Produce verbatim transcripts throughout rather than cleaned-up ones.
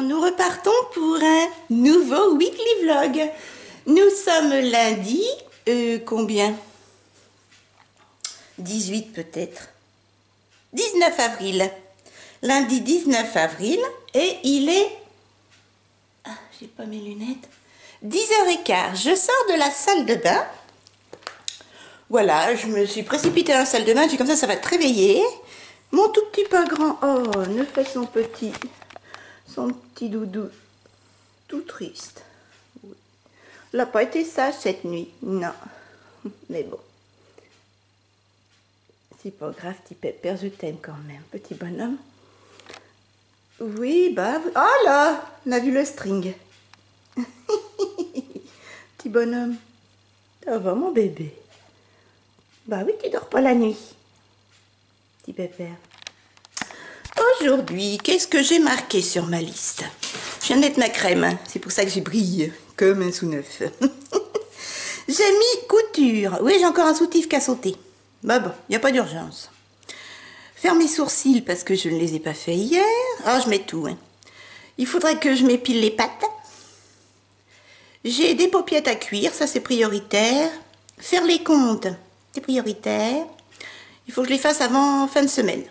nous repartons pour un nouveau weekly vlog. Nous sommes lundi, euh, combien? dix-huit peut-être. dix-neuf avril. Lundi dix-neuf avril et il est... Ah, j'ai pas mes lunettes. dix heures quinze. Je sors de la salle de bain. Voilà, je me suis précipitée dans la salle de bain. J'ai comme ça, ça va te réveiller. Mon tout petit pas grand. Oh, ne fait son petit... Son petit doudou. Tout triste. Oui. Il n'a pas été sage cette nuit. Non. Mais bon. C'est pas grave, petit pépère, je t'aime quand même. Petit bonhomme. Oui, bah... Oh là, on a vu le string. Petit bonhomme. Ça va, mon bébé? Bah oui, tu dors pas la nuit. Petit pépère. Aujourd'hui, qu'est-ce que j'ai marqué sur ma liste? Je viens de mettre ma crème, c'est pour ça que j'ai brille comme un sous-neuf. J'ai mis couture. Oui, j'ai encore un soutif qu'à sauter. Bah bon, il n'y a pas d'urgence. Faire mes sourcils parce que je ne les ai pas fait hier. Ah, je mets tout. Hein. Il faudrait que je m'épile les pattes. J'ai des paupiettes à cuire, ça c'est prioritaire. Faire les comptes, c'est prioritaire. Il faut que je les fasse avant fin de semaine.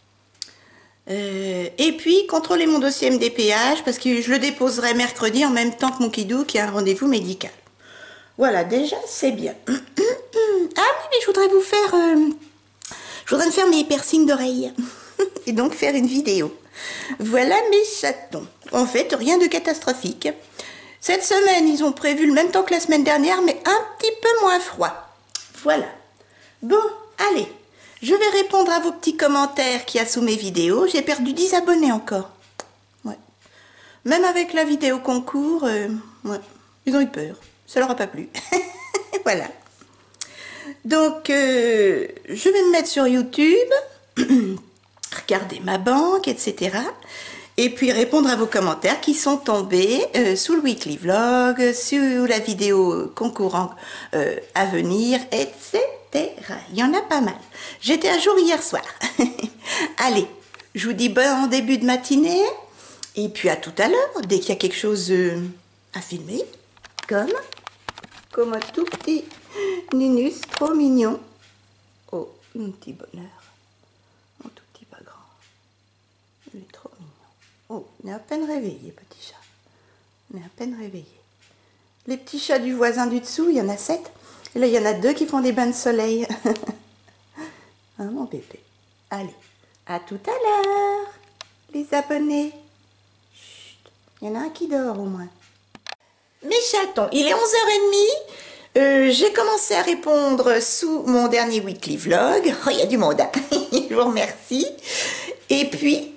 Euh, et puis, contrôler mon dossier M D P H parce que je le déposerai mercredi en même temps que mon kidou qui a un rendez-vous médical. Voilà, déjà, c'est bien. Ah oui, mais je voudrais vous faire... Euh, je voudrais me faire mes piercings d'oreilles. Et donc faire une vidéo. Voilà mes chatons. En fait, rien de catastrophique. Cette semaine, ils ont prévu le même temps que la semaine dernière, mais un petit peu moins froid. Voilà. Bon, allez. Je vais répondre à vos petits commentaires qu'il y a sous mes vidéos. J'ai perdu dix abonnés encore. Ouais. Même avec la vidéo concours, euh, ouais, ils ont eu peur. Ça leur a pas plu. Voilà. Donc, euh, je vais me mettre sur YouTube, regarder ma banque, et cetera. Et puis répondre à vos commentaires qui sont tombés euh, sous le weekly vlog, sous la vidéo concourant euh, à venir, et cetera. Il y en a pas mal. J'étais à jour hier soir. Allez, je vous dis bon début de matinée. Et puis à tout à l'heure, dès qu'il y a quelque chose euh, à filmer. Comme, comme un tout petit Ninus, trop mignon. Oh, un petit bonheur. Un tout petit pas grand. Il est trop mignon. Oh, on est à peine réveillé, petit chat. On est à peine réveillé. Les petits chats du voisin du dessous, il y en a sept. Et là, il y en a deux qui font des bains de soleil. Hein, mon bébé? Allez, à tout à l'heure, les abonnés. Chut, il y en a un qui dort au moins. Mes chatons, il est onze heures trente. Euh, J'ai commencé à répondre sous mon dernier weekly vlog. Oh, il y a du monde. Hein. Je vous remercie. Et puis,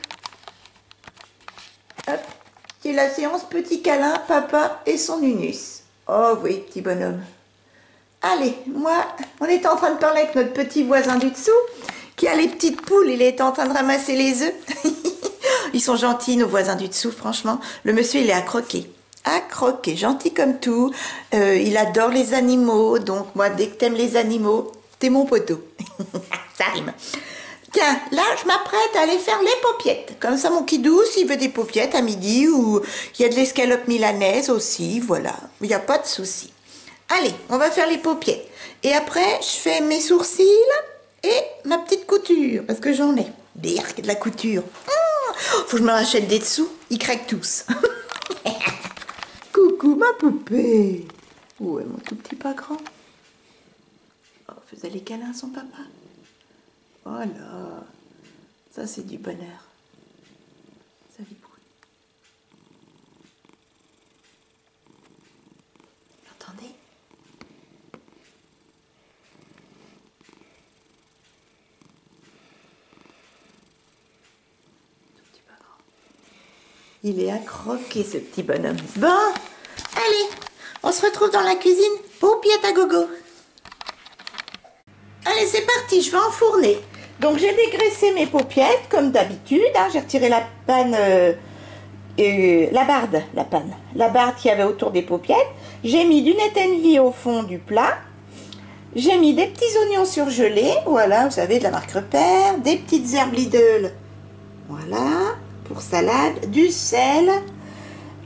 hop, c'est la séance petit câlin, papa et son Unus. Oh oui, petit bonhomme. Allez, moi, on est en train de parler avec notre petit voisin du dessous, qui a les petites poules, il est en train de ramasser les œufs. Ils sont gentils, nos voisins du dessous, franchement. Le monsieur, il est à croquer. À croquer, gentil comme tout. Euh, il adore les animaux, donc moi, dès que t'aimes les animaux, t'es mon poteau. Ça rime. Tiens, là, je m'apprête à aller faire les paupiettes. Comme ça, mon kidou, s'il veut des paupiettes à midi, ou il y a de l'escalope milanaise aussi, voilà. Il n'y a pas de souci. Allez, on va faire les paupiettes. Et après, je fais mes sourcils et ma petite couture, parce que j'en ai. Birk, de la couture. Oh, faut que je me rachète des dessous, ils craquent tous. Coucou, ma poupée. Où est mon tout petit pas grand? Oh, faisait les câlins à son papa. Oh là, ça c'est du bonheur. Ça vibre. Entendez? Il est à croquer, ce petit bonhomme. Bon, allez, on se retrouve dans la cuisine. Paupiette à gogo. Allez, c'est parti, je vais enfourner. Donc, j'ai dégraissé mes paupiettes, comme d'habitude. Hein, j'ai retiré la panne, euh, euh, la barde, la panne, la barde qu'il y avait autour des paupiettes. J'ai mis du Net and V au fond du plat. J'ai mis des petits oignons surgelés. Voilà, vous savez, de la marque Repère. Des petites herbes Lidl. Voilà. Pour salade, du sel,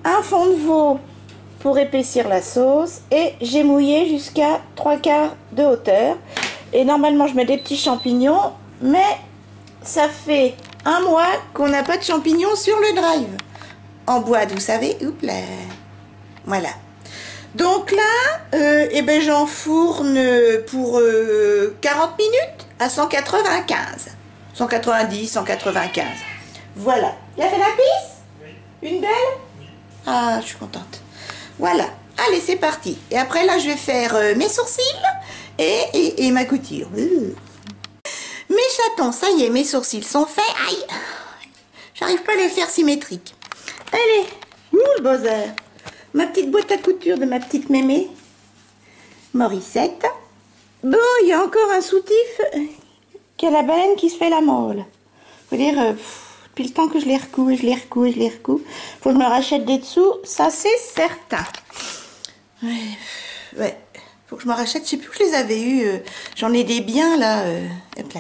un fond de veau pour épaissir la sauce et j'ai mouillé jusqu'à trois quarts de hauteur. Et normalement je mets des petits champignons, mais ça fait un mois qu'on n'a pas de champignons sur le drive. En boîte, vous savez, oups là. Voilà. Donc là, euh, eh ben j'enfourne pour euh, quarante minutes à cent quatre-vingt-quinze. cent quatre-vingt-dix, cent quatre-vingt-quinze. Voilà. Il a fait la pisse? Une belle? Ah, je suis contente. Voilà. Allez, c'est parti. Et après, là, je vais faire euh, mes sourcils et, et, et ma couture. Ouh. Mes chatons, ça y est, mes sourcils sont faits. Aïe! J'arrive pas à les faire symétriques. Allez. Ouh, le buzzer. Ma petite boîte à couture de ma petite mémé. Morissette. Bon, il y a encore un soutif qui a la baleine qui se fait la molle. Faut dire, euh, pff, depuis le temps que je les recoue, je les recoue, je les recoue. Faut que je me rachète des dessous, ça c'est certain. Ouais, ouais, faut que je me rachète, je sais plus où je les avais eus. Euh, J'en ai des biens là. Euh, hop là.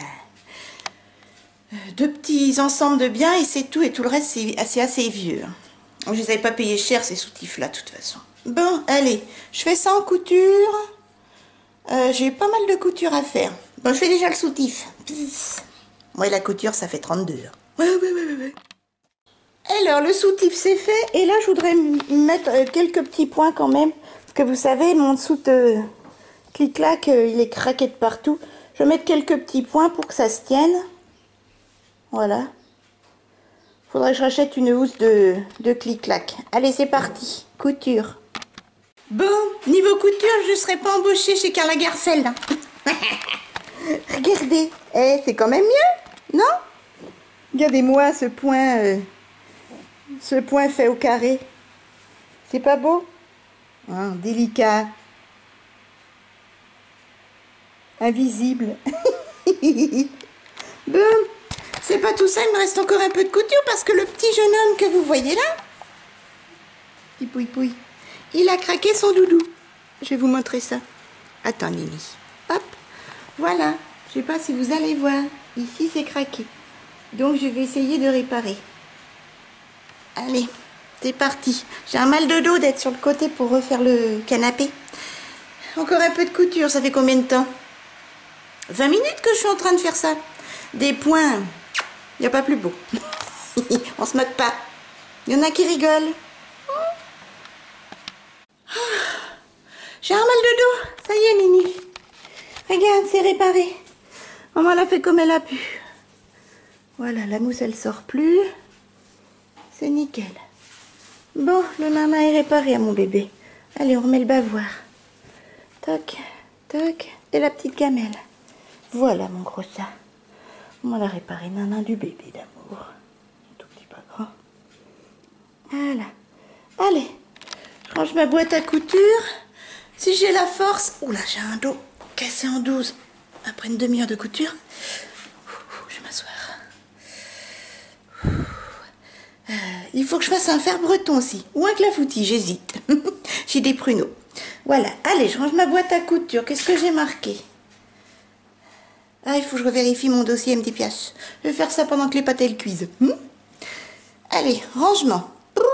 Euh, deux petits ensembles de biens et c'est tout. Et tout le reste c'est assez, assez vieux. Je les avais pas payés cher ces soutifs là de toute façon. Bon, allez, je fais ça en couture. Euh, J'ai pas mal de couture à faire. Bon, je fais déjà le soutif. Moi, la couture, ça fait trente-deux. Ouais, ouais, ouais, ouais. Alors, le soutif, c'est fait. Et là, je voudrais mettre euh, quelques petits points quand même. Parce que vous savez, mon dessous de clic-clac, euh, il est craqué de partout. Je vais mettre quelques petits points pour que ça se tienne. Voilà. Faudrait que je rachète une housse de, de clic-clac. Allez, c'est parti. Couture. Bon, niveau couture, je ne serai pas embauchée chez Karl Lagerfeld. Hein. Regardez, eh, c'est quand même mieux, non? Regardez-moi ce point, euh, ce point fait au carré. C'est pas beau? Hein, délicat. Invisible. Bon, c'est pas tout ça, il me reste encore un peu de couture parce que le petit jeune homme que vous voyez là, petit pouille-pouille, il a craqué son doudou. Je vais vous montrer ça. Attends, Nini. Hop. Voilà. Je sais pas si vous allez voir. Ici, c'est craqué. Donc, je vais essayer de réparer. Allez. C'est parti. J'ai un mal de dos d'être sur le côté pour refaire le canapé. Encore un peu de couture. Ça fait combien de temps? vingt minutes que je suis en train de faire ça. Des points. Il n'y a pas plus beau. On se moque pas. Il y en a qui rigolent. J'ai un mal de dos. Ça y est, Nini. Regarde, c'est réparé. Maman l'a fait comme elle a pu. Voilà, la mousse, elle sort plus. C'est nickel. Bon, le maman est réparé à mon bébé. Allez, on remet le bavoir. Toc, toc. Et la petite gamelle. Voilà, mon gros chat. On l'a réparé, nanan du bébé d'amour. Un tout petit pas grand. Voilà. Allez, je range ma boîte à couture. Si j'ai la force... Oula, j'ai un dos cassé en douze. Après une demi-heure de couture. Je vais m'asseoir. Euh, il faut que je fasse un fer breton aussi. Ou un clafoutis, j'hésite. J'ai des pruneaux. Voilà. Allez, je range ma boîte à couture. Qu'est-ce que j'ai marqué? Ah, il faut que je vérifie mon dossier M D P H. Je vais faire ça pendant que les pâtes elles cuisent. Hmm Allez, rangement.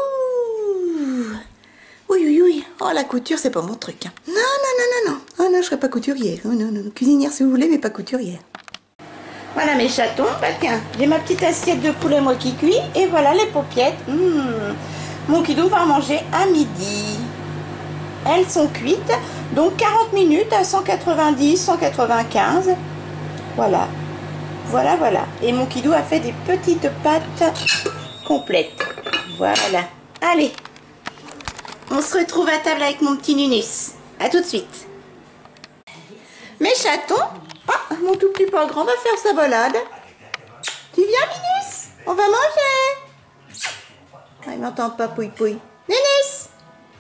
Oui, oui, oui. Oh, la couture, c'est pas mon truc. Hein. Non, non, non, non, non. Oh non, je serai pas couturière. Oh non, non, non. Cuisinière si vous voulez, mais pas couturière. Voilà mes chatons. Bah tiens, j'ai ma petite assiette de poulet moi qui cuit. Et voilà les paupiettes. Mmh. Mon kidou va en manger à midi. Elles sont cuites. Donc quarante minutes à cent quatre-vingt-dix, cent quatre-vingt-quinze. Voilà. Voilà, voilà. Et mon kidou a fait des petites pâtes complètes. Voilà. Allez. On se retrouve à table avec mon petit Nunus. A tout de suite. Mes chatons. Ah, mon tout petit pas grand va faire sa balade. Tu viens, Minus? On va manger. Ah, il m'entend pas, pouille pouille. Nunus.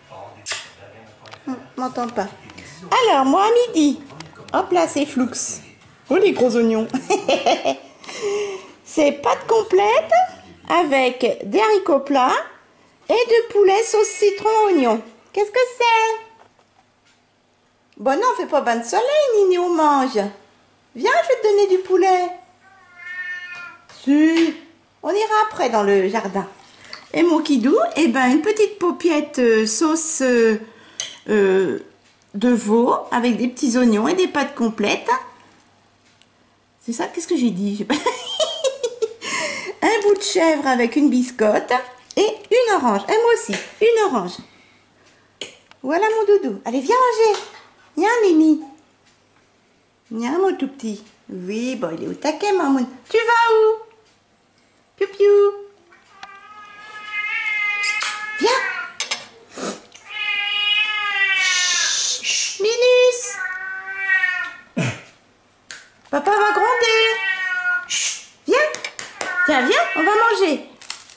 Hum, m'entend pas. Alors, moi à midi. Hop là, c'est Floux. Oh, les gros oignons. C'est pâte complète avec des haricots plats et de poulet sauce citron oignon. Qu'est-ce que c'est? Bon non, fais pas bain de soleil, Nini, on mange. Viens, je vais te donner du poulet. Si, on ira après dans le jardin. Et mon kidou, eh ben, une petite paupiette euh, sauce euh, euh, de veau avec des petits oignons et des pâtes complètes. C'est ça? Qu'est-ce que j'ai dit? Pas... Un bout de chèvre avec une biscotte et une orange. Et moi aussi, une orange. Voilà mon doudou. Allez, viens manger. Viens, Mimi. Viens, mon tout petit. Oui, bon, il est au taquet, maman. Tu vas où? Piou piou. Viens. Chut, Minus. Papa va gronder. Chut, viens. Tiens, viens, on va manger.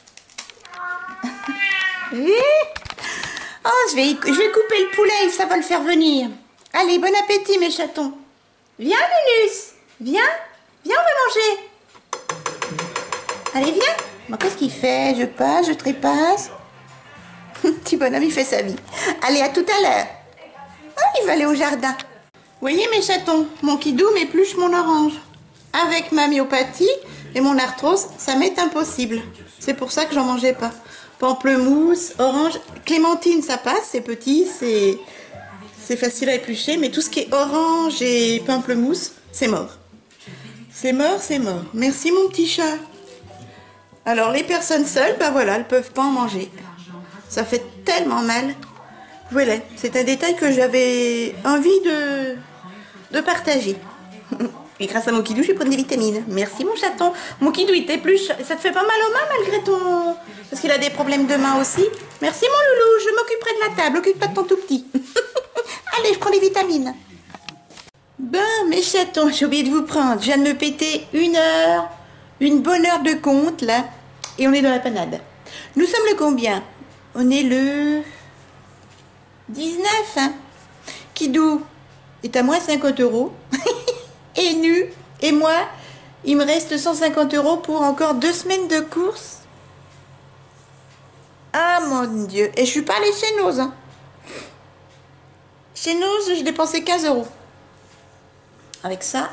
Oui. Oh, je vais, je vais couper le poulet, ça va le faire venir. Allez, bon appétit, mes chatons. Viens, Minus. Viens. Viens, on va manger. Allez, viens. Bon, qu'est-ce qu'il fait? Je passe, je trépasse. Petit bonhomme, il fait sa vie. Allez, à tout à l'heure. Oh, il va aller au jardin. Vous voyez, mes chatons, mon kidou m'épluche mon orange. Avec ma myopathie et mon arthrose, ça m'est impossible. C'est pour ça que j'en mangeais pas. Pamplemousse, orange, clémentine, ça passe, c'est petit, c'est c'est facile à éplucher, mais tout ce qui est orange et pamplemousse, c'est mort. C'est mort, c'est mort. Merci mon petit chat. Alors les personnes seules, ben voilà, elles peuvent pas en manger. Ça fait tellement mal. Voilà, c'est un détail que j'avais envie de, de partager. Et grâce à mon kidou, je vais prendre des vitamines. Merci mon chaton. Mon kidou, il t'épluche. Ça te fait pas mal aux mains malgré ton... Parce qu'il a des problèmes de main aussi. Merci mon loulou, je m'occuperai de la table. Occupe-toi de ton tout petit. Allez, je prends des vitamines. Ben, mes chatons, j'ai oublié de vous prendre. Je viens de me péter une heure, une bonne heure de compte, là. Et on est dans la panade. Nous sommes le combien? On est le dix-neuf, hein. Kidou est à moins cinquante euros. Et nu. Et moi, il me reste cent cinquante euros pour encore deux semaines de courses. Ah mon Dieu. Et je suis pas allée chez Noz. Hein. Chez Noz, j'ai dépensé quinze euros. Avec ça.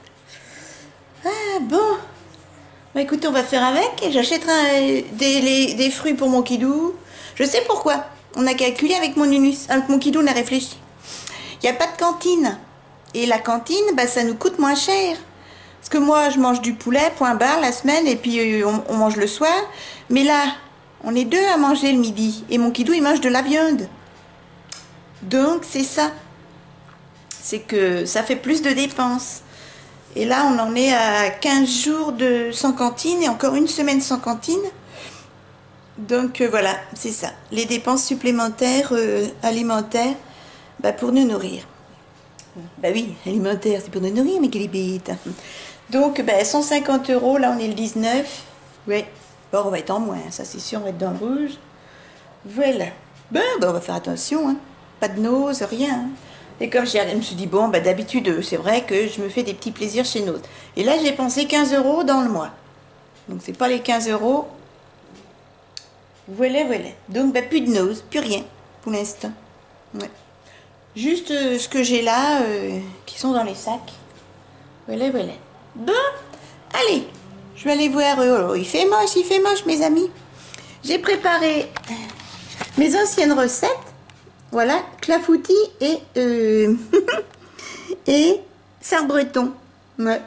Ah bon. Bah écoutez, on va faire avec. J'achèterai des, des, des fruits pour mon kidou. Je sais pourquoi. On a calculé avec mon unus. Avec mon kidou, on a réfléchi. Il n'y a pas de cantine. Et la cantine, bah, ça nous coûte moins cher. Parce que moi, je mange du poulet, point barre, la semaine, et puis euh, on, on mange le soir. Mais là, on est deux à manger le midi. Et mon kidou, il mange de la viande. Donc, c'est ça. C'est que ça fait plus de dépenses. Et là, on en est à quinze jours de, sans cantine et encore une semaine sans cantine. Donc, euh, voilà, c'est ça. Les dépenses supplémentaires euh, alimentaires bah, pour nous nourrir. Bah oui, alimentaire, c'est pour nous nourrir, mais quelle bête. Donc, bah, cent cinquante euros, là, on est le dix-neuf. Ouais, bon, on va être en moins, ça c'est sûr, on va être dans le rouge. Voilà. Ben, bah, on va faire attention, hein. Pas de nausées, rien. Hein. Et comme je me suis dit, bon, bah, d'habitude, c'est vrai que je me fais des petits plaisirs chez Noz. Et là, j'ai pensé quinze euros dans le mois. Donc, c'est pas les quinze euros. Voilà, voilà. Donc, bah, plus de Noz, plus rien, pour l'instant. Ouais. Juste euh, ce que j'ai là, euh, qui sont dans les sacs. Voilà, voilà. Bon, allez, je vais aller voir. Euh, oh, il fait moche, il fait moche, mes amis. J'ai préparé mes anciennes recettes. Voilà, clafoutis et euh, et sarre-breton. Ouais.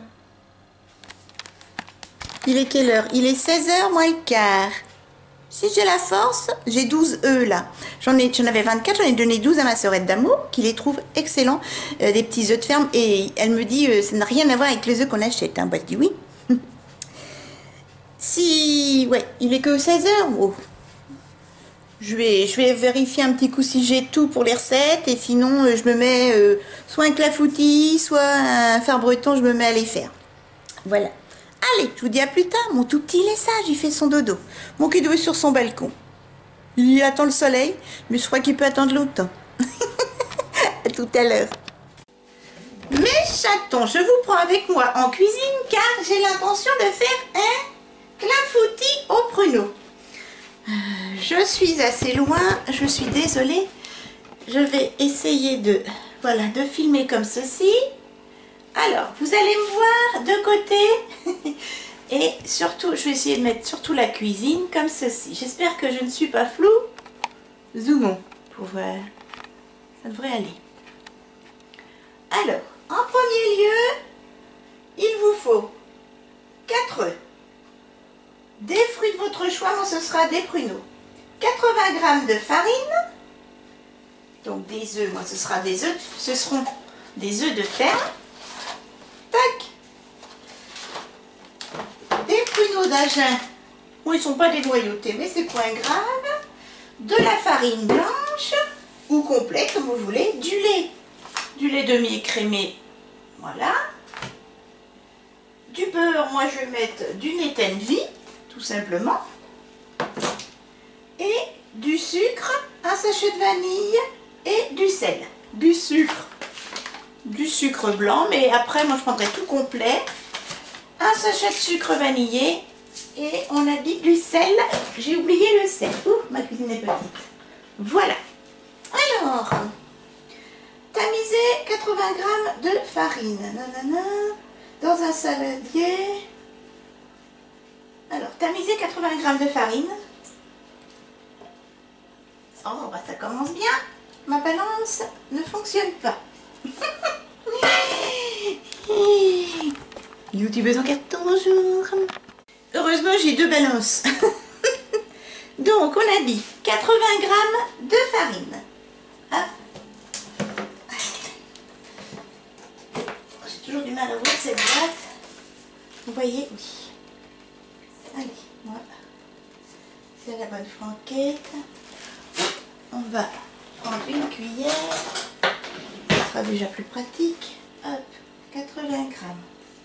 Il est quelle heure? Il est seize heures moins le quart. Si j'ai la force, j'ai douze œufs là. J'en ai, j'en avais vingt-quatre, j'en ai donné douze à ma sœurette d'amour, qui les trouve excellents, euh, des petits œufs de ferme. Et elle me dit, euh, ça n'a rien à voir avec les œufs qu'on achète. Hein. Bah, je dis oui. Si, ouais, il est que seize heures. Oh. Je vais, je vais vérifier un petit coup si j'ai tout pour les recettes. Et sinon, euh, je me mets euh, soit un clafoutis, soit un phare breton, je me mets à les faire. Voilà. Allez, je vous dis à plus tard. Mon tout petit, il est sage, il fait son dodo. Mon kidou est sur son balcon. Il attend le soleil, mais je crois qu'il peut attendre longtemps. À tout à l'heure. Mes chatons, je vous prends avec moi en cuisine car j'ai l'intention de faire un clafoutis au pruneau. Euh, je suis assez loin, je suis désolée. Je vais essayer de, voilà, de filmer comme ceci. Alors, vous allez me voir de côté. Et surtout, je vais essayer de mettre surtout la cuisine comme ceci. J'espère que je ne suis pas floue. Zoomons pour voir. Ça devrait aller. Alors, en premier lieu, il vous faut quatre œufs. Des fruits de votre choix, moi ce sera des pruneaux. quatre-vingts grammes de farine. Donc des œufs, moi ce sera des œufs, ce seront des œufs de ferme. Tac. Des pruneaux d'Agen. Bon, ils ne sont pas dénoyautés, mais c'est point grave. De la farine blanche ou complète, comme vous voulez. Du lait. Du lait demi-écrémé. Voilà. Du beurre, moi je vais mettre du Netenvi, tout simplement. Et du sucre, un sachet de vanille et du sel. Du sucre. Du sucre blanc, mais après moi je prendrai tout complet. Un sachet de sucre vanillé et on a dit du sel. J'ai oublié le sel. Ouh, ma cuisine est petite. Voilà. Alors, tamiser quatre-vingts grammes de farine. Nanana, dans un saladier. Alors, tamiser quatre-vingts grammes de farine. Oh, bah ça commence bien. Ma balance ne fonctionne pas. YouTubeuse en carton, bonjour. Heureusement, j'ai deux balances. Donc, on a dit quatre-vingts grammes de farine. Hop. J'ai toujours du mal à ouvrir cette boîte. Vous voyez, oui. Allez, voilà. C'est la bonne franquette. On va prendre une cuillère. Ça sera déjà plus pratique. Hop, quatre-vingts grammes.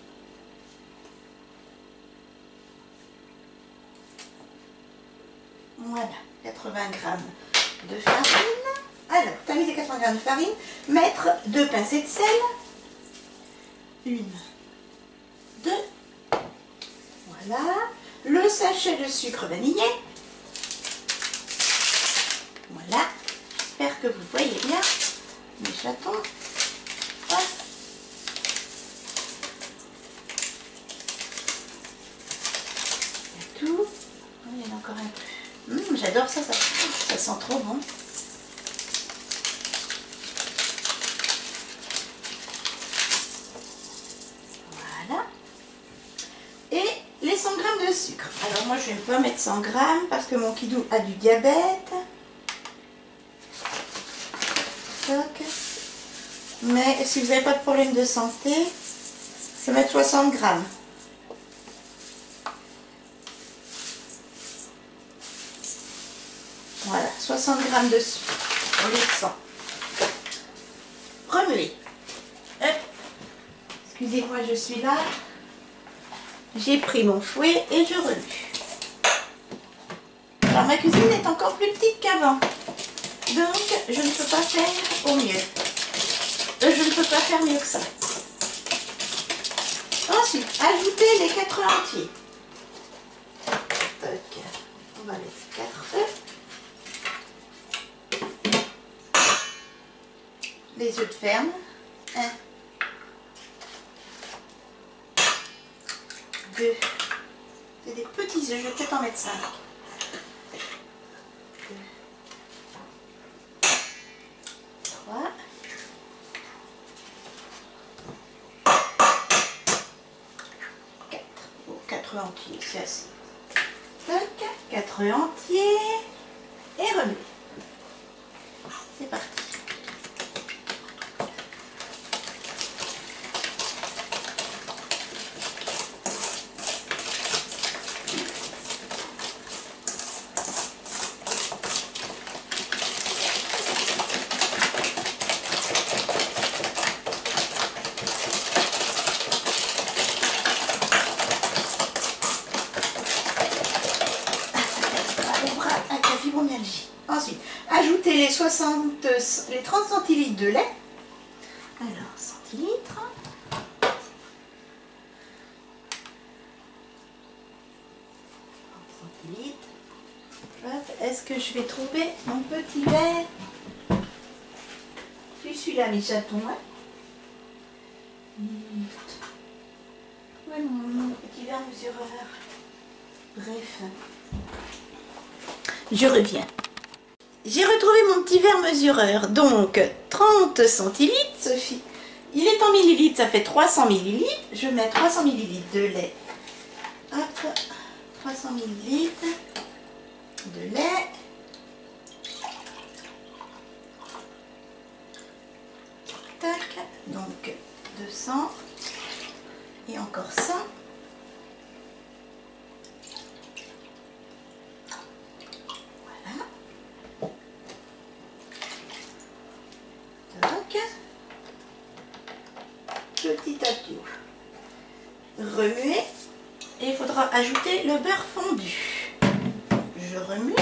Voilà, quatre-vingts grammes de farine. Alors, tamiser quatre-vingts grammes de farine, mettre deux pincées de sel. Une, deux. Voilà. Le sachet de sucre vanillé. Voilà. J'espère que vous voyez bien mes chatons. Hop. Il y a tout. Oh, il y en a encore un peu. Mmh, j'adore ça, ça, ça sent trop bon. Voilà. Et les cent grammes de sucre. Alors moi je ne vais pas mettre cent grammes parce que mon kidou a du diabète. Toc. Mais si vous n'avez pas de problème de santé, je vais mettre soixante grammes. Voilà, soixante grammes de sucre au lieu de cent. Remuez. Hop. Excusez-moi, je suis là. J'ai pris mon fouet et je remue. Alors ma cuisine est encore plus petite qu'avant. Donc je ne peux pas faire au mieux. Euh, je ne peux pas faire mieux que ça. Ensuite, ajoutez les quatre œufs entiers. Donc, on va mettre quatre œufs. Les œufs de ferme. Un. Deux. C'est des petits œufs, je vais peut-être en mettre cinq. Deux. Trois. Quatre. Oh, quatre œufs entiers, c'est assez. Donc, quatre œufs entiers. Et remuer. C'est parti. Ensuite, ajoutez les, soixante, les trente centilitres de lait. Alors, centilitres. trente centilitres. Est-ce que je vais trouver mon petit verre? Tu suis là, mes chatons. Hein? retrouvé mon, mon petit verre mesureur. Bref. Je reviens. J'ai retrouvé mon petit verre mesureur. Donc, trente centilitres, Sophie. Il est en millilitres, ça fait trois cents millilitres. Je mets trois cents millilitres de lait. Hop, trois cents millilitres de lait. Tac, donc deux cents. Et encore cent. Voilà. Donc, petit à petit. Remuer. Et il faudra ajouter le beurre fondu. Je remue.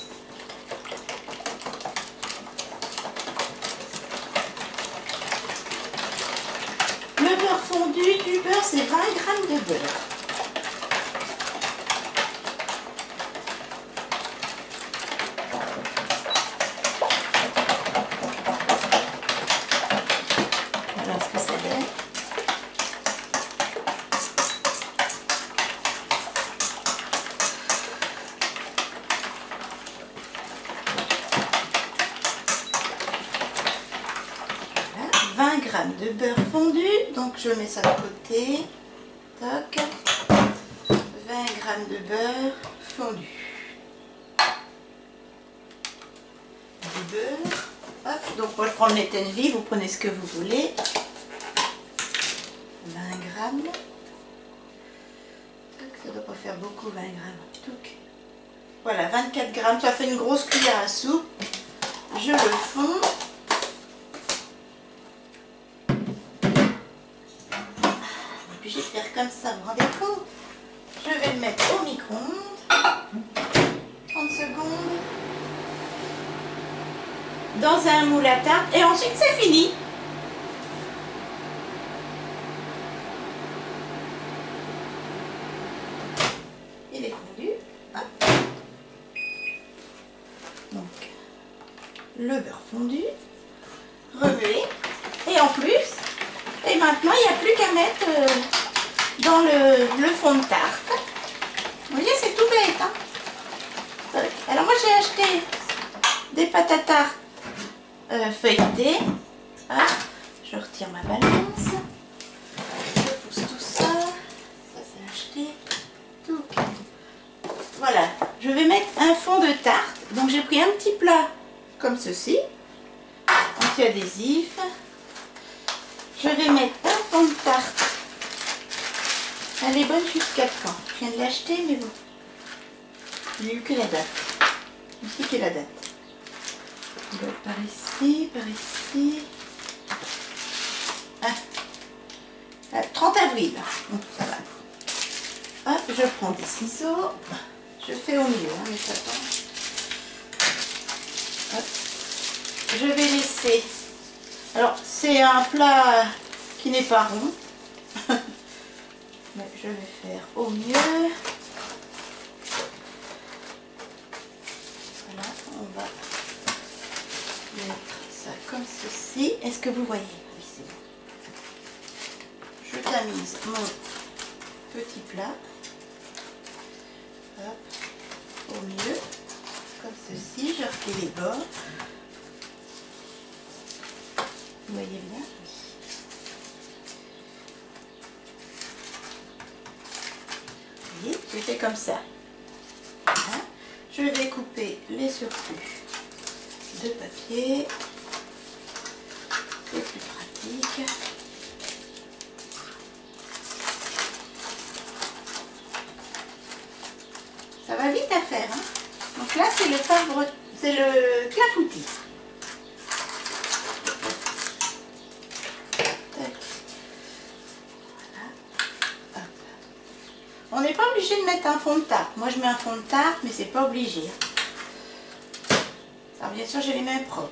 Le beurre fondu, du beurre, c'est vingt grammes de beurre. Voilà ce que ça donne. vingt grammes de beurre fondu, donc je mets ça de côté. Toc. vingt grammes de beurre fondu. Du beurre. Hop. Donc moi je prends le net and vie, vous prenez ce que vous voulez. vingt grammes. Toc, ça ne doit pas faire beaucoup, vingt grammes. Toc. Voilà, vingt-quatre grammes, ça fait une grosse cuillère à soupe. Je le fonds. Je vais faire comme ça, vous vous rendez compte? Je vais le mettre au micro-ondes. trente secondes. Dans un moule à tarte. Et ensuite, c'est fini. Il est fondu. Hop. Donc, le beurre fondu. Remuer. Et en plus, et maintenant, il n'y a plus qu'à mettre euh, dans le, le fond de tarte. Vous voyez, c'est tout bête. Hein. Alors moi, j'ai acheté des pâtes à tarte euh, feuilletées. Ah, je retire ma balance. Je pousse tout ça. Ça, c'est acheté. Tout. Voilà. Je vais mettre un fond de tarte. Donc, j'ai pris un petit plat comme ceci. Anti-adhésif. Je vais mettre un fond de tarte. Elle est bonne jusqu'à quand? Je viens de l'acheter, mais bon. J'ai eu que la date. Ici que la date. Donc, par ici, par ici. Ah. Ah, trente avril. Donc, ça va. Hop, je prends des ciseaux. Je fais au milieu, hein, mais ça tombe. Hop. Je vais laisser. Alors, c'est un plat qui n'est pas rond. Mais je vais faire au mieux. Voilà, on va mettre ça comme ceci. Est-ce que vous voyez? Oui, c'est bon. Je tamise mon petit plat. Hop, au mieux. Comme ceci. Je refais les bords. Vous voyez bien? Vous voyez, j'ai fait comme ça. Voilà. Je vais couper les surplus de papier. C'est plus pratique. Ça va vite à faire. Hein. Donc là, c'est le fabre, c'est le clafoutis. On n'est pas obligé de mettre un fond de tarte. Moi, je mets un fond de tarte, mais c'est pas obligé. Alors, bien sûr, j'ai les mains propres.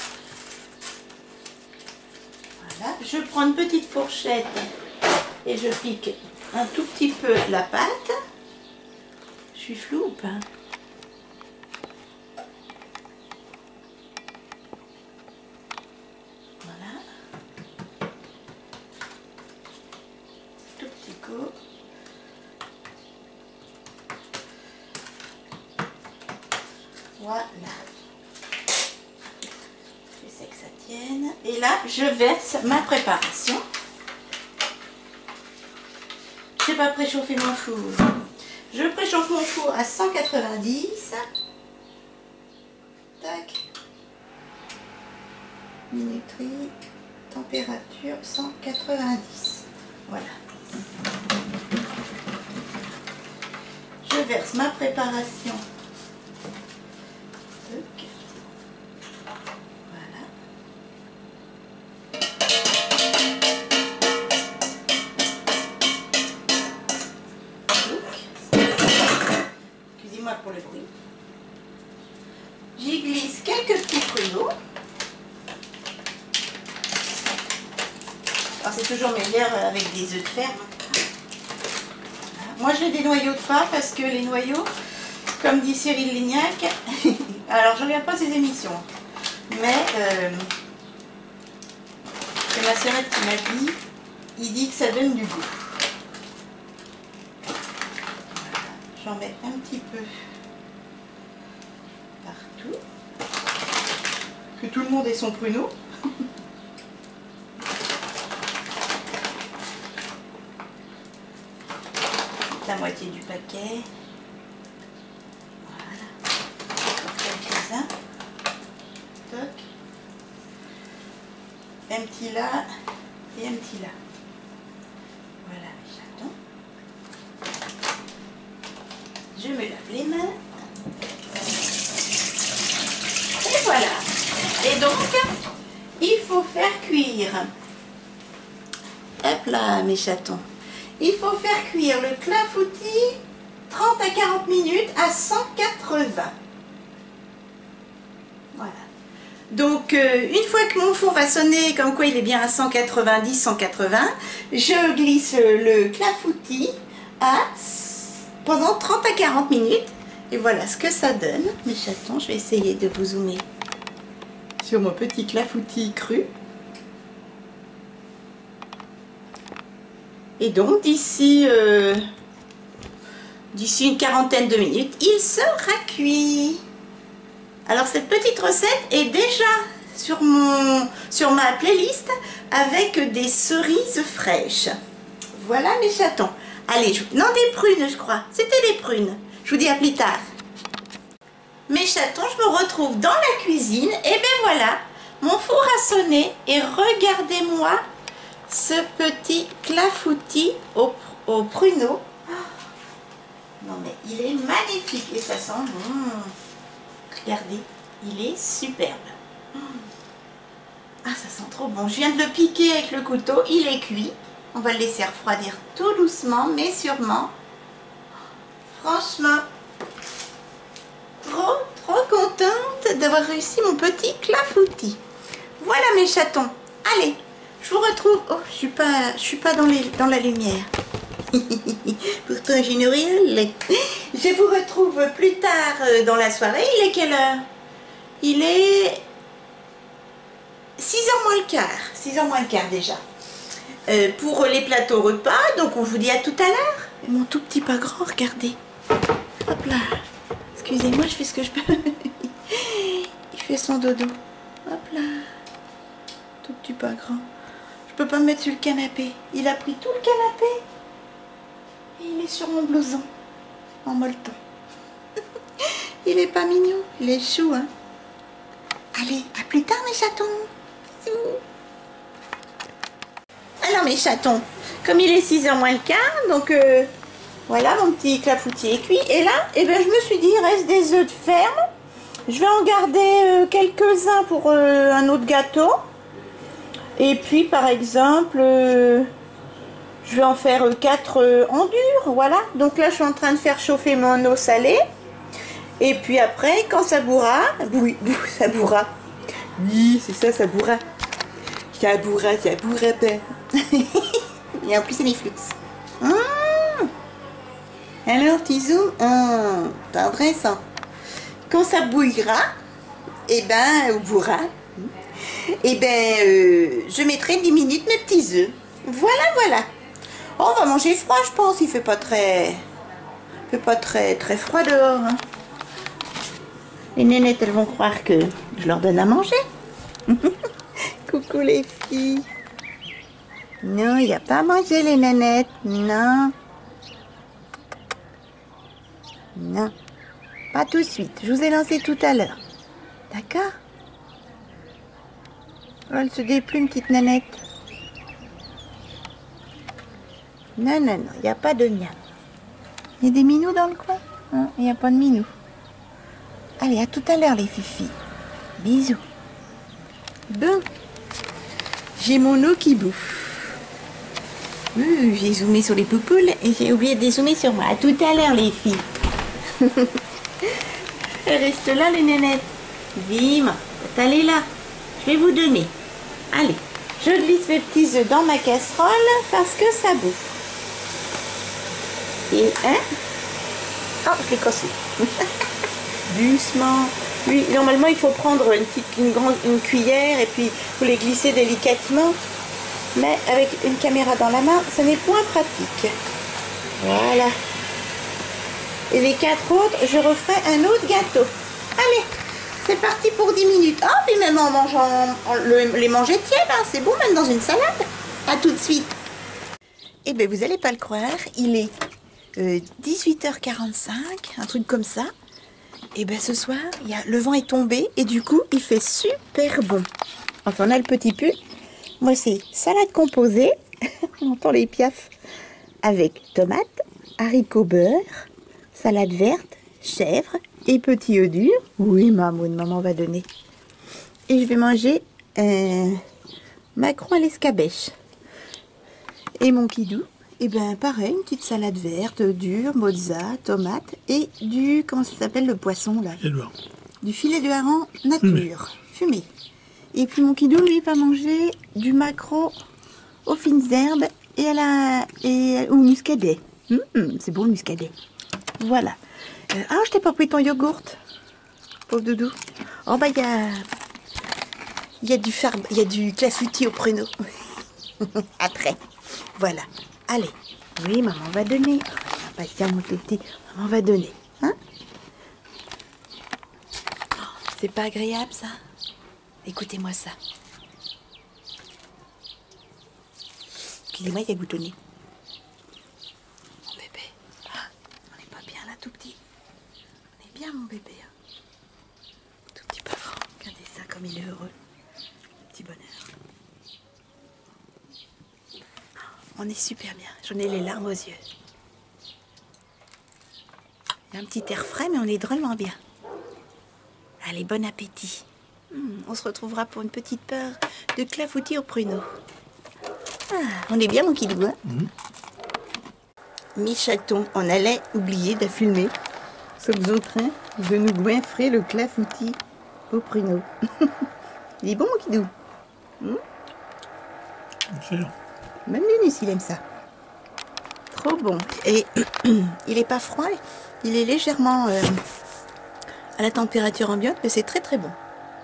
Voilà. Je prends une petite fourchette et je pique un tout petit peu la pâte. Je suis floue ou pas? Voilà. Tout petit coup. Voilà. J'essaie que ça tienne. Et là, je verse ma préparation. Je n'ai pas préchauffé mon four. Je préchauffe mon four à cent quatre-vingt-dix. Tac. Minuterie. Température cent quatre-vingt-dix. Voilà. Je verse ma préparation. Tac. Voilà. Excusez-moi pour le bruit. J'y glisse quelques petits pruneaux. Alors c'est toujours meilleur avec des œufs de ferme. Moi j'ai des noyaux de pas parce que les noyaux, comme dit Cyril Lignac, alors je regarde pas ses émissions, mais euh, c'est ma sœurette qui m'a dit, il dit que ça donne du goût. Voilà. J'en mets un petit peu partout, que tout le monde ait son pruneau. La moitié du paquet. Voilà. Quelques-uns. Toc. Un petit là et un petit là. Voilà mes chatons. Je me lave les mains. Et voilà. Et donc, il faut faire cuire. Hop là mes chatons. Il faut faire cuire le clafoutis trente à quarante minutes à cent quatre-vingts. Voilà. Donc, euh, une fois que mon four va sonner, comme quoi il est bien à cent quatre-vingt-dix à cent quatre-vingts, je glisse le clafoutis à, pendant trente à quarante minutes. Et voilà ce que ça donne. Mes chatons, je vais essayer de vous zoomer sur mon petit clafoutis cru. Et donc d'ici euh, d'ici une quarantaine de minutes, il sera cuit. Alors cette petite recette est déjà sur, mon, sur ma playlist avec des cerises fraîches. Voilà mes chatons. Allez, je, non des prunes je crois. C'était des prunes. Je vous dis à plus tard. Mes chatons, je me retrouve dans la cuisine. Et bien voilà, mon four a sonné et regardez-moi ce petit clafoutis au, au pruneau. Oh, non mais il est magnifique et ça sent bon. Regardez, il est superbe. Ah, ça sent trop bon. Je viens de le piquer avec le couteau, il est cuit. On va le laisser refroidir tout doucement mais sûrement. Franchement, trop trop contente d'avoir réussi mon petit clafoutis. Voilà mes chatons. Allez, je vous retrouve. Oh, je suis pas, je suis pas dans, les, dans la lumière. Pourtant j'ai une auréole. Je vous retrouve plus tard dans la soirée. Il est quelle heure? Il est six heures moins le quart. six heures moins le quart déjà. Euh, pour les plateaux repas. Donc on vous dit à tout à l'heure. Mon tout petit pas grand, regardez. Hop là. Excusez-moi, je fais ce que je peux. Il fait son dodo. Hop là. Tout petit pas grand. Je peux pas me mettre sur le canapé. Il a pris tout le canapé. Et il est sur mon blouson. En molleton. Il est pas mignon. Il est chou, hein. Allez, à plus tard mes chatons. Bisous. Alors mes chatons, comme il est six heures moins le quart, donc euh, voilà mon petit clafoutis est cuit. Et là, eh ben, je me suis dit, il reste des œufs de ferme. Je vais en garder euh, quelques-uns pour euh, un autre gâteau. Et puis par exemple, euh, je vais en faire euh, quatre euh, en dur, voilà. Donc là, je suis en train de faire chauffer mon eau salée. Et puis après, quand ça bourra, oui, ça bourra. Oui, c'est ça, ça bourra. Ça bourra, ça bourra pas. Et en plus, c'est les flux. Mmh. Alors, Tizou, mmh, t'es intéressant. Quand ça bouillera, et eh ben, ou bourra, et eh ben, euh, je mettrai dix minutes mes petits œufs. Voilà, voilà. Oh, on va manger froid, je pense. Il fait pas très, il fait pas très, très froid dehors. Hein. Les nénettes, elles vont croire que je leur donne à manger. Coucou les filles. Non, il n'y a pas à manger les nénettes. Non. Non. Pas tout de suite. Je vous ai lancé tout à l'heure. D'accord? Oh, elle se déplume, petite nénette. Non, non, non, il n'y a pas de miam. Il y a des minous dans le coin? Non, il n'y a pas de minous. Allez, à tout à l'heure les filles. Bisous. Bon. J'ai mon eau qui bouffe. Ouh, j'ai zoomé sur les poupoules et j'ai oublié de dézoomer sur moi. À tout à l'heure les filles. Reste là les nénettes. Vime, allez là. Je vais vous donner. Allez, je glisse mes petits œufs dans ma casserole parce que ça bouffe. Et un. Oh, je l'ai cassé. Doucement. Oui, normalement, il faut prendre une petite, une grande, une cuillère et puis il faut les glisser délicatement. Mais avec une caméra dans la main, ce n'est point pratique. Voilà. Et les quatre autres, je referai un autre gâteau. Allez, c'est parti pour dix minutes. Oh, puis même en mangeant, en le, les manger tièdes, hein, c'est bon, même dans une salade. À tout de suite. Eh bien, vous n'allez pas le croire, il est euh, dix-huit heures quarante-cinq, un truc comme ça. Et bien ce soir, il y a, le vent est tombé et du coup, il fait super bon. Enfin, on a le petit pull. Moi, c'est salade composée. On entend les piafs. Avec tomates, haricots beurre, salade verte, chèvre et petits œufs durs. Oui, maman, maman va donner. Et je vais manger un macaron à l'escabèche. Et mon kidou, et bien pareil, une petite salade verte, dure, mozza, tomate et du, comment ça s'appelle le poisson là? Edouard. Du filet de hareng nature, fumé. fumé. Et puis mon kidou, lui, va manger du maquereau aux fines herbes et à la, et au muscadet. Mmh, c'est bon le muscadet. Voilà. Euh, ah, je t'ai pas pris ton yogourt, pauvre doudou. Oh bah il y a, il y a du farbe, il y a du clafoutis au pruneau. Après. Voilà. Allez. Oui, maman va donner. Bah, tiens, mon petit, maman va donner. Hein? Oh, c'est pas agréable, ça? Écoutez-moi ça. Excusez-moi, il y a boutonné. Mon bébé. Ah, on n'est pas bien là, tout petit. On est bien, mon bébé. Hein? Tout petit peu grand. Regardez ça, comme il est heureux. Petit bonheur. On est super bien. J'en ai les larmes aux yeux. Il y a un petit air frais, mais on est drôlement bien. Allez, bon appétit. Mmh, on se retrouvera pour une petite peur de clafoutis au pruneau. Ah, on est bien, mon kidou, hein? Mmh. Mes chatons, on allait oublier d'affumer. Sommes en train de nous goinfrer le clafoutis au pruneau. Il est bon, mon kidou? Mmh. Excellent. Même Lunus, il aime ça. Trop bon. Et il n'est pas froid, il est légèrement euh, à la température ambiante, mais c'est très très bon.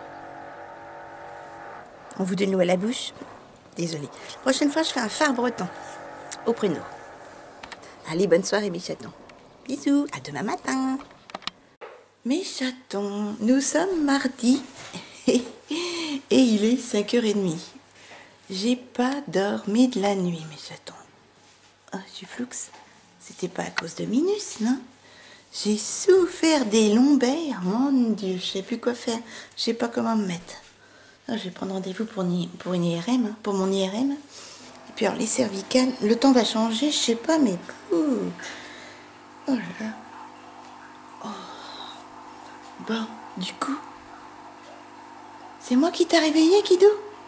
On vous donne l'eau à la bouche. Désolée. Prochaine fois, je fais un phare breton au pruneau. Allez, bonne soirée, mes chatons. Bisous, à demain matin. Mes chatons, nous sommes mardi et il est cinq heures trente. J'ai pas dormi de la nuit, mes chatons. Oh, je suis floux. C'était pas à cause de Minus, non? J'ai souffert des lombaires. Mon Dieu, je sais plus quoi faire. Je sais pas comment me mettre. Oh, je vais prendre rendez-vous pour, pour une I R M, hein, pour mon I R M. Et puis alors, les cervicales, le temps va changer, je sais pas, mais... Ouh. Oh là là. Oh. Bon, du coup... C'est moi qui t'a réveillé, Kidou?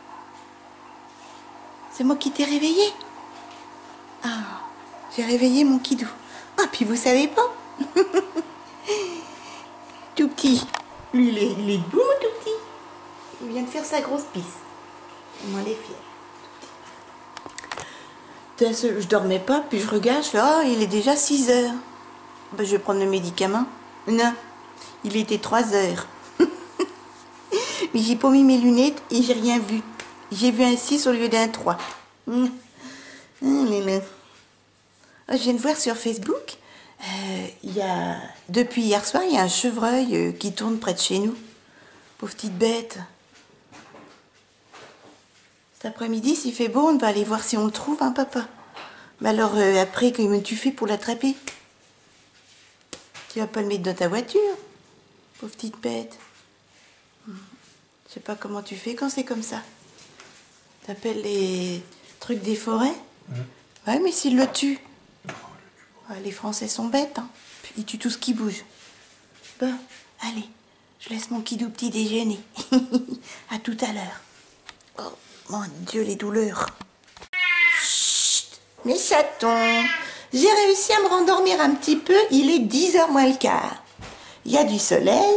C'est moi qui t'ai réveillé? Ah, j'ai réveillé mon kidou. Ah, puis vous savez pas? Tout petit. Lui, il est, il est beau, tout petit. Il vient de faire sa grosse pisse. On m'en est fière. Je dormais pas, puis je regarde, je fais, oh, il est déjà six heures. Ben, je vais prendre le médicament. Non, il était trois heures. Mais j'ai pas mis mes lunettes et j'ai rien vu. J'ai vu un six au lieu d'un trois. Mmh. Mmh, oh, je viens de voir sur Facebook Euh, il y a... Depuis hier soir, il y a un chevreuil euh, qui tourne près de chez nous. Pauvre petite bête. Cet après-midi, s'il fait beau, on va aller voir si on le trouve, hein, papa. Mais alors, euh, après, comment tu fais pour l'attraper? Tu vas pas le mettre dans ta voiture? Pauvre petite bête. Je sais pas comment tu fais quand c'est comme ça. T'appelles les trucs des forêts? Mmh. Ouais, mais s'ils le tuent. Ouais, les Français sont bêtes, hein. Ils tuent tout ce qui bouge. Bon, allez, je laisse mon kidou petit déjeuner. À tout à l'heure. Oh, mon Dieu, les douleurs. Chut, mes chatons. J'ai réussi à me rendormir un petit peu. Il est dix heures moins le quart. Il y a du soleil.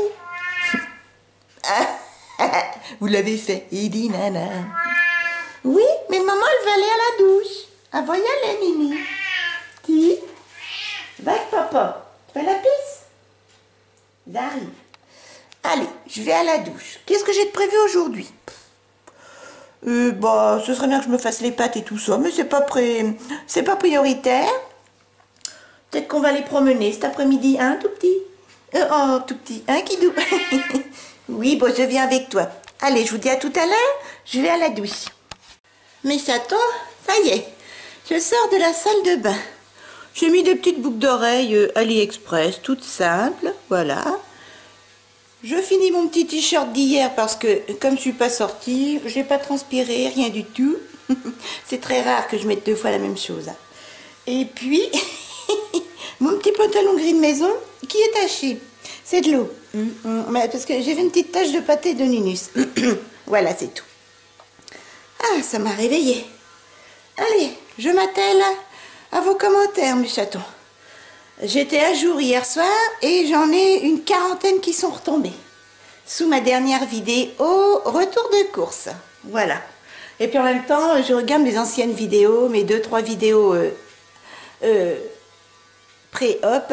Vous l'avez fait. Il dit nana. Oui, mais maman, elle va aller à la douche. Elle va y aller, Mimi. Qui? Va avec papa. Tu fais la pisse? J'arrive. Allez, je vais à la douche. Qu'est-ce que j'ai de prévu aujourd'hui? Euh, bah, ce serait bien que je me fasse les pâtes et tout ça, mais c'est pas pré... c'est pas prioritaire. Peut-être qu'on va les promener cet après-midi, hein, tout petit? euh, Oh, tout petit, hein, Kidou? Oui, bon, je viens avec toi. Allez, je vous dis à tout à l'heure, je vais à la douche. Mes chatons, ça y est, je sors de la salle de bain. J'ai mis des petites boucles d'oreilles euh, AliExpress, toutes simples, voilà. Je finis mon petit t-shirt d'hier parce que, comme je suis pas sortie, je n'ai pas transpiré, rien du tout. C'est très rare que je mette deux fois la même chose. Et puis, mon petit pantalon gris de maison qui est taché. C'est de l'eau. Parce que j'ai fait une petite tache de pâté de Nunus. Voilà, c'est tout. Ah, ça m'a réveillée. Allez, je m'attelle à vos commentaires, mes chatons. J'étais à jour hier soir et j'en ai une quarantaine qui sont retombés. Sous ma dernière vidéo, retour de course. Voilà. Et puis en même temps, je regarde mes anciennes vidéos, mes deux, trois vidéos euh, euh, pré-op.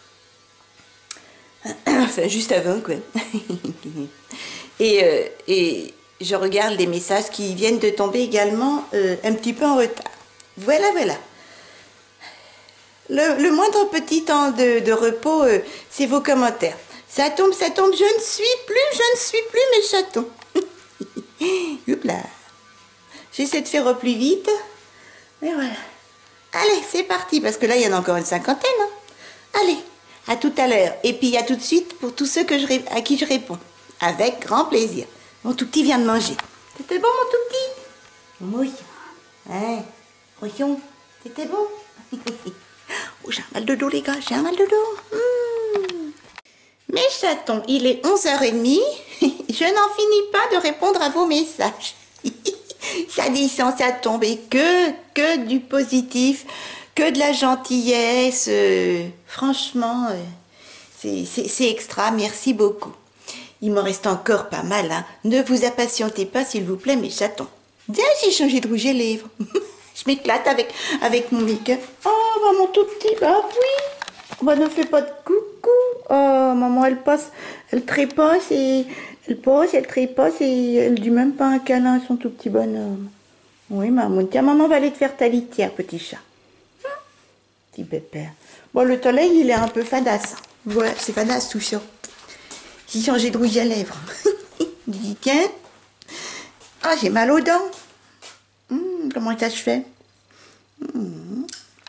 Enfin, juste avant, quoi. et, euh, et je regarde les messages qui viennent de tomber également euh, un petit peu en retard. Voilà, voilà. Le, le moindre petit temps de, de repos, euh, c'est vos commentaires. Ça tombe, ça tombe, je ne suis plus, je ne suis plus mes chatons. Oups là. J'essaie de faire au plus vite. Et voilà. Allez, c'est parti, parce que là, il y en a encore une cinquantaine. Hein. Allez, à tout à l'heure. Et puis, à tout de suite pour tous ceux que je, à qui je réponds. Avec grand plaisir. Mon tout petit vient de manger. C'était bon, mon tout petit? Oui. Hein, Rochon, c'était bon? Oh, j'ai un mal de dos, les gars, j'ai un mal de dos. Mmh. Mes chatons, il est onze heures trente. Je n'en finis pas de répondre à vos messages. Ça descend, ça tombe, et que, que du positif, que de la gentillesse. Euh, franchement, euh, c'est extra, merci beaucoup. Il m'en reste encore pas mal, hein. Ne vous impatientez pas, s'il vous plaît, mes chatons. Bien, j'ai changé de rouge à lèvres. Je m'éclate avec, avec mon make-up. Oh, bah, mon tout petit, bah oui. Bah, ne fais pas de coucou. Oh, maman, elle passe, elle trépasse et elle passe, elle trépasse et elle dit même pas un câlin à son tout petit bonhomme. Oui, maman. Tiens, maman va aller te faire ta litière, petit chat. Hum, petit pépère. Bon, le soleil, il est un peu fadasse. Ouais, c'est fadasse tout ça. J'ai changé de rouge à lèvres. Dis, tiens. Ah, j'ai mal aux dents. Hum, comment ça se fait? hum.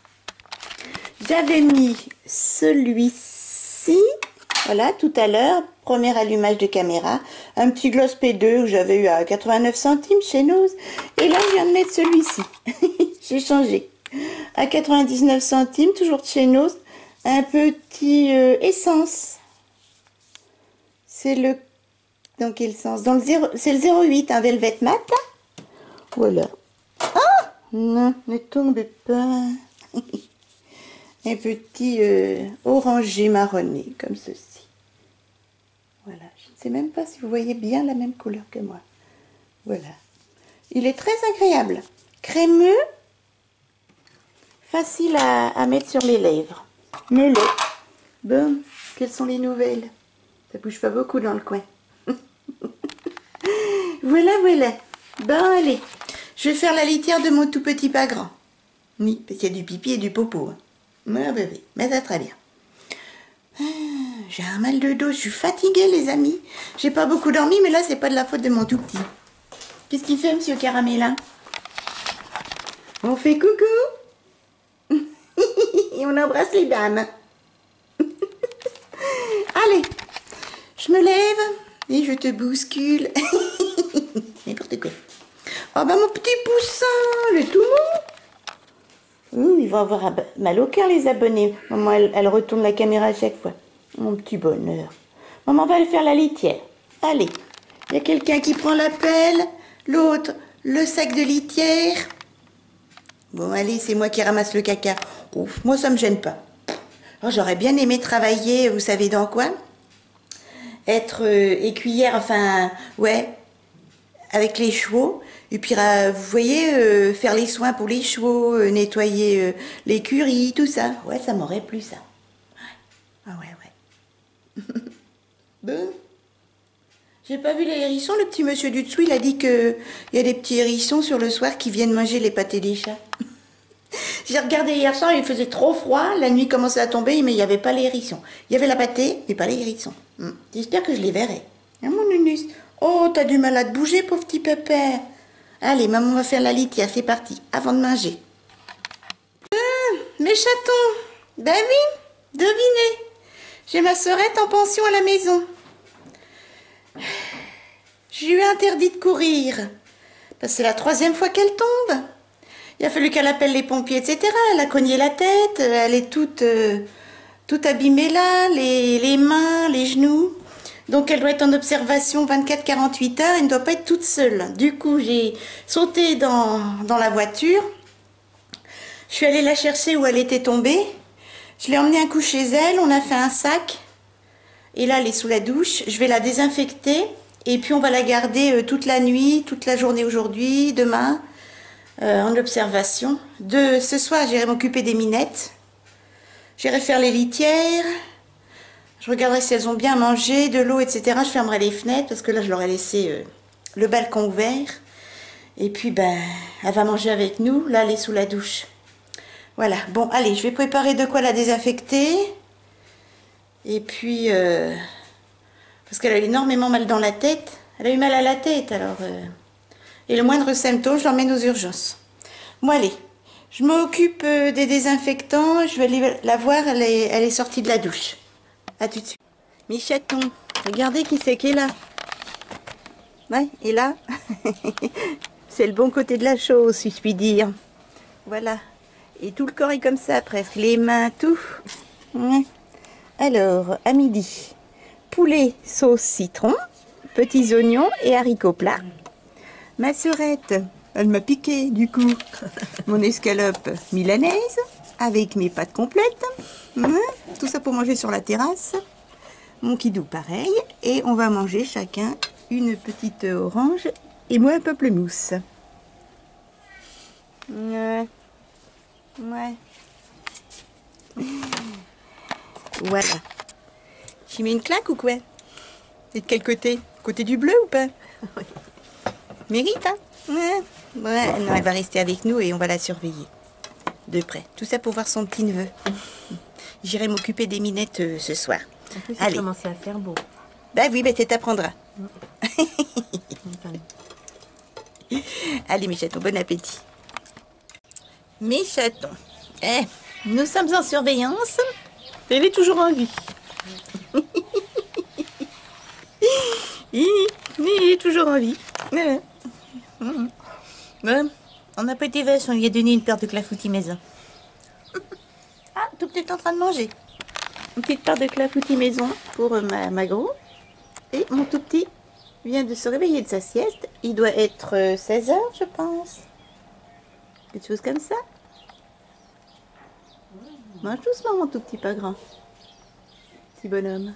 J'avais mis celui-ci, voilà, tout à l'heure, premier allumage de caméra, un petit gloss P deux que j'avais eu à quatre-vingt-neuf centimes chez Nose, et là, je viens de mettre celui-ci. J'ai changé. À quatre-vingt-dix-neuf centimes, toujours de chez Nose, un petit euh, essence. C'est le... Dans quel sens? Dans le zéro... C'est le zéro huit, un Velvet Mat. Voilà. Ah non, ne tombez pas. Un petit euh, orangé marronné, comme ceci. Voilà. Je ne sais même pas si vous voyez bien la même couleur que moi. Voilà. Il est très agréable. Crémeux. Facile à, à mettre sur les lèvres. Melé. Bon, quelles sont les nouvelles? Ça bouge pas beaucoup dans le coin. Voilà, voilà. Bon, allez. Je vais faire la litière de mon tout petit pas grand. Oui, parce qu'il y a du pipi et du popo. Hein. Ah, bah oui, mais ça très bien. J'ai un mal de dos, je suis fatiguée les amis. J'ai pas beaucoup dormi, mais là c'est pas de la faute de mon tout petit. Qu'est-ce qu'il fait monsieur Caramella? On fait coucou. Et on embrasse les dames. Allez, je me lève et je te bouscule. N'importe quoi. Oh bah mon petit poussin, le tout mou. Ouh, il va avoir mal au cœur les abonnés. Maman, elle, elle retourne la caméra à chaque fois. Mon petit bonheur. Maman va aller faire la litière. Allez, il y a quelqu'un qui prend la pelle, l'autre le sac de litière. Bon, allez, c'est moi qui ramasse le caca. Ouf, moi ça me gêne pas. Oh, j'aurais bien aimé travailler, vous savez dans quoi? Être euh, écuyère, enfin, ouais, avec les chevaux. Et puis, euh, vous voyez, euh, faire les soins pour les chevaux, euh, nettoyer euh, l'écurie, tout ça. Ouais, ça m'aurait plu, ça. Ouais. Ah ouais, ouais. Bon. J'ai pas vu les hérissons, le petit monsieur du dessous, il a dit qu'il y a des petits hérissons sur le soir qui viennent manger les pâtés des chats. J'ai regardé hier soir, il faisait trop froid, la nuit commençait à tomber, mais il n'y avait pas les hérissons. Il y avait la pâtée, mais pas les hérissons. Hmm. J'espère que je les verrai. Hein, mon nunus? Oh, t'as du mal à te bouger, pauvre petit pépère. Allez, maman va faire la litière, c'est parti, avant de manger. Ah, mes chatons. Ben oui, devinez. J'ai ma sœurette en pension à la maison. Je lui ai interdit de courir. Parce que c'est la troisième fois qu'elle tombe. Il a fallu qu'elle appelle les pompiers, et cetera. Elle a cogné la tête, elle est toute, euh, toute abîmée là, les, les mains, les genoux. Donc elle doit être en observation vingt-quatre à quarante-huit heures, elle ne doit pas être toute seule. Du coup, j'ai sauté dans, dans la voiture. Je suis allée la chercher où elle était tombée. Je l'ai emmenée un coup chez elle, on a fait un sac. Et là, elle est sous la douche. Je vais la désinfecter. Et puis, on va la garder euh, toute la nuit, toute la journée aujourd'hui, demain, euh, en observation. De ce soir, j'irai m'occuper des minettes. J'irai faire les litières. Je regarderai si elles ont bien mangé, de l'eau, et cetera. Je fermerai les fenêtres parce que là, je leur ai laissé euh, le balcon ouvert. Et puis, ben, elle va manger avec nous. Là, elle est sous la douche. Voilà. Bon, allez, je vais préparer de quoi la désinfecter. Et puis, euh, parce qu'elle a eu énormément mal dans la tête. Elle a eu mal à la tête, alors... Euh, et le moindre symptôme, je l'emmène aux urgences. Bon, allez, je m'occupe euh, des désinfectants. Je vais aller la voir, elle est, elle est sortie de la douche. À tout de suite. Mes chatons, regardez qui c'est qui est là. Ouais, et là, c'est le bon côté de la chose, si je puis dire. Voilà. Et tout le corps est comme ça, presque. Les mains, tout. Ouais. Alors, à midi, poulet sauce citron, petits oignons et haricots plats. Ma sœurette, elle m'a piqué du coup mon escalope milanaise avec mes pâtes complètes. Ouais, tout ça pour manger sur la terrasse. Mon kidou pareil. Et on va manger chacun une petite orange et moi un pamplemousse. Ouais. Ouais. Voilà. J'y mets une claque ou quoi? Et de quel côté? Côté du bleu ou pas? Oui. Mérite, hein? Ouais. Ouais, non, elle va rester avec nous et on va la surveiller. De près. Tout ça pour voir son petit neveu. J'irai m'occuper des minettes euh, ce soir. En plus, allez. Il commence à faire beau. Bah oui, bah tu t'apprendras. Allez mes chatons, bon appétit. Mes chatons. Eh, nous sommes en surveillance. Elle est toujours en vie. Il est toujours en vie. Ouais. Ouais. On n'a pas été vache, on lui a donné une paire de clafoutis maison. Ah, tout petit est en train de manger. Une petite paire de clafoutis maison pour ma, ma gros. Et mon tout petit vient de se réveiller de sa sieste. Il doit être seize heures, je pense. Quelque chose comme ça. Mange doucement, mon tout petit, pas grand. Petit bonhomme.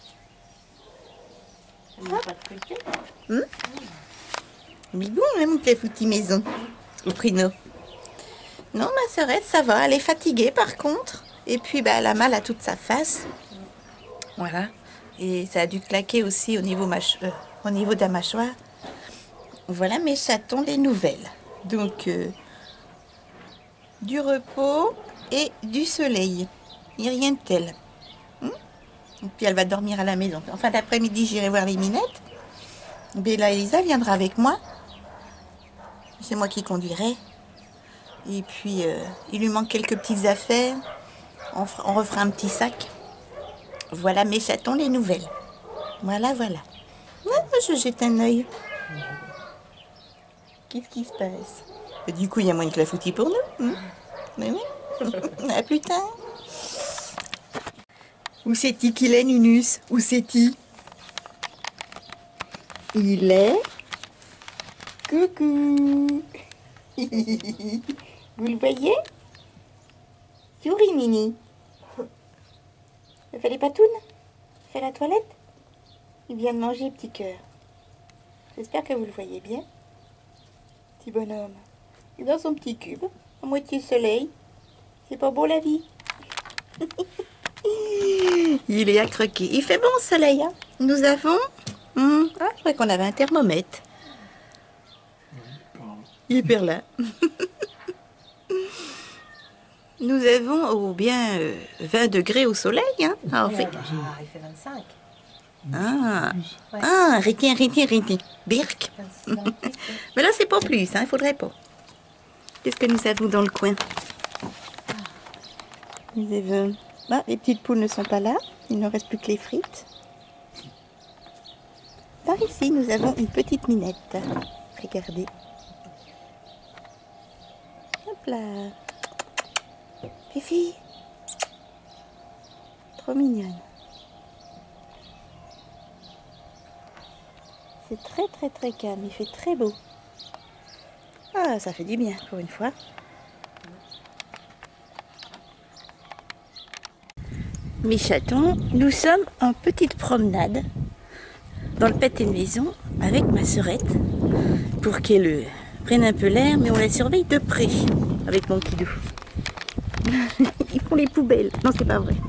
Hum? Mais bon, hein, mon clafoutis maison. Au prino. Non, ma sœurette, ça va. Elle est fatiguée, par contre. Et puis, bah, elle a mal à toute sa face. Voilà. Et ça a dû claquer aussi au niveau, mâch... euh, au niveau de la mâchoire. Voilà mes chatons, les nouvelles. Donc, euh, du repos et du soleil. Il n'y a rien de tel. Hum? Et puis elle va dormir à la maison. En fin d'après-midi, j'irai voir les minettes. Bella Elisa viendra avec moi. C'est moi qui conduirai. Et puis, euh, il lui manque quelques petites affaires. On, fera, on refera un petit sac. Voilà mes chatons, les nouvelles. Voilà, voilà. Ah, je jette un œil. Qu'est-ce qui se passe? Et du coup, il y a moins de clafoutis pour nous. Hein? Mais oui. À plus tard. Où c'est-il qu'il est, Nunus? Où c'est-il? Il est... Coucou. Vous le voyez? Souris, Mini. Il fait les patounes? Il fait la toilette? Il vient de manger, petit cœur. J'espère que vous le voyez bien. Petit bonhomme. Il est dans son petit cube, à moitié soleil. C'est pas beau la vie. Il est à croquer. Il fait bon soleil, hein? Nous avons... Hum, ah, je crois qu'on avait un thermomètre. Il est par là. Nous avons oh, bien euh, vingt degrés au soleil. Hein? Ah, il, fait... ah, il fait vingt-cinq. Ah, Ouais. ah, arrêtez, arrêtez, arrêtez. Birk. Mais là, c'est pas plus, hein, il faudrait pas. Qu'est-ce que nous avons dans le coin? Nous avons... Ah, les petites poules ne sont pas là. Il ne reste plus que les frites. Par ici, nous avons une petite minette. Regardez. Hop là. Fifi. Trop mignonne. C'est très très très calme. Il fait très beau. Ah, ça fait du bien pour une fois. Mes chatons, nous sommes en petite promenade dans le pâté de maison avec ma sœurette pour qu'elle euh, prenne un peu l'air, mais on la surveille de près avec mon kidou. Ils font les poubelles. Non, c'est pas vrai.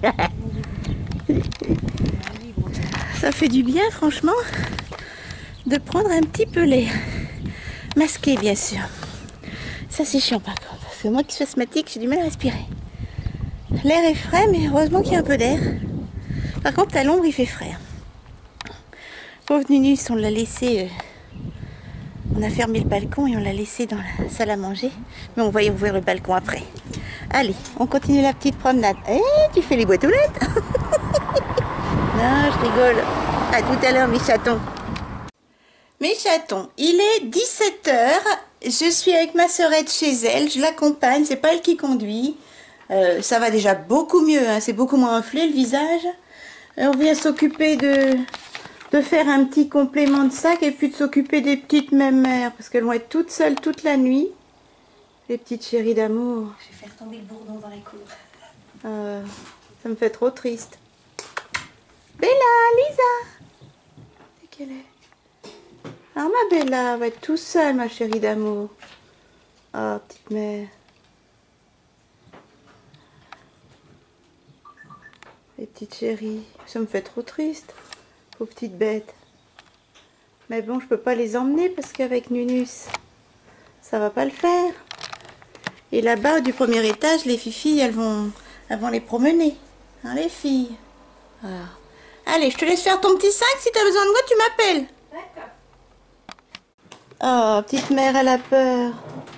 Ça fait du bien, franchement, de prendre un petit peu l'air. Masqué, bien sûr. Ça, c'est chiant par contre, parce que moi qui suis asthmatique, j'ai du mal à respirer. L'air est frais, mais heureusement qu'il y a un peu d'air. Par contre, à l'ombre, il fait frais. Pauvre Nunus, on l'a laissé... Euh, on a fermé le balcon et on l'a laissé dans la salle à manger. Mais on va y ouvrir le balcon après. Allez, on continue la petite promenade. Eh, tu fais les boîtes aux lettres? Non, je rigole. À tout à l'heure, mes chatons. Mes chatons, il est dix-sept heures. Je suis avec ma sœurette chez elle. Je l'accompagne, c'est pas elle qui conduit. Euh, ça va déjà beaucoup mieux, hein. C'est beaucoup moins enflé le visage. Et on vient s'occuper de, de faire un petit complément de sac et puis de s'occuper des petites mémères parce qu'elles vont être toutes seules toute la nuit. Les petites chéries d'amour. Je vais faire tomber le bourdon dans la cour. Euh, ça me fait trop triste. Bella, Lisa. C'est qu'elle est. Alors ma Bella va être tout seule, ma chérie d'amour. Oh, petite mère. Les petites chéries, ça me fait trop triste. Pauvres petites bêtes. Mais bon, je peux pas les emmener parce qu'avec Nunus, ça va pas le faire. Et là-bas, du premier étage, les filles, elles vont, elles vont les promener. Hein, les filles. Alors, allez, je te laisse faire ton petit sac. Si tu as besoin de moi, tu m'appelles. D'accord. Oh, petite mère, elle a peur.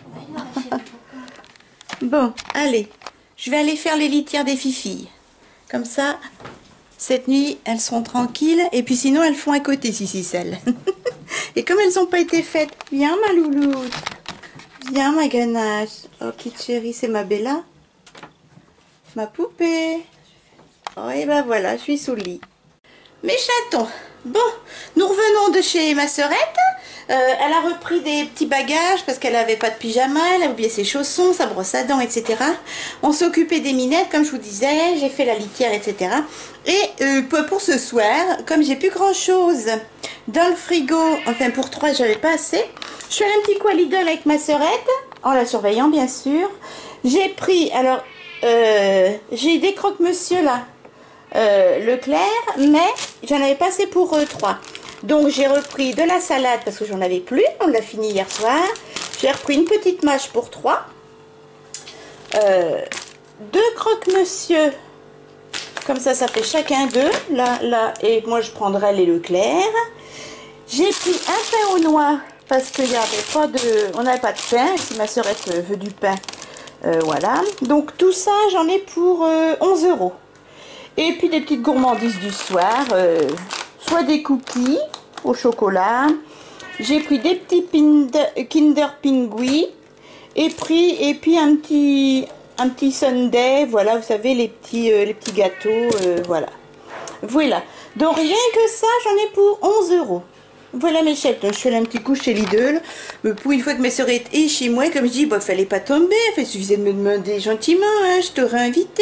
Bon, allez. Je vais aller faire les litières des filles. Comme ça, cette nuit, elles seront tranquilles. Et puis sinon, elles font à côté, si c'est celles. Et comme elles n'ont pas été faites, viens ma louloute. Viens ma ganache. Oh, petite chérie, c'est ma Bella. Ma poupée. Oh, et ben voilà, je suis sous le lit. Mes chatons. Bon, nous revenons de chez ma sœurette. Euh, elle a repris des petits bagages parce qu'elle n'avait pas de pyjama, elle a oublié ses chaussons, sa brosse à dents, et cetera. On s'est occupé des minettes, comme je vous disais, j'ai fait la litière, et cetera. Et euh, pour ce soir, comme j'ai plus grand chose dans le frigo, enfin pour trois, j'avais pas assez, je suis allée un petit coup à Lidl avec ma sœurette, en la surveillant bien sûr. J'ai pris, alors, euh, j'ai des croque-monsieur là, euh, Leclerc, mais j'en avais pas assez pour euh, trois. Donc j'ai repris de la salade parce que j'en avais plus, on l'a fini hier soir. J'ai repris une petite mâche pour trois. Euh, deux croque-monsieur Comme ça, ça fait chacun deux. Là, là, et moi, je prendrai les Leclerc. J'ai pris un pain au noix parce qu'il n'y avait pas de... On n'avait pas de pain. Si ma sœurette veut du pain, euh, voilà. Donc, tout ça, j'en ai pour euh, onze euros. Et puis, des petites gourmandises du soir. Euh, soit des cookies au chocolat. J'ai pris des petits Kinder, Kinder Pingui. Et puis, et puis un petit... Un petit sundae, voilà, vous savez, les petits, euh, les petits gâteaux, euh, voilà. Voilà. Donc, rien que ça, j'en ai pour onze euros. Voilà mes chèques. Donc, je fais un petit coup chez Lidl. Mais pour une fois que mes sœurs étaient chez moi, comme je dis, bah, fallait pas tomber. Il suffisait de me demander gentiment, hein, je t'aurais invité.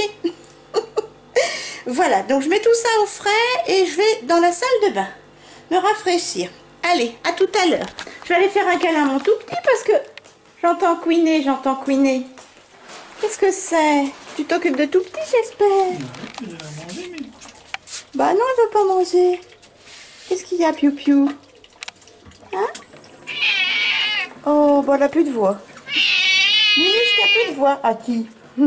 Voilà. Donc, je mets tout ça au frais et je vais dans la salle de bain me rafraîchir. Allez, à tout à l'heure. Je vais aller faire un câlin à mon tout petit parce que j'entends couiner, j'entends couiner. Qu'est-ce que c'est? Tu t'occupes de tout petit, j'espère? Bah non, elle veut pas manger. Qu'est-ce qu'il y a, Piu Piu? Hein? Oh, bah elle a plus de voix. Minus, t'as plus de voix. À qui?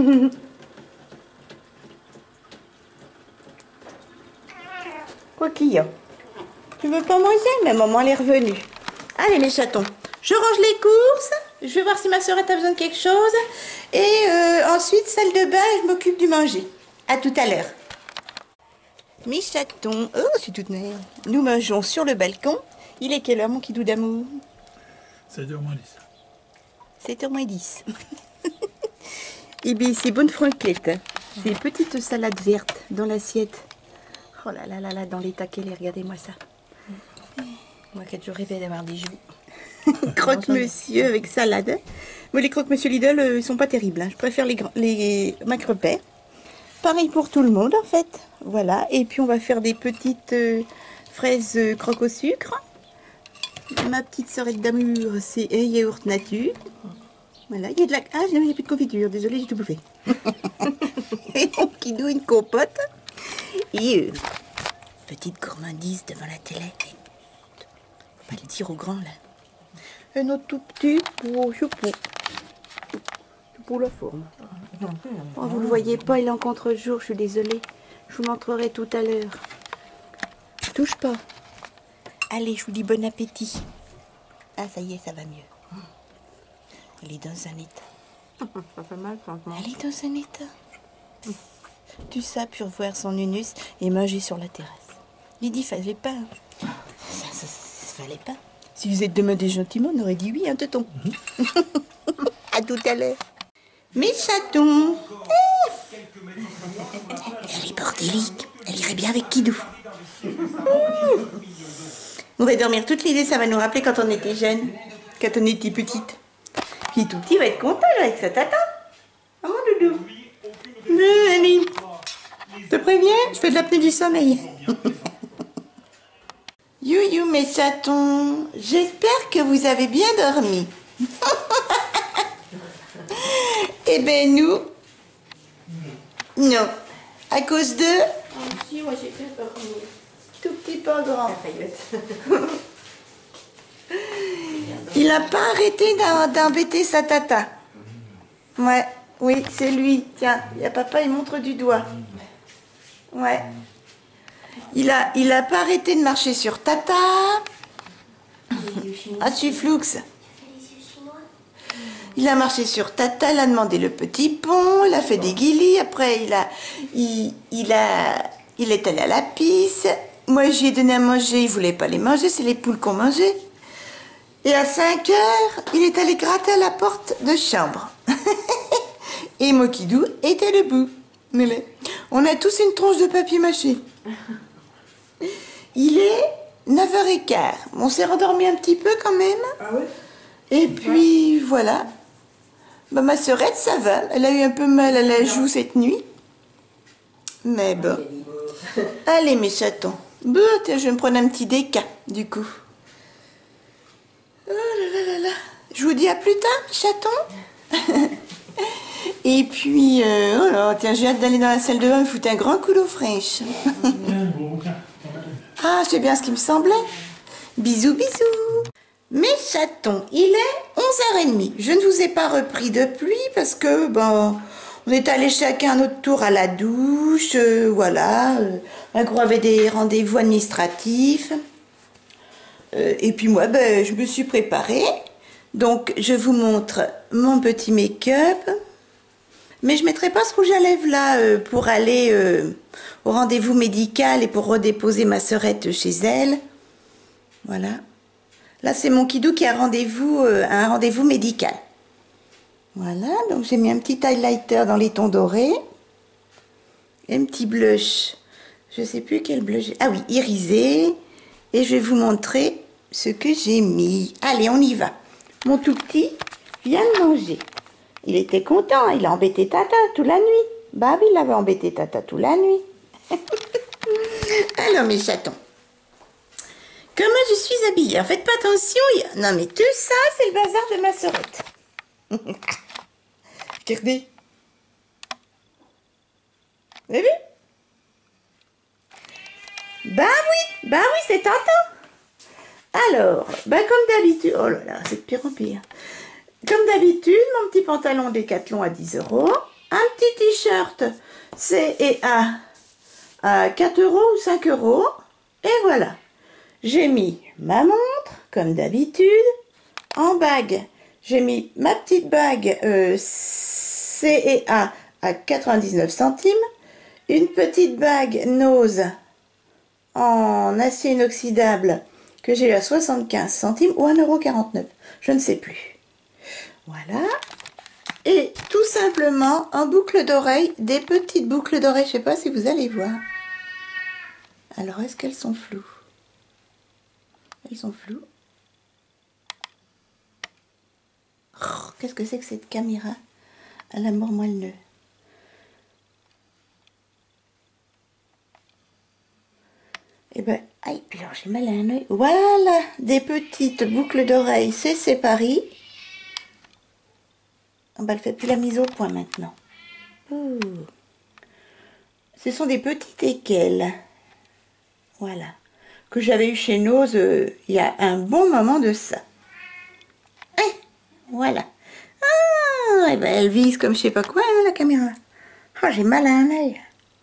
Quoi qu'il y a? Tu veux pas manger? Mais maman, elle est revenue. Allez, mes chatons. Je range les courses. Je vais voir si ma sœur a besoin de quelque chose. Et euh, ensuite, salle de bain, je m'occupe du manger. À tout à l'heure. Mes chatons. Oh, je suis toute neuve. Nous mangeons sur le balcon. Il est quelle heure, mon kidou d'amour? sept heures moins dix. sept heures moins dix. Et bien, c'est bonne franquette. C'est une petite salade verte dans l'assiette. Oh là là là là, dans les taquets, regardez-moi ça. Moi qui ai toujours rêvé d'avoir des joues. Croque-monsieur avec salade. Moi, les croque-monsieur Lidl, euh, ils sont pas terribles. Hein. Je préfère les, les Macrepais. Pareil pour tout le monde, en fait. Voilà. Et puis, on va faire des petites euh, fraises euh, croque au sucre. Ma petite sœurette d'amour, c'est un yaourt nature. Voilà. Il y a de la... Ah, il n'y a plus de confiture. Désolée, j'ai tout bouffé. Et mon kidou, une compote. Et euh, petite gourmandise devant la télé. Faut pas le dire au grand, là. Un autre tout petit pour, pour la forme. Oh, vous le voyez pas, il est en contre-jour, je suis désolée. Je vous montrerai tout à l'heure. Touche pas. Allez, je vous dis bon appétit. Ah, ça y est, ça va mieux. Elle est dans un état. Ça fait mal, franchement. Elle est dans un état. Tout ça pour voir son unus et manger sur la terrasse. Lydie, fallait pas. Hein. Ça, ça, ça, ça fallait pas. Si vous êtes demandé gentiment, on aurait dit oui, hein, tonton. À tout à l'heure. Mes chatons. Elle est bordélique. Elle irait bien avec Kidou. On va dormir toute l'idée, ça va nous rappeler quand on était jeune, quand on était petite. Puis tout petit va être content là, avec sa tata. Ah mon doudou. Mais allez, je te préviens, je fais de l'apnée du sommeil. You you mes chatons, j'espère que vous avez bien dormi. Eh ben nous, non. À cause de... Oh, si, moi j'ai fait dormir. Tout petit pas grand. Il n'a pas arrêté d'embêter sa tata. Ouais, oui, c'est lui. Tiens, il y a papa, il montre du doigt. Ouais. Il a, il a pas arrêté de marcher sur tata. Ah, tu floux. Il a marché sur tata, il a demandé le petit pont, il a fait des guilis. Après, il a, il, il a, il est allé à la pisse. Moi, j'y ai donné à manger, il voulait pas les manger, c'est les poules qu'on mangeait. Et à cinq heures, il est allé gratter à la porte de chambre. Et Mokidou était debout. On a tous une tronche de papier mâché. Il est neuf heures quinze. On s'est rendormi un petit peu quand même. Ah oui? Et puis, voilà. Bah, ma sœurette, ça va. Elle a eu un peu mal à la joue cette nuit. Mais bon. Allez, mes chatons. Bon, tiens, je vais me prendre un petit déca, du coup. Oh là là là là. Je vous dis à plus tard, chatons. Et puis, euh, oh là, tiens, j'ai hâte d'aller dans la salle de bain me foutre un grand coup d'eau fraîche. Ah, c'est bien ce qui me semblait. Bisous, bisous. Mes chatons, il est onze heures trente. Je ne vous ai pas repris depuis parce que, bon, On est allé chacun notre tour à la douche, euh, voilà. Euh, un gros avait des rendez-vous administratifs. Euh, et puis moi, ben, je me suis préparée. Donc, je vous montre mon petit make-up. Mais je ne mettrai pas ce rouge à lèvres là euh, pour aller euh, au rendez-vous médical et pour redéposer ma sœurette chez elle. Voilà. Là, c'est mon kidou qui a rendez-vous, euh, un rendez-vous médical. Voilà, donc j'ai mis un petit highlighter dans les tons dorés. Et un petit blush. Je ne sais plus quel blush. Ah oui, irisé. Et je vais vous montrer ce que j'ai mis. Allez, on y va. Mon tout petit vient de manger. Il était content, il a embêté Tata toute la nuit. Bah oui, il avait embêté Tata toute la nuit. Alors mes chatons, comment je suis habillée? En faites pas attention. Il... Non mais tout ça, c'est le bazar de ma sœurette. Regardez. Vous avez vu? Bah oui, bah oui, c'est Tintin. Alors, bah comme d'habitude, oh là là, c'est de pire en pire. Comme d'habitude, mon petit pantalon Décathlon à dix euros, un petit t-shirt C et A à quatre euros ou cinq euros, et voilà. J'ai mis ma montre, comme d'habitude, en bague. J'ai mis ma petite bague euh, C et A à quatre-vingt-dix-neuf centimes, une petite bague Nose en acier inoxydable que j'ai eu à soixante-quinze centimes ou un euro quarante-neuf, je ne sais plus. Voilà. Et tout simplement en boucle d'oreille, des petites boucles d'oreille, je ne sais pas si vous allez voir. Alors, est-ce qu'elles sont floues? Elles sont floues. Oh, qu'est-ce que c'est que cette caméra à la mort moelle-neu? Eh ben, aïe, puis alors j'ai mal à un œil. Voilà, des petites boucles d'oreilles, c'est c'est Paris. On va le faire plus la mise au point maintenant. Ouh. Ce sont des petites équelles. Voilà. Que j'avais eu chez Nose euh, il y a un bon moment de ça. Eh, voilà. Ah, et ben elle vise comme je sais pas quoi, hein, la caméra. Oh, j'ai mal à un œil.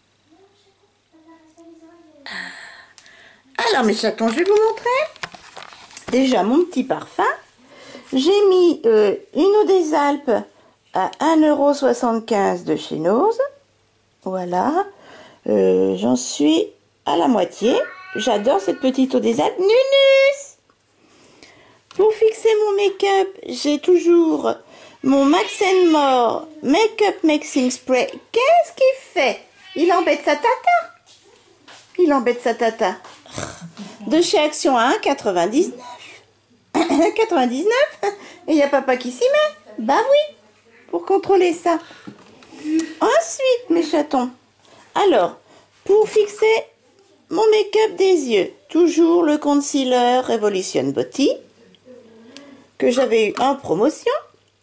Alors mes chatons, je vais vous montrer. Déjà mon petit parfum. J'ai mis euh, une eau des Alpes à un euro soixante-quinze de chez Nose. Voilà. Euh, J'en suis à la moitié. J'adore cette petite eau des Alpes. Nunus! Pour fixer mon make-up, j'ai toujours mon Max and More Make-up Mixing Spray. Qu'est-ce qu'il fait? Il embête sa tata. Il embête sa tata. De chez Action à un euro quatre-vingt-dix-neuf. un euro quatre-vingt-dix-neuf. Et il y a papa qui s'y met. Bah oui. Pour contrôler ça. Ensuite, mes chatons. Alors, pour fixer mon make-up des yeux, toujours le concealer Revolution Beauty que j'avais eu en promotion.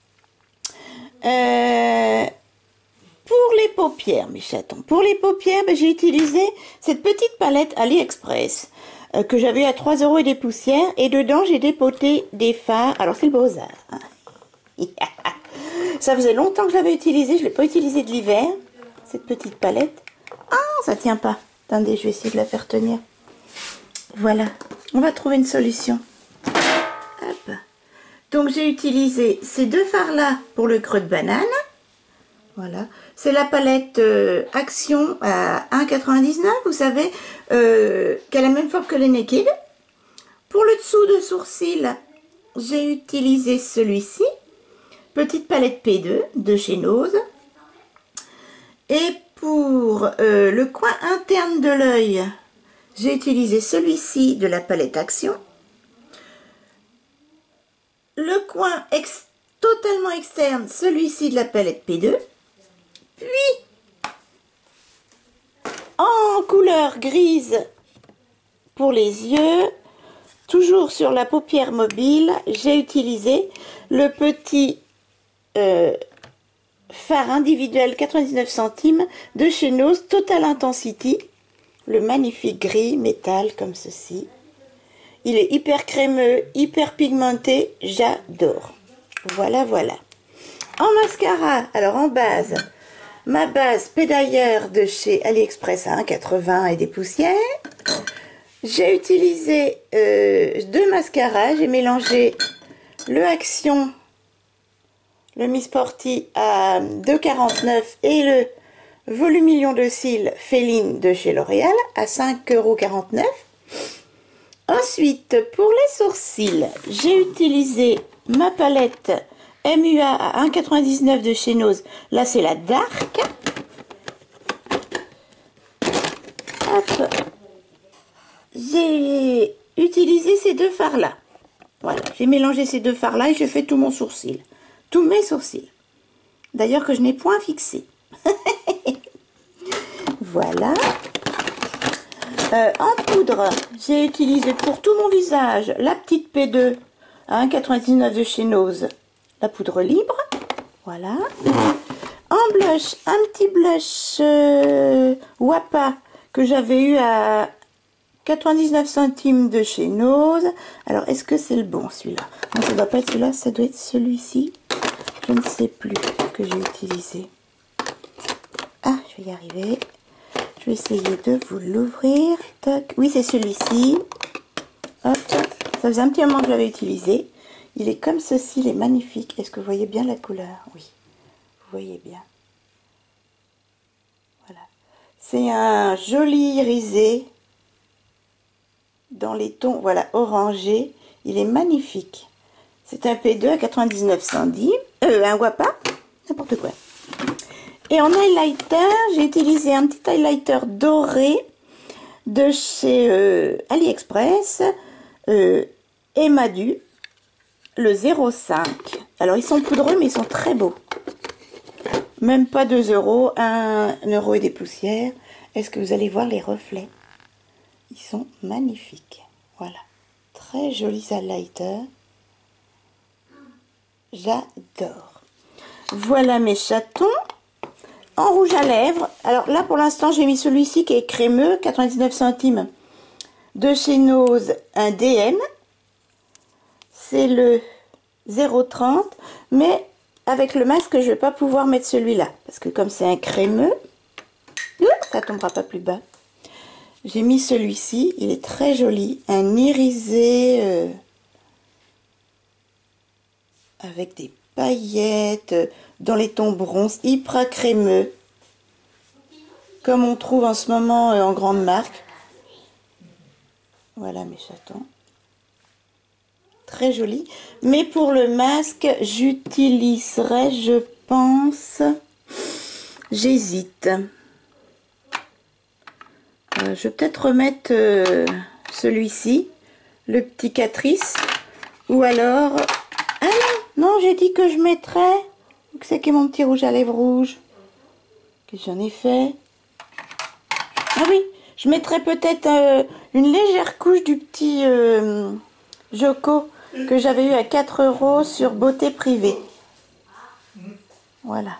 Euh, pour les paupières, mes chatons, pour les paupières, ben, j'ai utilisé cette petite palette AliExpress euh, que j'avais à trois euros et des poussières. Et dedans, j'ai dépoté des fards. Alors, c'est le Beaux-Arts. Hein. Ça faisait longtemps que je l'avais utilisé. Je ne l'ai pas utilisé de l'hiver, cette petite palette. Ah, ça tient pas. Attendez, je vais essayer de la faire tenir. Voilà. On va trouver une solution. Hop. Donc, j'ai utilisé ces deux fards-là pour le creux de banane. Voilà. C'est la palette euh, Action à un euro quatre-vingt-dix-neuf. Vous savez, euh, qui a la même forme que les Naked. Pour le dessous de sourcil, j'ai utilisé celui-ci. Petite palette P deux de chez Nose. Et pour euh, le coin interne de l'œil, j'ai utilisé celui-ci de la palette Action. Le coin ex totalement externe, celui-ci de la palette P deux. Puis, en couleur grise pour les yeux, toujours sur la paupière mobile, j'ai utilisé le petit euh, fard individuel quatre-vingt-dix-neuf centimes de chez Nose Total Intensity, le magnifique gris métal comme ceci. Il est hyper crémeux, hyper pigmenté, j'adore. Voilà, voilà. En mascara, alors en base, ma base pédailleur de chez AliExpress à un quatre-vingts et des poussières. J'ai utilisé euh, deux mascaras. J'ai mélangé le Action, le Mi Sporty à deux quarante-neuf et le Volumillion de cils Féline de chez L'Oréal à cinq euros quarante-neuf. Ensuite, pour les sourcils, j'ai utilisé ma palette M U A à un euro quatre-vingt-dix-neuf de chez Nose. Là, c'est la Dark. Hop. J'ai utilisé ces deux fards-là. Voilà, j'ai mélangé ces deux fards-là et je fais tout mon sourcil. Tous mes sourcils. D'ailleurs que je n'ai point fixé. Voilà. Euh, en poudre, j'ai utilisé pour tout mon visage la petite P deux à un euro quatre-vingt-dix-neuf de chez Nose. La poudre libre. Voilà. En blush, un petit blush euh, Wapa que j'avais eu à quatre-vingt-dix-neuf centimes de chez Nose. Alors, est-ce que c'est le bon celui-là? Non, ça ne doit pas être celui-là, ça doit être celui-ci. Je ne sais plus que j'ai utilisé. Ah, je vais y arriver. Je vais essayer de vous l'ouvrir. Oui, c'est celui-ci. Hop. Ça faisait un petit moment que je l'avais utilisé. Il est comme ceci, il est magnifique. Est-ce que vous voyez bien la couleur? Oui, vous voyez bien. Voilà. C'est un joli irisé dans les tons, voilà, orangé. Il est magnifique. C'est un P deux à quatre-vingt-dix-neuf centimes. Euh, un Wapa. N'importe quoi. Et en highlighter, j'ai utilisé un petit highlighter doré de chez euh, AliExpress. Euh, Emadu. Le zéro cinq. Alors, ils sont poudreux, mais ils sont très beaux. Même pas deux euros, un euro et des poussières. Est-ce que vous allez voir les reflets? Ils sont magnifiques. Voilà. Très jolis highlighters. J'adore. Voilà mes chatons. En rouge à lèvres. Alors là, pour l'instant, j'ai mis celui-ci qui est crémeux, quatre-vingt-dix-neuf centimes. De chez Nose, un D M. C'est le zéro trente, mais avec le masque, je ne vais pas pouvoir mettre celui-là, parce que comme c'est un crémeux, ça ne tombera pas plus bas. J'ai mis celui-ci, il est très joli, un irisé euh, avec des paillettes euh, dans les tons bronze, hyper crémeux, comme on trouve en ce moment euh, en grande marque. Voilà mes chatons. Très joli. Mais pour le masque, j'utiliserai, je pense, j'hésite. Euh, je vais peut-être remettre euh, celui-ci, le petit Catrice. Ou alors... Ah non, non, j'ai dit que je mettrais... C'est qui mon petit rouge à lèvres rouge? Que j'en ai fait. Ah oui, je mettrais peut-être euh, une légère couche du petit euh, Joko que j'avais eu à quatre euros sur Beauté Privée. Voilà.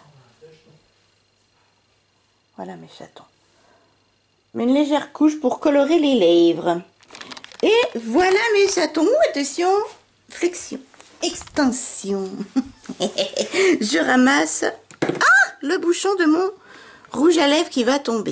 Voilà mes chatons. Mais une légère couche pour colorer les lèvres. Et voilà mes chatons. Attention, flexion, extension. Je ramasse ah, le bouchon de mon rouge à lèvres qui va tomber.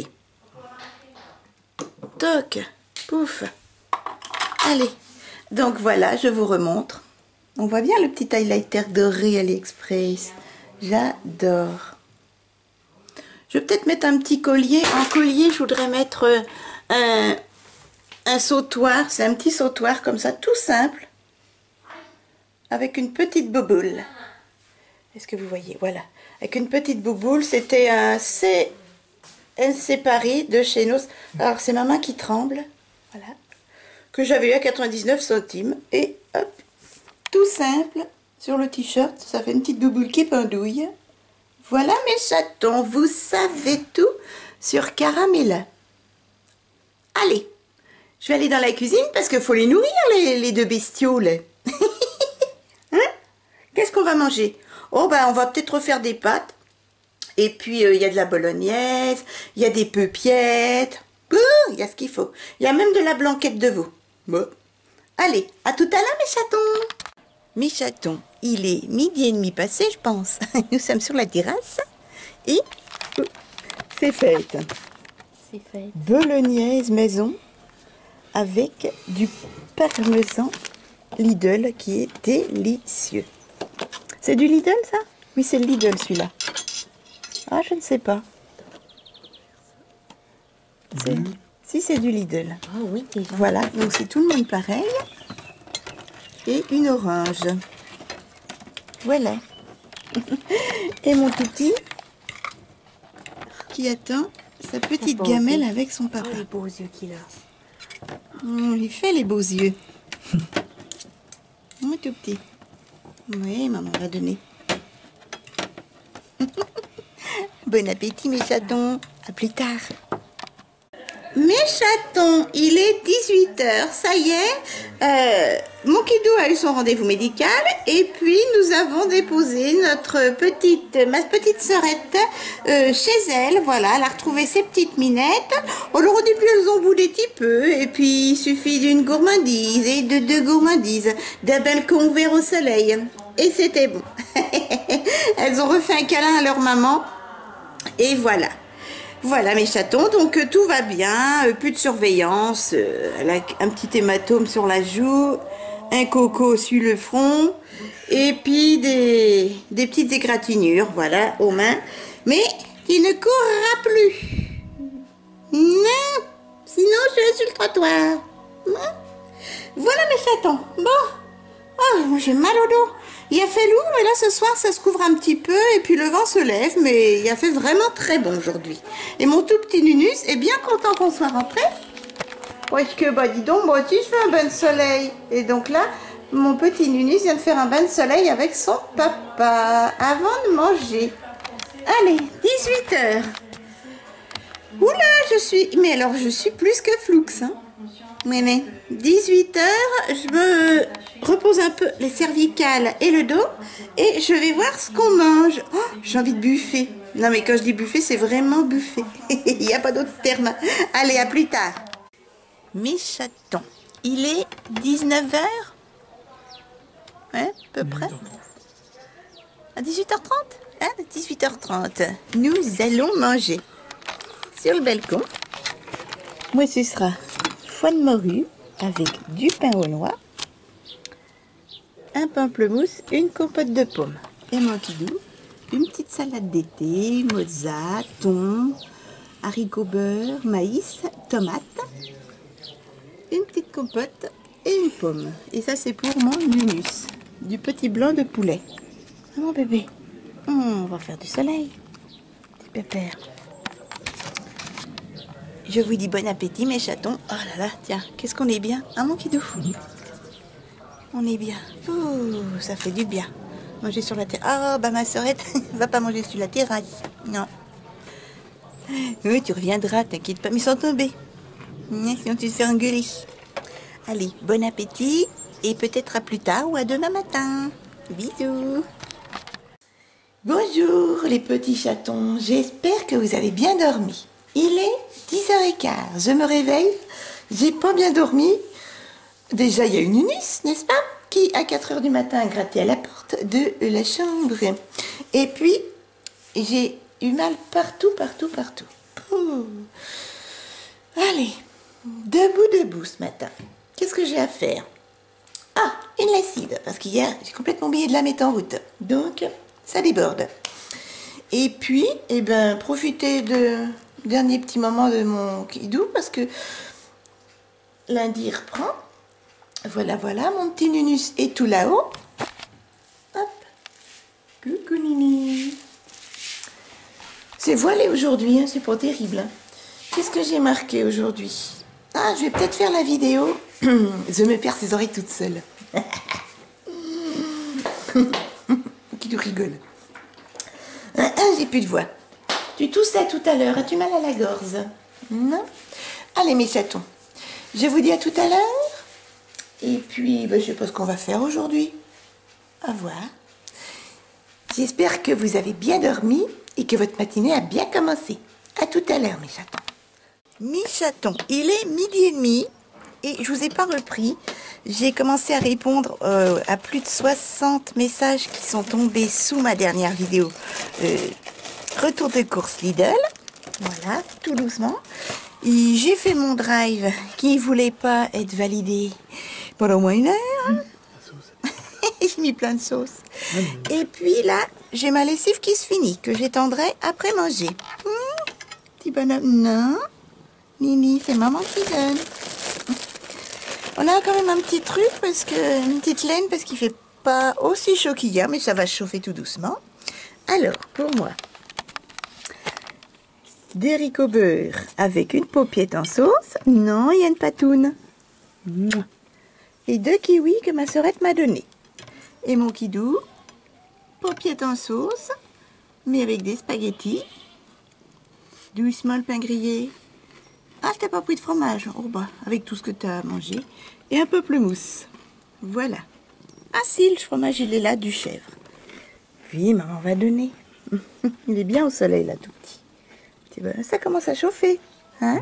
Toc, pouf. Allez. Donc voilà, je vous remontre. On voit bien le petit highlighter doré AliExpress. J'adore. Je vais peut-être mettre un petit collier. En collier, je voudrais mettre un, un sautoir. C'est un petit sautoir comme ça, tout simple. Avec une petite bouboule. Est-ce que vous voyez? Voilà. Avec une petite bouboule. C'était un C N C Paris de chez Nos. Alors, c'est ma main qui tremble. Voilà. Que j'avais eu à quatre-vingt-dix-neuf centimes. Et hop, tout simple, sur le t-shirt, ça fait une petite douboule qui pendouille. Voilà mes chatons, vous savez tout sur Caramella. Allez, je vais aller dans la cuisine parce qu'il faut les nourrir, les, les deux bestiaux, là. Hein? Qu'est-ce qu'on va manger? Oh, ben, on va peut-être refaire des pâtes. Et puis, il euh, y a de la bolognaise, il y a des peupiettes. Il y a ce qu'il faut. Il y a même de la blanquette de veau. Bon. Allez, à tout à l'heure mes chatons. Mes chatons, il est midi et demi passé je pense. Nous sommes sur la terrasse et C'est fait. C'est fait. Bolognaise maison avec du parmesan Lidl qui est délicieux. C'est du Lidl ça? Oui, c'est le Lidl celui-là. Ah, je ne sais pas. Mmh. Si, c'est du Lidl. Ah oui, déjà. Voilà, donc c'est tout le monde pareil. Et une orange. Voilà. Et mon tout petit qui attend sa petite gamelle avec son papa. Oh, les beaux yeux qu'il a. Oh, il fait les beaux yeux. Mon tout petit. Oui, maman va donner. Bon appétit mes chatons. À plus tard. Mes chatons, il est dix-huit heures, ça y est, euh, mon kidou a eu son rendez-vous médical et puis nous avons déposé notre petite, ma petite sœurette euh, chez elle, voilà, elle a retrouvé ses petites minettes. Alors au début elles ont boudé un petit peu et puis il suffit d'une gourmandise et de deux gourmandises, d'un balcon ouvert au soleil et c'était bon. Elles ont refait un câlin à leur maman et voilà. Voilà mes chatons, donc euh, tout va bien, euh, plus de surveillance, euh, elle a un petit hématome sur la joue, un coco sur le front, et puis des, des petites égratignures, voilà, aux mains, mais il ne courra plus. Non, sinon je suis sur le trottoir. Non. Voilà mes chatons, bon, oh, moi j'ai mal au dos. Il a fait lourd, mais là ce soir ça se couvre un petit peu et puis le vent se lève, mais il a fait vraiment très bon aujourd'hui. Et mon tout petit Nunus est bien content qu'on soit rentré. Parce que bah dis donc, moi aussi je fais un bain de soleil. Et donc là, mon petit Nunus vient de faire un bain de soleil avec son papa avant de manger. Allez, dix-huit heures. Oula, je suis... Mais alors je suis plus que floux, hein. Mais, mais dix-huit heures, je me repose un peu les cervicales et le dos et je vais voir ce qu'on mange. Oh, j'ai envie de buffet. Non mais quand je dis buffet, c'est vraiment buffet. Il n'y a pas d'autre terme. Allez, à plus tard. Mes chatons, il est dix-neuf heures, hein, à peu près. À dix-huit heures trente, hein, dix-huit heures trente. Nous allons manger sur le balcon. Moi, ce sera foie de morue avec du pain aux noix, un pamplemousse, une compote de pommes. Et mon kidou, une petite salade d'été, mozza, thon, haricots beurre, maïs, tomates, une petite compote et une pomme. Et ça c'est pour mon Nunus, du petit blanc de poulet. Ah, mon bébé, on va faire du soleil, petit pépère. Je vous dis bon appétit mes chatons. Oh là là, tiens, qu'est-ce qu'on est bien, hein mon kidou? On est bien. Ouh, ça fait du bien. Manger sur la terrasse. Oh, bah ma sœurette, va pas manger sur la terrasse. Non. Oui, tu reviendras, t'inquiète pas, mais sans tomber. Sinon tu te fais engueuler. Allez, bon appétit et peut-être à plus tard ou à demain matin. Bisous. Bonjour les petits chatons, j'espère que vous avez bien dormi. Il est dix heures quinze, je me réveille, j'ai pas bien dormi. Déjà il y a une Nunus, n'est-ce pas, qui à quatre heures du matin a gratté à la porte de la chambre. Et puis j'ai eu mal partout, partout, partout. Ouh. Allez, debout, debout ce matin. Qu'est-ce que j'ai à faire? Ah, une lessive, parce qu'hier j'ai complètement oublié de la mettre en route. Donc ça déborde. Et puis, eh ben, profiter de dernier petit moment de mon kidou parce que lundi il reprend. Voilà, voilà, mon petit Nunus est tout là-haut. Hop. Coucou Nini. C'est voilé aujourd'hui, hein, c'est pas terrible. Hein. Qu'est-ce que j'ai marqué aujourd'hui? Ah, je vais peut-être faire la vidéo. Je me perds ses oreilles toute seule. Kidou rigole. J'ai plus de voix. Tu toussais tout à l'heure. As-tu mal à la gorge? Non? Allez mes chatons. Je vous dis à tout à l'heure. Et puis, ben, je sais pas ce qu'on va faire aujourd'hui. Au revoir. J'espère que vous avez bien dormi et que votre matinée a bien commencé. À tout à l'heure mes chatons. Mes chatons, il est midi et demi et je vous ai pas repris. J'ai commencé à répondre euh, à plus de soixante messages qui sont tombés sous ma dernière vidéo. Euh, Retour de course Lidl. Voilà, tout doucement. Et j'ai fait mon drive qui ne voulait pas être validé pendant au moins une heure. La sauce. J'ai mis plein de sauce. Ah, mais- Et puis là, j'ai ma lessive qui se finit, que j'étendrai après manger. Hmm, petit bonhomme, non. Nini, c'est maman qui donne. On a quand même un petit truc, parce que une petite laine, parce qu'il fait pas aussi chaud qu'hier, mais ça va chauffer tout doucement. Alors, pour moi, des haricots beurre avec une paupiette en sauce. Non, il y a une patoune. Mouah. Et deux kiwis que ma sœurette m'a donné. Et mon kidou, paupiette en sauce, mais avec des spaghettis. Doucement le pain grillé. Ah, je t'ai pas pris de fromage. Oh bah, avec tout ce que tu as mangé. Et un peu plus mousse. Voilà. Ah si, le fromage, il est là, du chèvre. Oui, maman va donner. Il est bien au soleil, là, tout petit. Petit bonhomme. Ça commence à chauffer. Hein?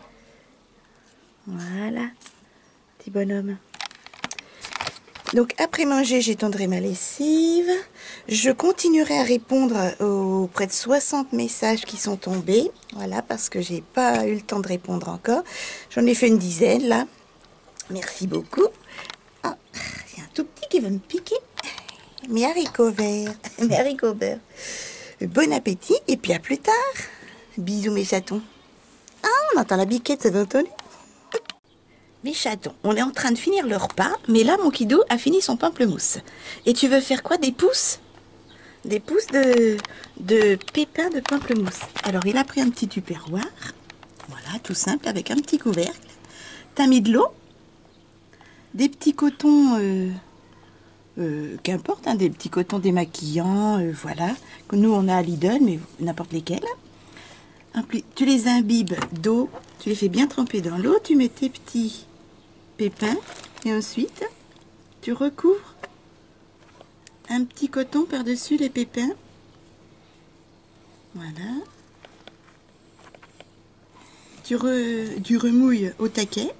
Voilà. Petit bonhomme. Donc, après manger, j'étendrai ma lessive. Je continuerai à répondre aux près de soixante messages qui sont tombés. Voilà, parce que j'ai pas eu le temps de répondre encore. J'en ai fait une dizaine, là. Merci beaucoup. Ah, il y a un tout petit qui veut me piquer. Mes haricots verts. Mes haricots beurre. Bon appétit, et puis à plus tard. Bisous, mes chatons. Ah, on entend la biquette, ça va entendu? Mes chatons, on est en train de finir le repas, mais là, mon kiddo a fini son pamplemousse. Et tu veux faire quoi? Des pousses? Des pousses de, de pépins de pamplemousse. Alors, il a pris un petit tupperware. Voilà, tout simple, avec un petit couvercle. T'as mis de l'eau, des petits cotons, euh, euh, qu'importe, hein, des petits cotons démaquillants, euh, voilà. Que nous, on a à Lidl, mais n'importe lesquels. Tu les imbibes d'eau, tu les fais bien tremper dans l'eau, tu mets tes petits pépins et ensuite tu recouvres un petit coton par-dessus les pépins. Voilà. Tu, re, tu remouilles au taquet.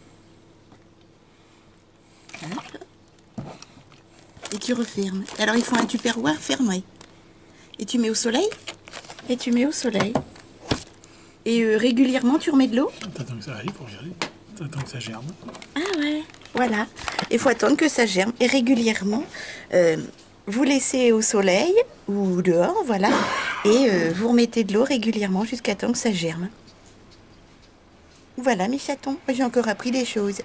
Hop. Et tu refermes. Alors il faut un tupperware fermé. Et tu mets au soleil. Et tu mets au soleil. Et euh, régulièrement, tu remets de l'eau. T'attends que ça arrive pour regarder. T'attends que ça germe. Ah ouais, voilà. Il faut attendre que ça germe. Et régulièrement, euh, vous laissez au soleil ou dehors, voilà. Et euh, vous remettez de l'eau régulièrement jusqu'à temps que ça germe. Voilà, mes chatons. J'ai encore appris des choses.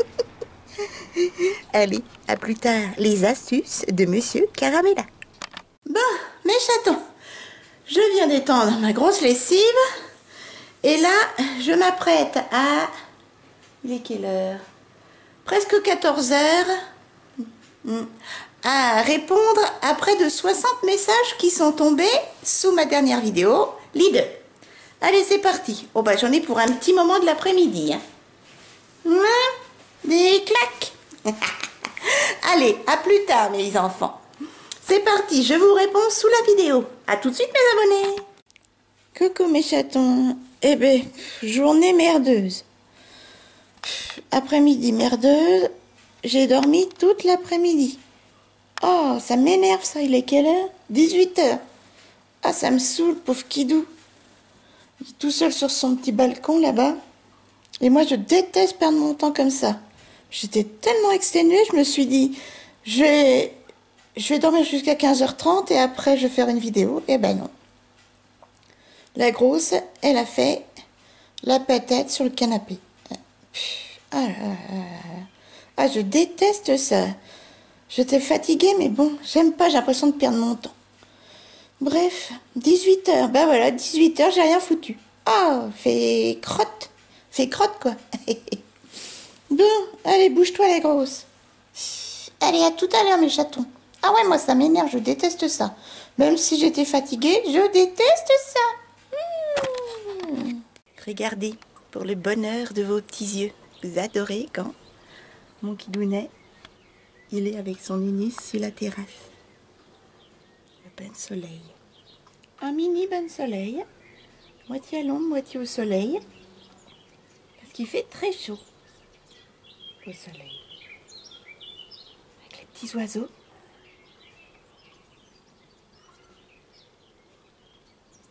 Allez, à plus tard. Les astuces de Monsieur Caramella. Bon, mes chatons, je viens d'étendre ma grosse lessive. Et là, je m'apprête à... Il est quelle heure? Presque quatorze heures. À répondre à près de soixante messages qui sont tombés sous ma dernière vidéo, Lidl. Allez, c'est parti. Oh bah j'en ai pour un petit moment de l'après-midi. Hein. Des claques. Allez, à plus tard, mes enfants. C'est parti, je vous réponds sous la vidéo. À tout de suite, mes abonnés. Coucou, mes chatons. Eh ben, journée merdeuse. Après-midi merdeuse, j'ai dormi toute l'après-midi. Oh, ça m'énerve ça, il est quelle heure? dix-huit heures. Ah, ça me saoule, pauvre kidou. Il est tout seul sur son petit balcon là-bas. Et moi, je déteste perdre mon temps comme ça. J'étais tellement exténuée, je me suis dit, je vais, je vais dormir jusqu'à quinze heures trente et après je vais faire une vidéo. Eh ben non. La grosse, elle a fait la patate sur le canapé. Ah, ah, ah, ah, je déteste ça. J'étais fatiguée, mais bon, j'aime pas, j'ai l'impression de perdre mon temps. Bref, dix-huit heures, ben voilà, dix-huit heures, j'ai rien foutu. Ah, fais crotte, fais crotte quoi. Bon, allez, bouge-toi les grosses. Allez, à tout à l'heure mes chatons. Ah ouais, moi ça m'énerve, je déteste ça. Même si j'étais fatiguée, je déteste ça. Mmh. Regardez, pour le bonheur de vos petits yeux. Vous adorez quand mon kidounet, il est avec son Nini sur la terrasse. Le bain de soleil. Un mini bain de soleil. Moitié à l'ombre, moitié au soleil. Parce qu'il fait très chaud au soleil. Avec les petits oiseaux.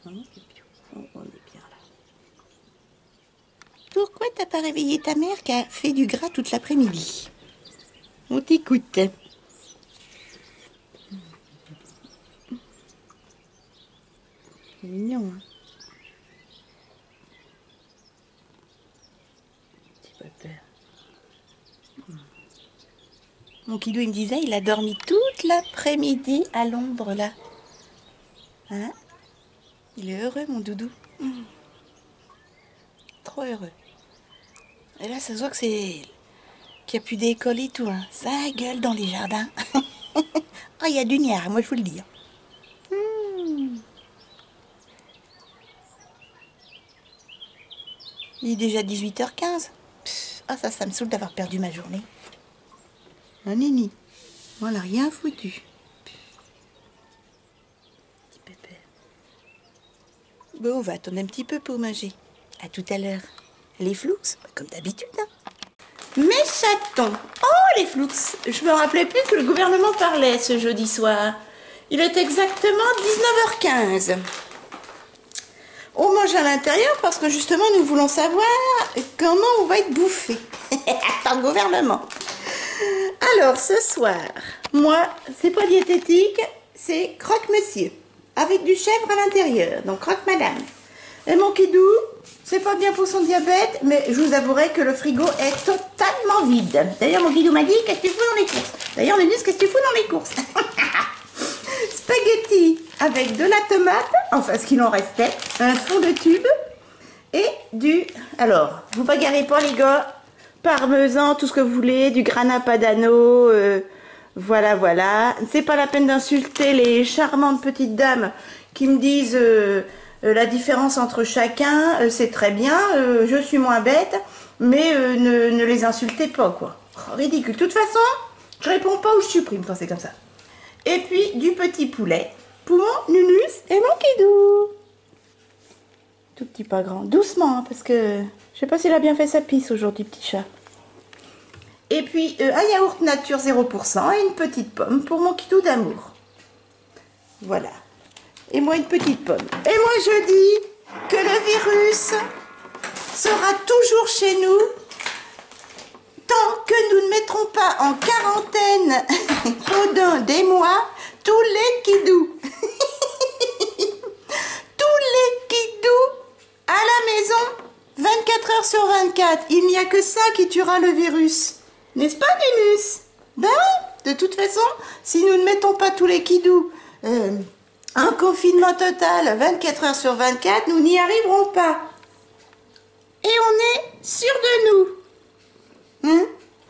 Oh, on est bien là. Pourquoi t'as pas réveillé ta mère qui a fait du gras toute l'après-midi? On t'écoute. C'est mignon, hein? Petit peu peur. Mon Kidou, il me disait, il a dormi toute l'après-midi à l'ombre, là. Hein? Il est heureux, mon doudou. Mmh. Trop heureux. Et là, ça se voit que c'est... qu'il n'y a plus d'école et tout, hein. Ça gueule dans les jardins. Ah, il y a du niard, moi, je vous le dis. Mmh. Il est déjà dix-huit heures quinze. Pff, ah, ça, ça me saoule d'avoir perdu ma journée. Un nini. On n'a rien foutu. Petit pépère. Bon, on va attendre un petit peu pour manger. À tout à l'heure. Les floux, comme d'habitude. Hein. Mes chatons. Oh, les floux. Je me rappelais plus que le gouvernement parlait ce jeudi soir. Il est exactement dix-neuf heures quinze. On mange à l'intérieur parce que justement, nous voulons savoir comment on va être bouffé par le gouvernement. Alors, ce soir, moi, c'est pas diététique, c'est croque-monsieur, avec du chèvre à l'intérieur, donc croque-madame. Et mon Kidou, c'est pas bien pour son diabète, mais je vous avouerai que le frigo est totalement vide. D'ailleurs, mon Kidou m'a dit, qu'est-ce que tu fous dans les courses? D'ailleurs, Nénus, qu'est-ce que tu fous dans les courses? Spaghetti avec de la tomate, enfin ce qu'il en restait, un fond de tube, et du... Alors, vous bagarrez pas les gars, parmesan, tout ce que vous voulez, du grana padano, euh, voilà, voilà. C'est pas la peine d'insulter les charmantes petites dames qui me disent euh, euh, la différence entre chacun, euh, c'est très bien, euh, je suis moins bête, mais euh, ne, ne les insultez pas, quoi. Oh, ridicule. De toute façon, je réponds pas ou je supprime quand c'est comme ça. Et puis, du petit poulet pour mon Nunus et mon Kidou. Tout petit, pas grand. Doucement, hein, parce que je sais pas s'il a bien fait sa pisse aujourd'hui, petit chat. Et puis, euh, un yaourt nature zéro pour cent et une petite pomme pour mon Kidou d'amour. Voilà. Et moi, une petite pomme. Et moi, je dis que le virus sera toujours chez nous tant que nous ne mettrons pas en quarantaine pendant des mois tous les Kidous. Tous les Kidous à la maison, vingt-quatre heures sur vingt-quatre. Il n'y a que ça qui tuera le virus. N'est-ce pas, Nunus? Ben oui, de toute façon, si nous ne mettons pas tous les Kidous euh, en confinement total, vingt-quatre heures sur vingt-quatre, nous n'y arriverons pas. Et on est sûr de nous. Hein?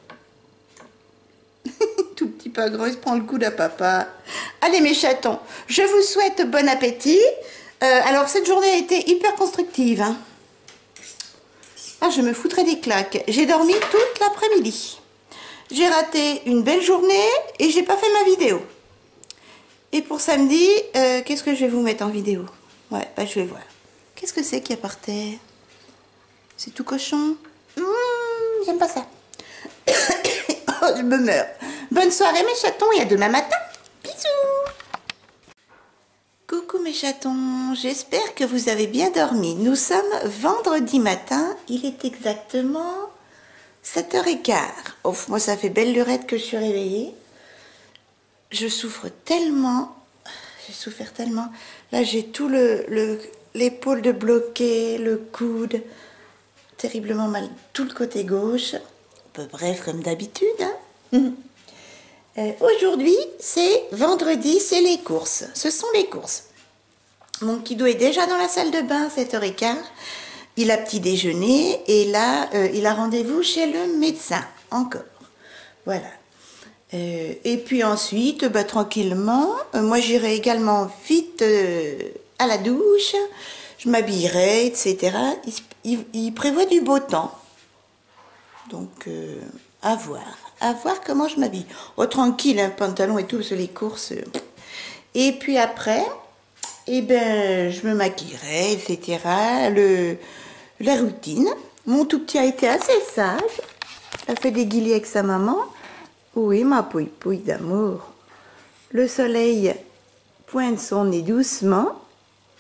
Tout petit pas grand, il se prend le coude à papa. Allez mes chatons, je vous souhaite bon appétit. Euh, alors cette journée a été hyper constructive. Hein. Ah, je me foutrais des claques. J'ai dormi toute l'après-midi. J'ai raté une belle journée et j'ai pas fait ma vidéo. Et pour samedi, euh, qu'est-ce que je vais vous mettre en vidéo? Ouais, bah je vais voir. Qu'est-ce que c'est qu'il y a par terre? C'est tout cochon. Mmh, j'aime pas ça. Oh, je me meurs. Bonne soirée mes chatons et à demain matin. Bisous. Coucou mes chatons, j'espère que vous avez bien dormi. Nous sommes vendredi matin, il est exactement sept heures quinze. Oh, moi ça fait belle lurette que je suis réveillée. Je souffre tellement, j'ai souffert tellement. Là j'ai tout le, le l'épaule de bloqué, le coude, terriblement mal, tout le côté gauche. Peu bref comme d'habitude. Hein. Euh, Aujourd'hui, c'est vendredi, c'est les courses. Ce sont les courses. Mon Kidou est déjà dans la salle de bain, sept heures quinze. Il a petit déjeuner et là, euh, il a rendez-vous chez le médecin. Encore. Voilà. Euh, et puis ensuite, bah, tranquillement, euh, moi j'irai également vite euh, à la douche. Je m'habillerai, et cetera. Il, il, il prévoit du beau temps. Donc, euh, à voir. À voir comment je m'habille. Oh, tranquille, un hein, pantalon et tout, parce que les courses. Euh. Et puis après, eh ben, je me maquillerai, et cetera. Le, la routine. Mon tout petit a été assez sage. Il a fait des guillis avec sa maman. Oui, ma pouille-pouille d'amour. Le soleil pointe son nez doucement.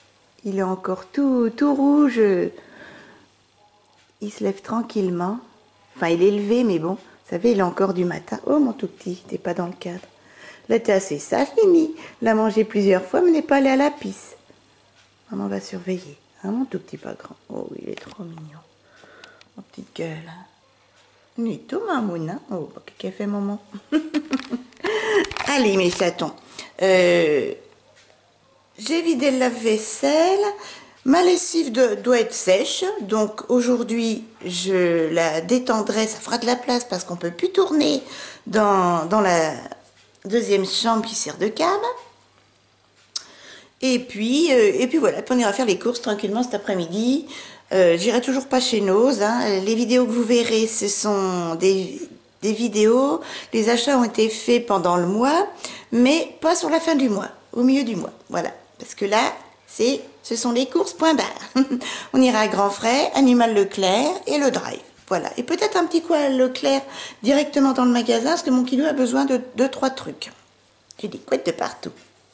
Il est encore tout, tout rouge. Il se lève tranquillement. Enfin, il est levé, mais bon, vous savez, il est encore du matin. Oh, mon tout petit, t'es pas dans le cadre. Là, t'es assez sage, Nini. L'a mangé plusieurs fois, mais n'est pas allé à la pisse. Maman va surveiller. Hein, mon tout petit pas grand. Oh, il est trop mignon. Mon petite gueule. Nuit, tout mamoun, hein. Oh, bah, qu'est-ce qu'elle fait, maman? Allez, mes chatons. Euh, J'ai vidé le lave-vaisselle. Ma lessive de, doit être sèche. Donc, aujourd'hui, je la détendrai. Ça fera de la place parce qu'on ne peut plus tourner dans, dans la deuxième chambre qui sert de cave. Et puis, euh, et puis voilà, puis on ira faire les courses tranquillement cet après-midi. Euh, J'irai toujours pas chez Noz. Hein. Les vidéos que vous verrez, ce sont des, des vidéos. Les achats ont été faits pendant le mois, mais pas sur la fin du mois, au milieu du mois. Voilà, parce que là, c'est, ce sont les courses, point barre. On ira à Grand Frais, Animal Leclerc et le Drive. Voilà, et peut-être un petit coup à Leclerc directement dans le magasin, parce que mon kilo a besoin de deux, trois trucs. J'ai des couettes de partout.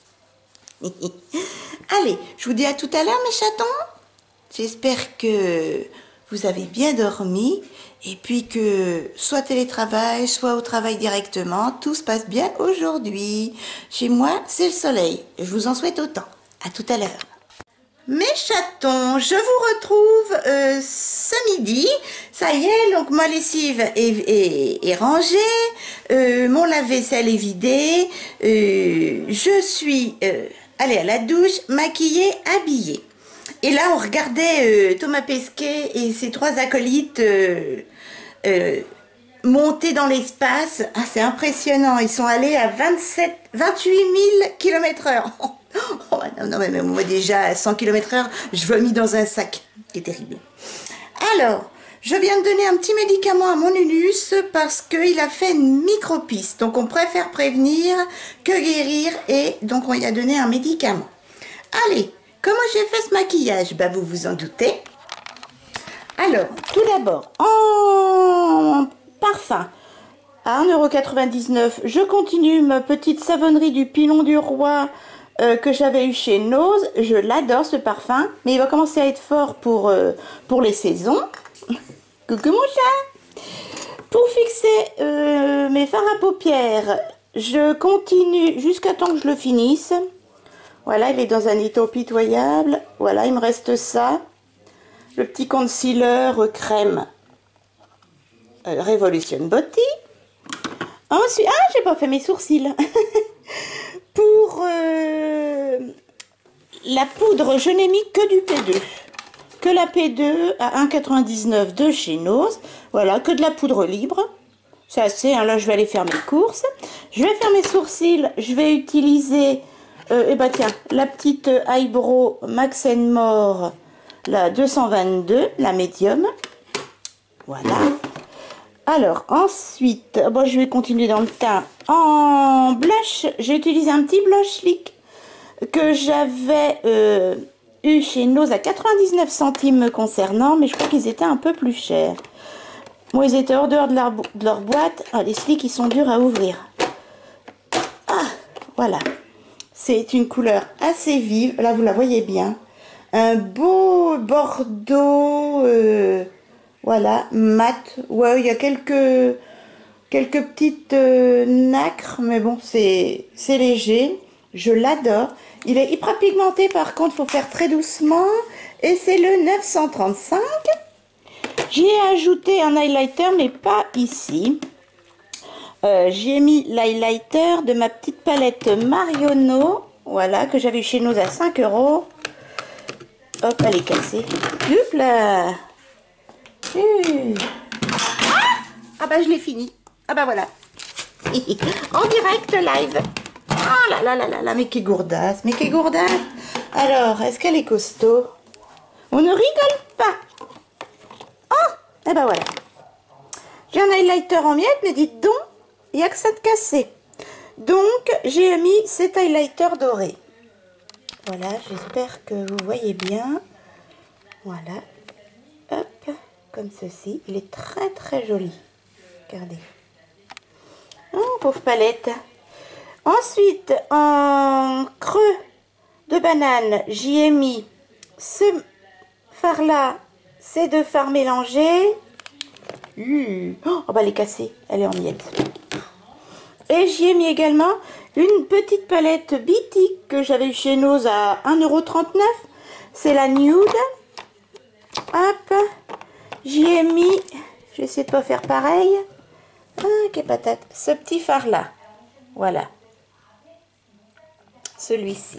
Allez, je vous dis à tout à l'heure, mes chatons. J'espère que vous avez bien dormi et puis que soit télétravail, soit au travail directement, tout se passe bien aujourd'hui. Chez moi, c'est le soleil. Je vous en souhaite autant. À tout à l'heure. Mes chatons, je vous retrouve euh, ce midi. Ça y est, donc ma lessive est, est, est rangée, euh, mon lave-vaisselle est vidé, euh, je suis euh, allée à la douche, maquillée, habillée. Et là, on regardait euh, Thomas Pesquet et ses trois acolytes euh, euh, monter dans l'espace. Ah, c'est impressionnant. Ils sont allés à vingt-sept, vingt-huit mille kilomètres heure. Oh, non, non, mais moi déjà, à cent kilomètres heure, je vomis dans un sac. C'est terrible. Alors, je viens de donner un petit médicament à mon Nunus parce qu'il a fait une micro-piste. Donc, on préfère prévenir que guérir. Et donc, on lui a donné un médicament. Allez. Comment j'ai fait ce maquillage? Bah, vous vous en doutez. Alors, tout d'abord, en parfum, à un euro quatre-vingt-dix-neuf, je continue ma petite savonnerie du Pilon du Roi euh, que j'avais eu chez Noz. Je l'adore, ce parfum, mais il va commencer à être fort pour, euh, pour les saisons. Coucou mon chat. Pour fixer euh, mes fards à paupières, je continue jusqu'à temps que je le finisse. Voilà, il est dans un étau pitoyable. Voilà, il me reste ça. Le petit concealer crème euh, Revolution Beauty. Ensuite, ah, j'ai pas fait mes sourcils. Pour euh, la poudre, je n'ai mis que du P deux. Que la P deux à un euro quatre-vingt-dix-neuf de chez Noz. Voilà, que de la poudre libre. C'est assez, hein, là je vais aller faire mes courses. Je vais faire mes sourcils. Je vais utiliser... Euh, et bah tiens, la petite eyebrow Max and More, la deux cent vingt-deux, la médium. Voilà. Alors, ensuite, bon, je vais continuer dans le teint. En blush, j'ai utilisé un petit blush lick que j'avais euh, eu chez Noz à quatre-vingt-dix-neuf centimes me concernant, mais je crois qu'ils étaient un peu plus chers. Moi, ils étaient hors dehors de leur, de leur boîte. Ah, les slicks, ils sont durs à ouvrir. Ah, voilà. C'est une couleur assez vive. Là, vous la voyez bien. Un beau bordeaux. Euh, voilà, mat. Ouais, il y a quelques, quelques petites euh, nacres. Mais bon, c'est léger. Je l'adore. Il est hyper pigmenté. Par contre, il faut faire très doucement. Et c'est le neuf cent trente-cinq. J'y ai ajouté un highlighter, mais pas ici. Euh, J'y ai mis l'highlighter de ma petite palette Marionneau, voilà, que j'avais chez nous à cinq euros. Hop, elle est cassée. Hop là. Euh. Ah, ah bah je l'ai fini. Ah bah voilà. En direct live. Oh là là là là là, mais qu'est gourdasse, mais qu'est gourdasse. Alors, est-ce qu'elle est costaud? On ne rigole pas. Oh, et bah voilà. J'ai un highlighter en miettes, mais dites donc. Il n'y a que ça de cassé. Donc, j'ai mis cet highlighter doré. Voilà, j'espère que vous voyez bien. Voilà. Hop, comme ceci. Il est très très joli. Regardez. Oh, pauvre palette. Ensuite, en creux de banane, j'y ai mis ce fard-là, c'est de fard mélangé. Uh. Oh, bah elle est cassée, elle est en miettes. Et j'y ai mis également une petite palette Bitic que j'avais eu chez Nose à un euro trente-neuf. C'est la Nude. Hop, j'y ai mis, je sais pas faire pareil. Ah, quelle patate, ce petit fard-là. Voilà. Celui-ci.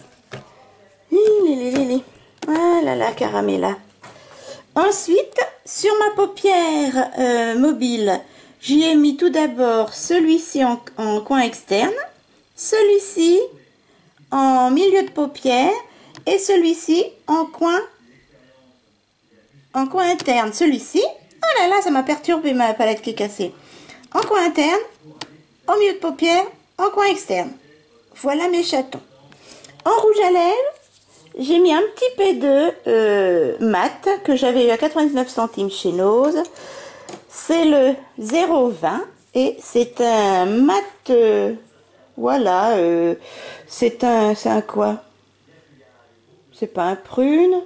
Ah là là, caramella. Ensuite, sur ma paupière euh, mobile, j'y ai mis tout d'abord celui-ci en, en coin externe, celui-ci en milieu de paupière et celui-ci en coin, en coin interne. Celui-ci, oh là là, ça m'a perturbé ma palette qui est cassée. En coin interne, en milieu de paupière, en coin externe. Voilà mes chatons. En rouge à lèvres, j'ai mis un petit P deux euh, mat que j'avais eu à quatre-vingt-dix-neuf centimes chez Nose. C'est le zéro vingt et c'est un mat, euh, voilà, euh, c'est un, c'est un quoi? C'est pas un prune,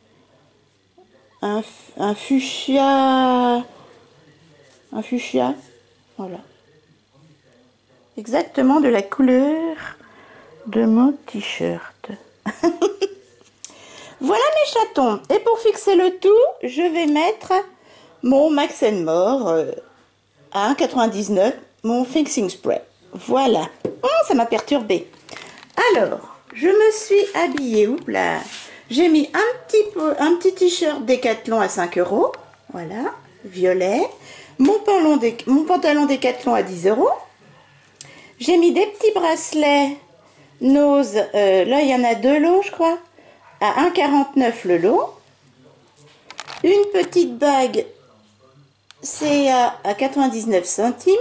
un, un fuchsia, un fuchsia, voilà. Exactement de la couleur de mon t-shirt. Voilà mes chatons. Et pour fixer le tout, je vais mettre mon Max and More euh, à un euro quatre-vingt-dix-neuf, mon fixing spray. Voilà. Oh, ça m'a perturbé. Alors, je me suis habillée. Oups là. J'ai mis un petit peu, un petit t-shirt Décathlon à cinq euros. Voilà, violet. Mon pantalon, dé, mon pantalon Décathlon à dix euros. J'ai mis des petits bracelets Nose. Euh, là, il y en a deux lots, je crois. À un euro quarante-neuf le lot. Une petite bague C A à quatre-vingt-dix-neuf centimes.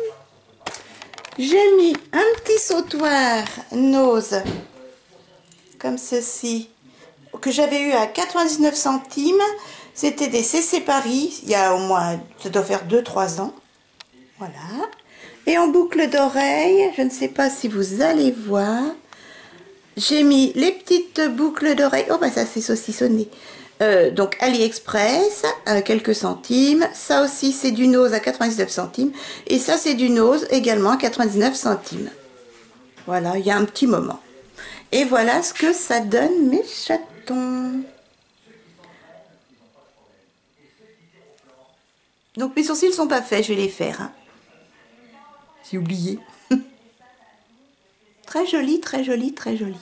J'ai mis un petit sautoir Nose comme ceci que j'avais eu à quatre-vingt-dix-neuf centimes. C'était des C C Paris, il y a au moins, ça doit faire deux trois ans. Voilà. Et en boucle d'oreille, je ne sais pas si vous allez voir, j'ai mis les petites boucles d'oreilles. Oh bah ça c'est saucissonné. Euh, donc AliExpress à quelques centimes. Ça aussi c'est du Nose à quatre-vingt-dix-neuf centimes. Et ça c'est du Nose également à quatre-vingt-dix-neuf centimes. Voilà, il y a un petit moment. Et voilà ce que ça donne mes chatons. Donc mes sourcils sont pas faits, je vais les faire. Hein. J'ai oublié. Très joli, très joli, très joli.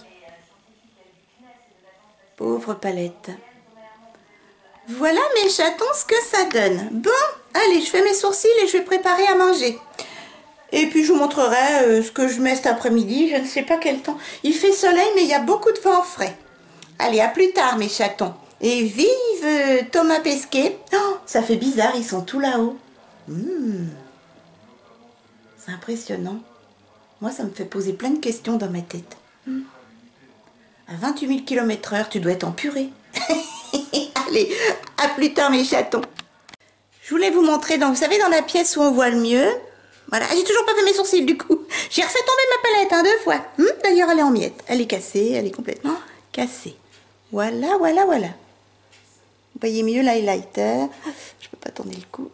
Pauvre palette. Voilà mes chatons ce que ça donne. Bon, allez, je fais mes sourcils et je vais préparer à manger. Et puis je vous montrerai euh, ce que je mets cet après-midi. Je ne sais pas quel temps. Il fait soleil mais il y a beaucoup de vent frais. Allez, à plus tard mes chatons. Et vive euh, Thomas Pesquet. Oh, ça fait bizarre, ils sont tous là-haut. Mmh. C'est impressionnant. Moi, ça me fait poser plein de questions dans ma tête. Mmh. À vingt-huit mille kilomètres heure, tu dois être en purée. Allez, à plus tard mes chatons. Je voulais vous montrer, donc, vous savez, dans la pièce où on voit le mieux. Voilà, j'ai toujours pas fait mes sourcils du coup. J'ai refait tomber ma palette hein, deux fois. Hum, D'ailleurs, elle est en miettes. Elle est cassée, elle est complètement cassée. Voilà, voilà, voilà. Vous voyez mieux l'highlighter. Je peux pas tourner le cou.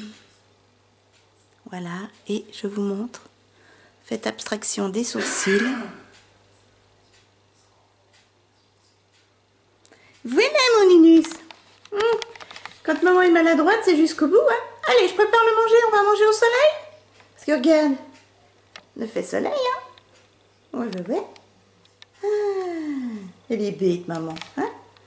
Voilà, et je vous montre. Faites abstraction des sourcils. Voilà mon Ninus. Hum. Quand maman est maladroite, c'est jusqu'au bout. Hein. Allez, je prépare le manger, on va manger au soleil. Parce que regarde, il fait soleil. Hein. Ouais, ouais, ouais. Ah, elle est bête, maman. Hein.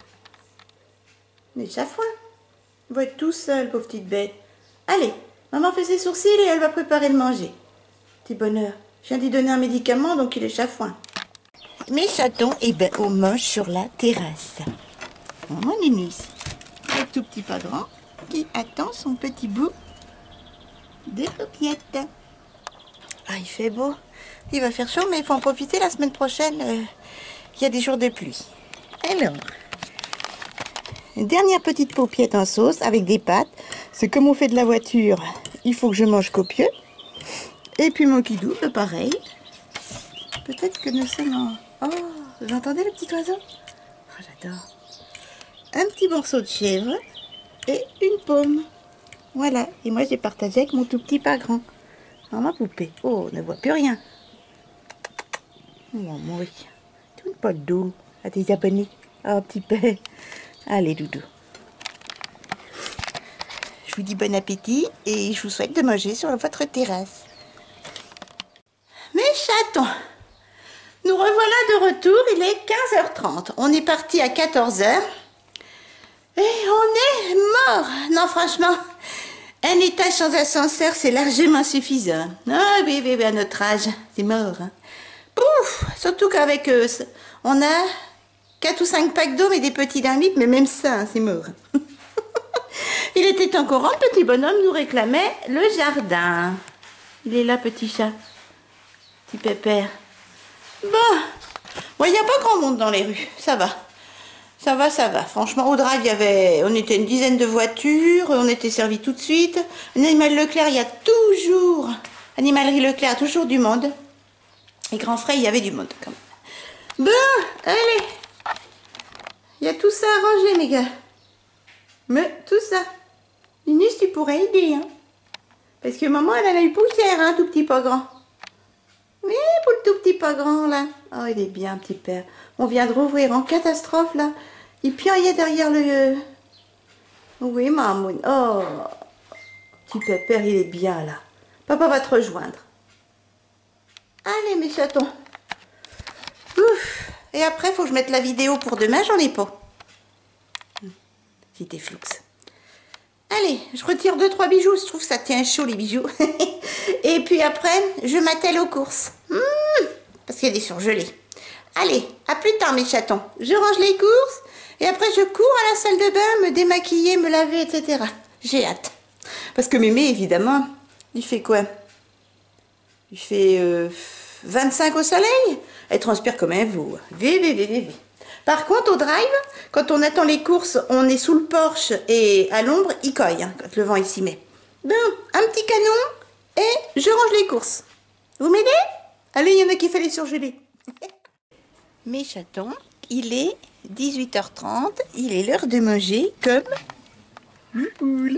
Mais ça foin. Il va être tout seul, pauvre petite bête. Allez, maman fait ses sourcils et elle va préparer le manger. Petit bonheur. Je viens d'y donner un médicament, donc il est chafouin. Mes chatons, eh ben, on mange sur la terrasse. Mon Ninus, le tout petit padron qui attend son petit bout de paupiette. Ah, il fait beau. Il va faire chaud, mais il faut en profiter la semaine prochaine. Euh, il y a des jours de pluie. Alors, une dernière petite paupiette en sauce avec des pâtes. C'est comme on fait de la voiture. Il faut que je mange copieux. Et puis mon kidou, pareil. Peut-être que nous sommes en... Oh, vous entendez le petit oiseau? Oh, j'adore. un petit morceau de chèvre et une pomme. Voilà, et moi j'ai partagé avec mon tout petit pas grand. Alors ma poupée, oh, on ne voit plus rien. Oh, moi, tourne pas le dos à tes abonnés. Oh, petit peu. Allez, doudou. Je vous dis bon appétit et je vous souhaite de manger sur votre terrasse. Mes chatons, nous revoilà de retour, il est quinze heures trente. On est parti à quatorze heures et on est mort. Non, franchement, un étage sans ascenseur, c'est largement suffisant. Ah oui, oui, oui, à notre âge, c'est mort. Hein. Pouf, surtout qu'avec eux, on a quatre ou cinq packs d'eau, mais des petits d'un litre, mais même ça, hein, c'est mort. Il était temps qu'on rentre, petit bonhomme nous réclamait le jardin. Il est là, petit chat. Petit pépère. Bon, bon, il n'y a pas grand monde dans les rues, ça va. Ça va, ça va. Franchement, au drive, il y avait, on était une dizaine de voitures, on était servis tout de suite. Animal Leclerc, il y a toujours, Animalerie Leclerc, a toujours du monde. Et Grand Frais, il y avait du monde quand même. Bon, allez. Il y a tout ça à ranger, mes gars. Mais tout ça. Linus, tu pourrais aider, hein. Parce que maman, elle a eu poussière, hein, tout petit pas grand. Mais pour le tout petit pas grand, là. Oh, il est bien, petit père. On vient de rouvrir en catastrophe, là. Il piaillait derrière le... Oui, maman. Oh, petit pépère, il est bien, là. Papa va te rejoindre. Allez, mes chatons. Ouf. Et après, faut que je mette la vidéo pour demain, j'en ai pas. C'était flou. Allez, je retire deux trois bijoux, je trouve que ça tient chaud les bijoux. Et puis après, je m'attelle aux courses. Mmh, parce qu'il y a des surgelés. Allez, à plus tard mes chatons. Je range les courses et après je cours à la salle de bain, me démaquiller, me laver, et cetera. J'ai hâte. Parce que mémé, évidemment, il fait quoi? Il fait euh, vingt-cinq au soleil. Elle transpire comme un veau. Vé, vé, vé, vé, vé. Par contre, au drive, quand on attend les courses, on est sous le porche et à l'ombre, il coille, hein, quand le vent il s'y met. Bon, un petit canon et je range les courses. Vous m'aidez? Allez, il y en a qui fait les surgelés. Mes chatons, il est dix-huit heures trente, il est l'heure de manger comme une poule.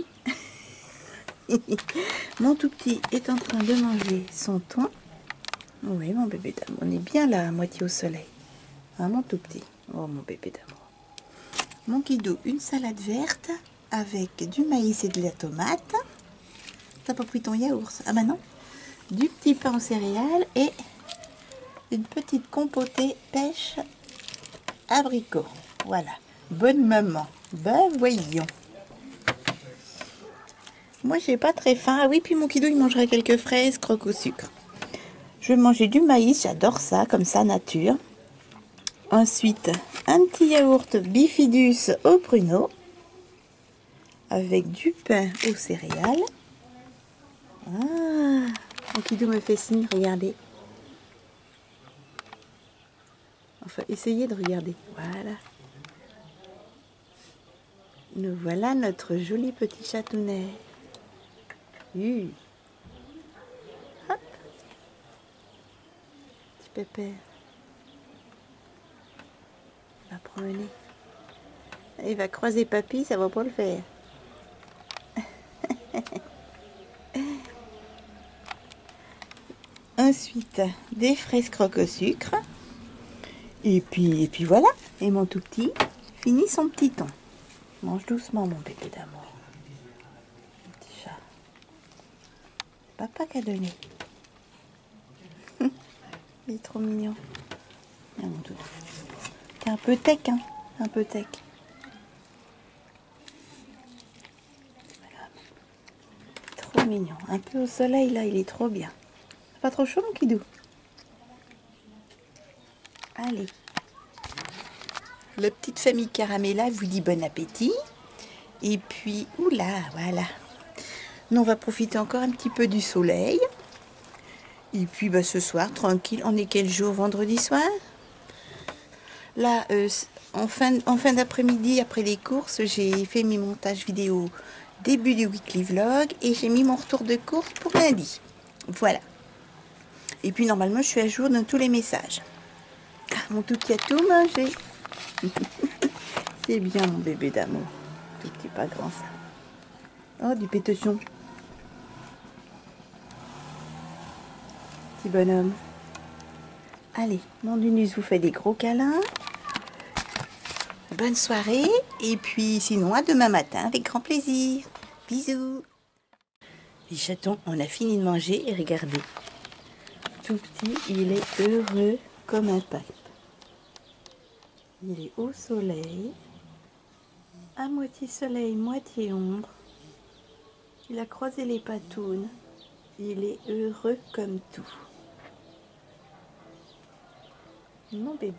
Mon tout petit est en train de manger son thon. Oui, mon bébé d'amour, on est bien là, à moitié au soleil. Hein, mon tout petit. Oh, mon bébé d'amour. Mon kidou, une salade verte avec du maïs et de la tomate. T'as pas pris ton yaourt? Ah bah non. Du petit pain aux céréales et une petite compotée pêche abricot. Voilà. Bonne maman. Ben voyons. Moi, j'ai pas très faim. Ah oui, puis mon kidou, il mangerait quelques fraises, croque au sucre. Je vais manger du maïs, j'adore ça, comme ça, nature. Ensuite, un petit yaourt bifidus au pruneau avec du pain aux céréales. Ah, mon kidou me fait signe, regardez. Enfin, essayez de regarder. Voilà. Nous voilà notre joli petit chatounet. Uh. Hop. Petit pépère. Il va promener. Il va croiser papy, ça va pas le faire. Ensuite, des fraises croque au sucre. Et puis, et puis voilà. Et mon tout petit finit son petit thon. Mange doucement, mon bébé d'amour. Petit chat. Papa qui a donné. Il est trop mignon. Ah, mon doudou. T'es un peu tech, hein. Un peu tech. Voilà. Trop mignon. Un peu au soleil, là, il est trop bien. Pas trop chaud, mon kidou? Allez. La petite famille Caramella vous dit bon appétit. Et puis, oula, voilà. Nous, on va profiter encore un petit peu du soleil. Et puis, bah, ce soir, tranquille. On est quel jour? Vendredi soir? Là, euh, en fin, en fin d'après-midi, après les courses, j'ai fait mes montages vidéo début du weekly vlog. Et j'ai mis mon retour de course pour lundi. Voilà. Et puis, normalement, je suis à jour dans tous les messages. Ah, mon tout qui a tout mangé. C'est bien mon bébé d'amour. Tout petit pas grand ça. Oh, du pétochon. Petit bonhomme. Allez, mon Lunus vous fait des gros câlins. Bonne soirée. Et puis sinon à demain matin avec grand plaisir. Bisous. Les chatons, on a fini de manger et regardez. Tout petit, il est heureux comme un pape. Il est au soleil. À moitié soleil, moitié ombre. Il a croisé les patounes. Il est heureux comme tout. Mon bébé.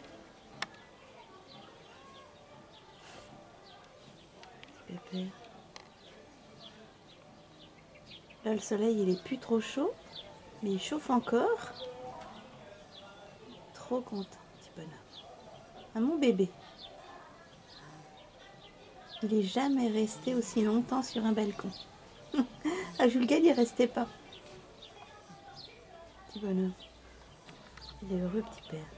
Pépère. Là, le soleil, il est plus trop chaud, mais il chauffe encore. Trop content, petit bonhomme. Ah, mon bébé. Il n'est jamais resté aussi longtemps sur un balcon. Ah, Jules Gall, il restait pas. Petit bonhomme. Il est heureux, petit père.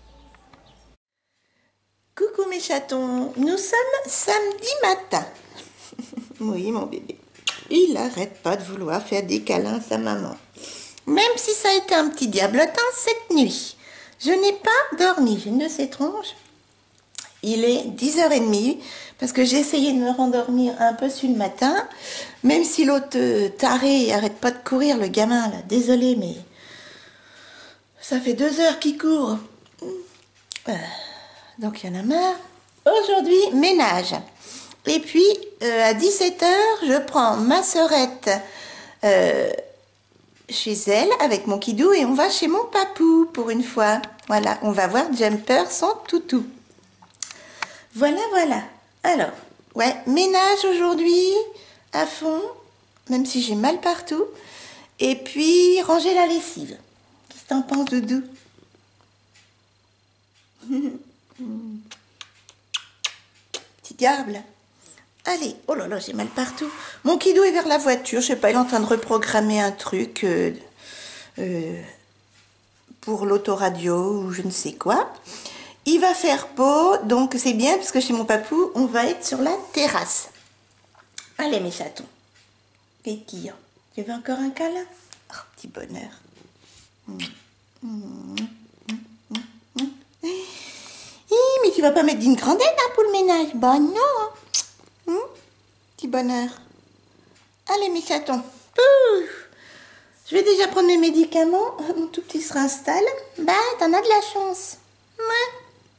Coucou mes chatons, nous sommes samedi matin. Oui, mon bébé. Il n'arrête pas de vouloir faire des câlins à sa maman. Même si ça a été un petit diablotin cette nuit. Je n'ai pas dormi, j'ai une de ces tronches. Il est dix heures trente parce que j'ai essayé de me rendormir un peu sur le matin. Même si l'autre taré n'arrête pas de courir, le gamin là. Désolé, mais ça fait deux heures qu'il court. Euh, donc il y en a marre. Aujourd'hui, ménage. Et puis, euh, à dix-sept heures, je prends ma sœurette euh, chez elle avec mon kidou et on va chez mon papou pour une fois. Voilà, on va voir Jumper, son toutou. Voilà, voilà. Alors, ouais, ménage aujourd'hui à fond, même si j'ai mal partout. Et puis, ranger la lessive. Qu'est-ce que t'en penses, Doudou? Petit diable. Allez, oh là là, j'ai mal partout. Mon kidou est vers la voiture, je sais pas, il est en train de reprogrammer un truc euh, euh, pour l'autoradio ou je ne sais quoi. Il va faire beau, donc c'est bien, parce que chez mon papou, on va être sur la terrasse. Allez mes chatons, pétillant. Tu veux encore un câlin? Oh, petit bonheur. Mmh. Mmh. Mmh. Mmh. Hi, mais tu vas pas mettre d'une grandette hein, pour le ménage? Bah non. Hum, petit bonheur. Allez mes chatons. Pouf. Je vais déjà prendre mes médicaments. Mon tout petit se réinstalle. Bah, t'en as de la chance. Ouais.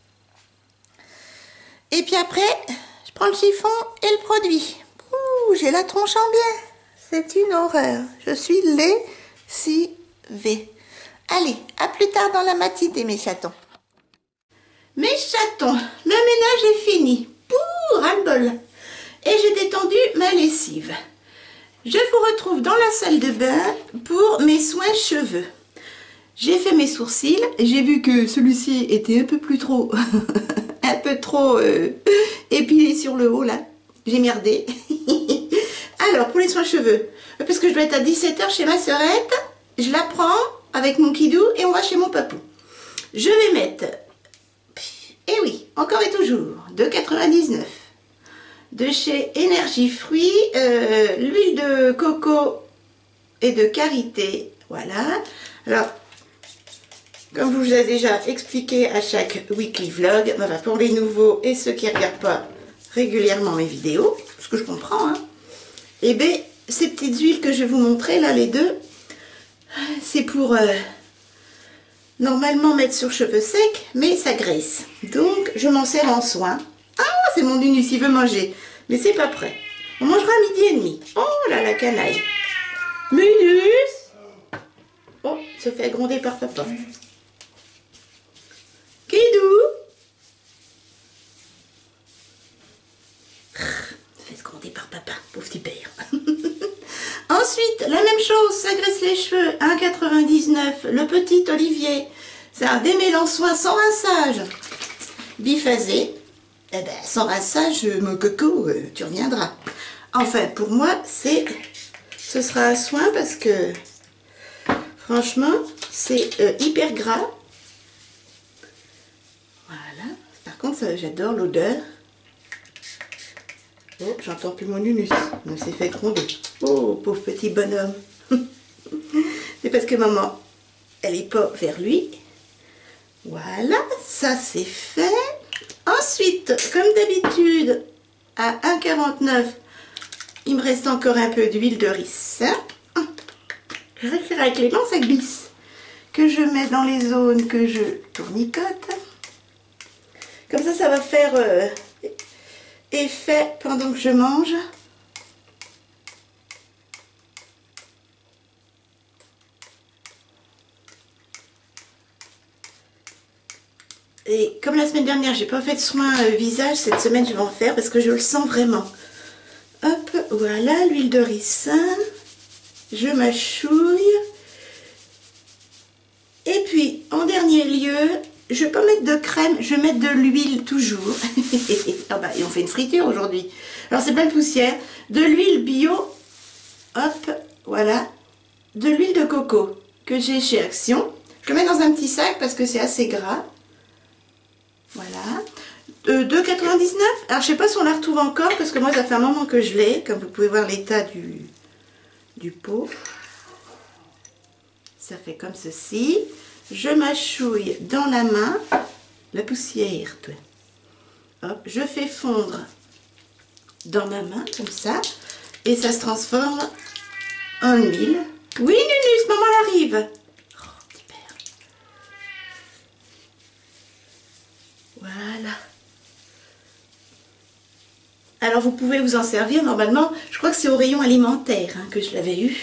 Et puis après, je prends le chiffon et le produit. Ouh, j'ai la tronche en bien. C'est une horreur. Je suis lessivée. Allez, à plus tard dans la matinée mes chatons. Mes chatons, le ménage est fini. Pouh, ras-le-bol. Et j'ai détendu ma lessive. Je vous retrouve dans la salle de bain pour mes soins cheveux. J'ai fait mes sourcils. J'ai vu que celui-ci était un peu plus trop, un peu trop euh, épilé sur le haut là. J'ai merdé. Alors pour les soins cheveux, parce que je dois être à dix-sept heures chez ma sœurette, je la prends avec mon kidou et on va chez mon papou. Je vais mettre, et oui, encore et toujours, deux quatre-vingt-dix-neuf. De chez Énergie Fruits, euh, l'huile de coco et de karité, voilà. Alors, comme je vous ai déjà expliqué à chaque weekly vlog, voilà, pour les nouveaux et ceux qui ne regardent pas régulièrement mes vidéos, ce que je comprends, hein, et bien, ces petites huiles que je vais vous montrer, là, les deux, c'est pour euh, normalement mettre sur cheveux secs, mais ça graisse. Donc, je m'en sers en soin. Ah, c'est mon Lunus, il veut manger. Mais c'est pas prêt. On mangera à midi et demi. Oh là, la canaille. Lunus. Oh, se fait gronder par papa. Kidou. Se fait gronder par papa. Pauvre petit père. Ensuite, la même chose, ça graisse les cheveux. un quatre-vingt-dix-neuf. Le petit Olivier. C'est un démêlant soin sans rinçage. Biphasé. Eh ben, sans rinçage, mon coco, euh, tu reviendras. Enfin, pour moi, c'est, ce sera un soin parce que, franchement, c'est euh, hyper gras. Voilà. Par contre, j'adore l'odeur. Oh, j'entends plus mon nunus. On s'est fait gronder. Oh, pauvre petit bonhomme. C'est parce que maman, elle est pas vers lui. Voilà, ça c'est fait. Ensuite, comme d'habitude, à un virgule quarante-neuf, il me reste encore un peu d'huile de ricin. Je vais faire avec les lance à glisse que je mets dans les zones que je tournicote. Comme ça, ça va faire euh, effet pendant que je mange. Et comme la semaine dernière, j'ai pas fait de soin euh, visage, cette semaine, je vais en faire parce que je le sens vraiment. Hop, voilà, l'huile de ricin. Je mâchouille. Et puis, en dernier lieu, je vais pas mettre de crème, je vais mettre de l'huile toujours. Ah bah, et on fait une friture aujourd'hui. Alors, c'est plein de poussière. De l'huile bio. Hop, voilà. De l'huile de coco que j'ai chez Action. Je le mets dans un petit sac parce que c'est assez gras. Voilà. Euh, deux quatre-vingt-dix-neuf. Alors, je sais pas si on la retrouve encore parce que moi, ça fait un moment que je l'ai. Comme vous pouvez voir l'état du, du pot. Ça fait comme ceci. Je mâchouille dans la main la poussière. Hop, je fais fondre dans ma main comme ça. Et ça se transforme en huile. Oui, Nunus, maman arrive. Oh, petit père. Voilà. Alors vous pouvez vous en servir normalement. Je crois que c'est au rayon alimentaire hein, que je l'avais eu.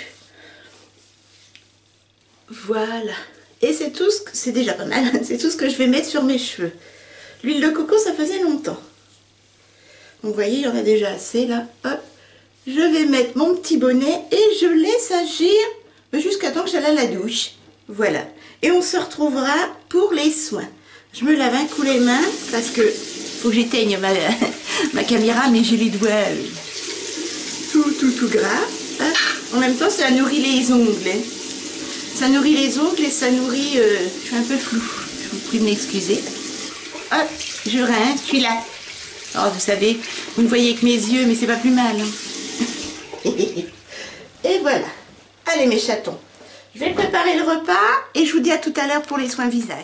Voilà. Et c'est tout ce que... c'est déjà pas mal. C'est tout ce que je vais mettre sur mes cheveux. L'huile de coco, ça faisait longtemps. Donc vous voyez, il y en a déjà assez là. Hop. Je vais mettre mon petit bonnet et je laisse agir jusqu'à temps que j'aille à la douche. Voilà. Et on se retrouvera pour les soins. Je me lave un coup les mains parce que faut que j'éteigne ma, ma caméra, mais j'ai les doigts euh, tout, tout, tout gras. Hop. En même temps, ça nourrit les ongles. Hein. Ça nourrit les ongles et ça nourrit... Euh, je suis un peu floue. Je vous prie de m'excuser. Hop, je rince, je suis là. Alors, vous savez, vous ne voyez que mes yeux, mais c'est pas plus mal. Hein. Et voilà. Allez, mes chatons. Je vais préparer le repas et je vous dis à tout à l'heure pour les soins visage.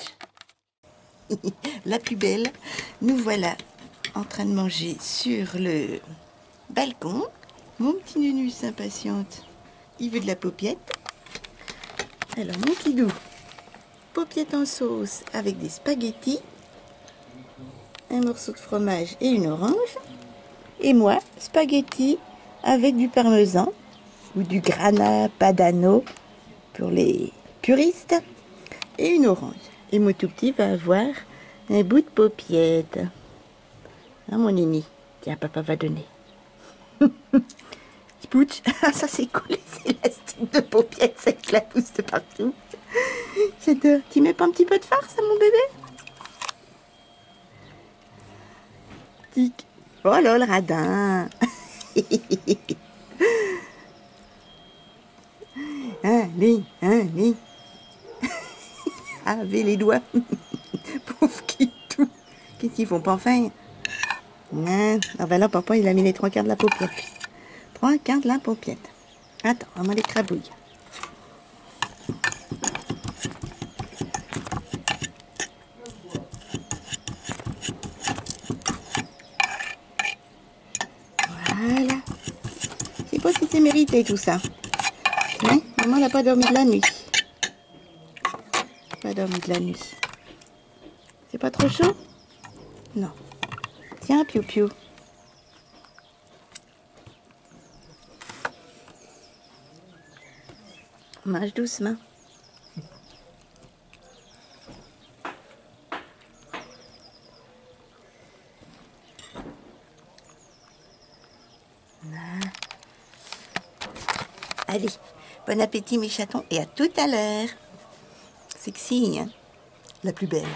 La plus belle, nous voilà en train de manger sur le balcon. Mon petit Nunus impatiente, il veut de la paupiette. Alors, mon kidou, paupiette en sauce avec des spaghettis, un morceau de fromage et une orange. Et moi, spaghettis avec du parmesan ou du grana padano pour les puristes et une orange. Et mon tout petit va avoir un bout de paupiette. Hein, mon nini? Tiens, papa va donner. Pouch, ça c'est cool, les élastiques de paupiette, ça éclabousse de partout. J'adore. Tu mets pas un petit peu de farce à mon bébé? Tic. Oh là, le radin. Allez, allez. Avec les doigts. Pauvre Kitou. Qu'est-ce qu'ils font pas faim? Non. Ah ben là, papa, il a mis les trois quarts de la paupiette. Trois quarts de la paupiette. Attends, maman l'écrabouille. Voilà. Je sais pas si c'est mérité tout ça. Hein? Maman n'a pas dormi de la nuit. Pas dormi de la nuit. C'est pas trop chaud? Non. Tiens, piou piou. Mange doucement. Voilà. Allez, bon appétit mes chatons et à tout à l'heure. Sexy, hein? La plus belle.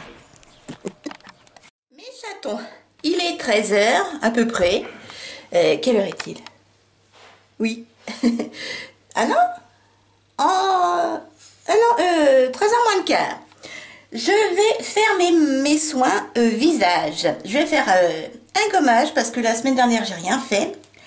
Mes chatons, il est treize heures à peu près. Euh, quelle heure est-il? Oui. Ah non? Oh, ah non, euh, treize heures moins le quart. Je vais faire mes, mes soins euh, visage. Je vais faire euh, un gommage parce que la semaine dernière, j'ai rien fait.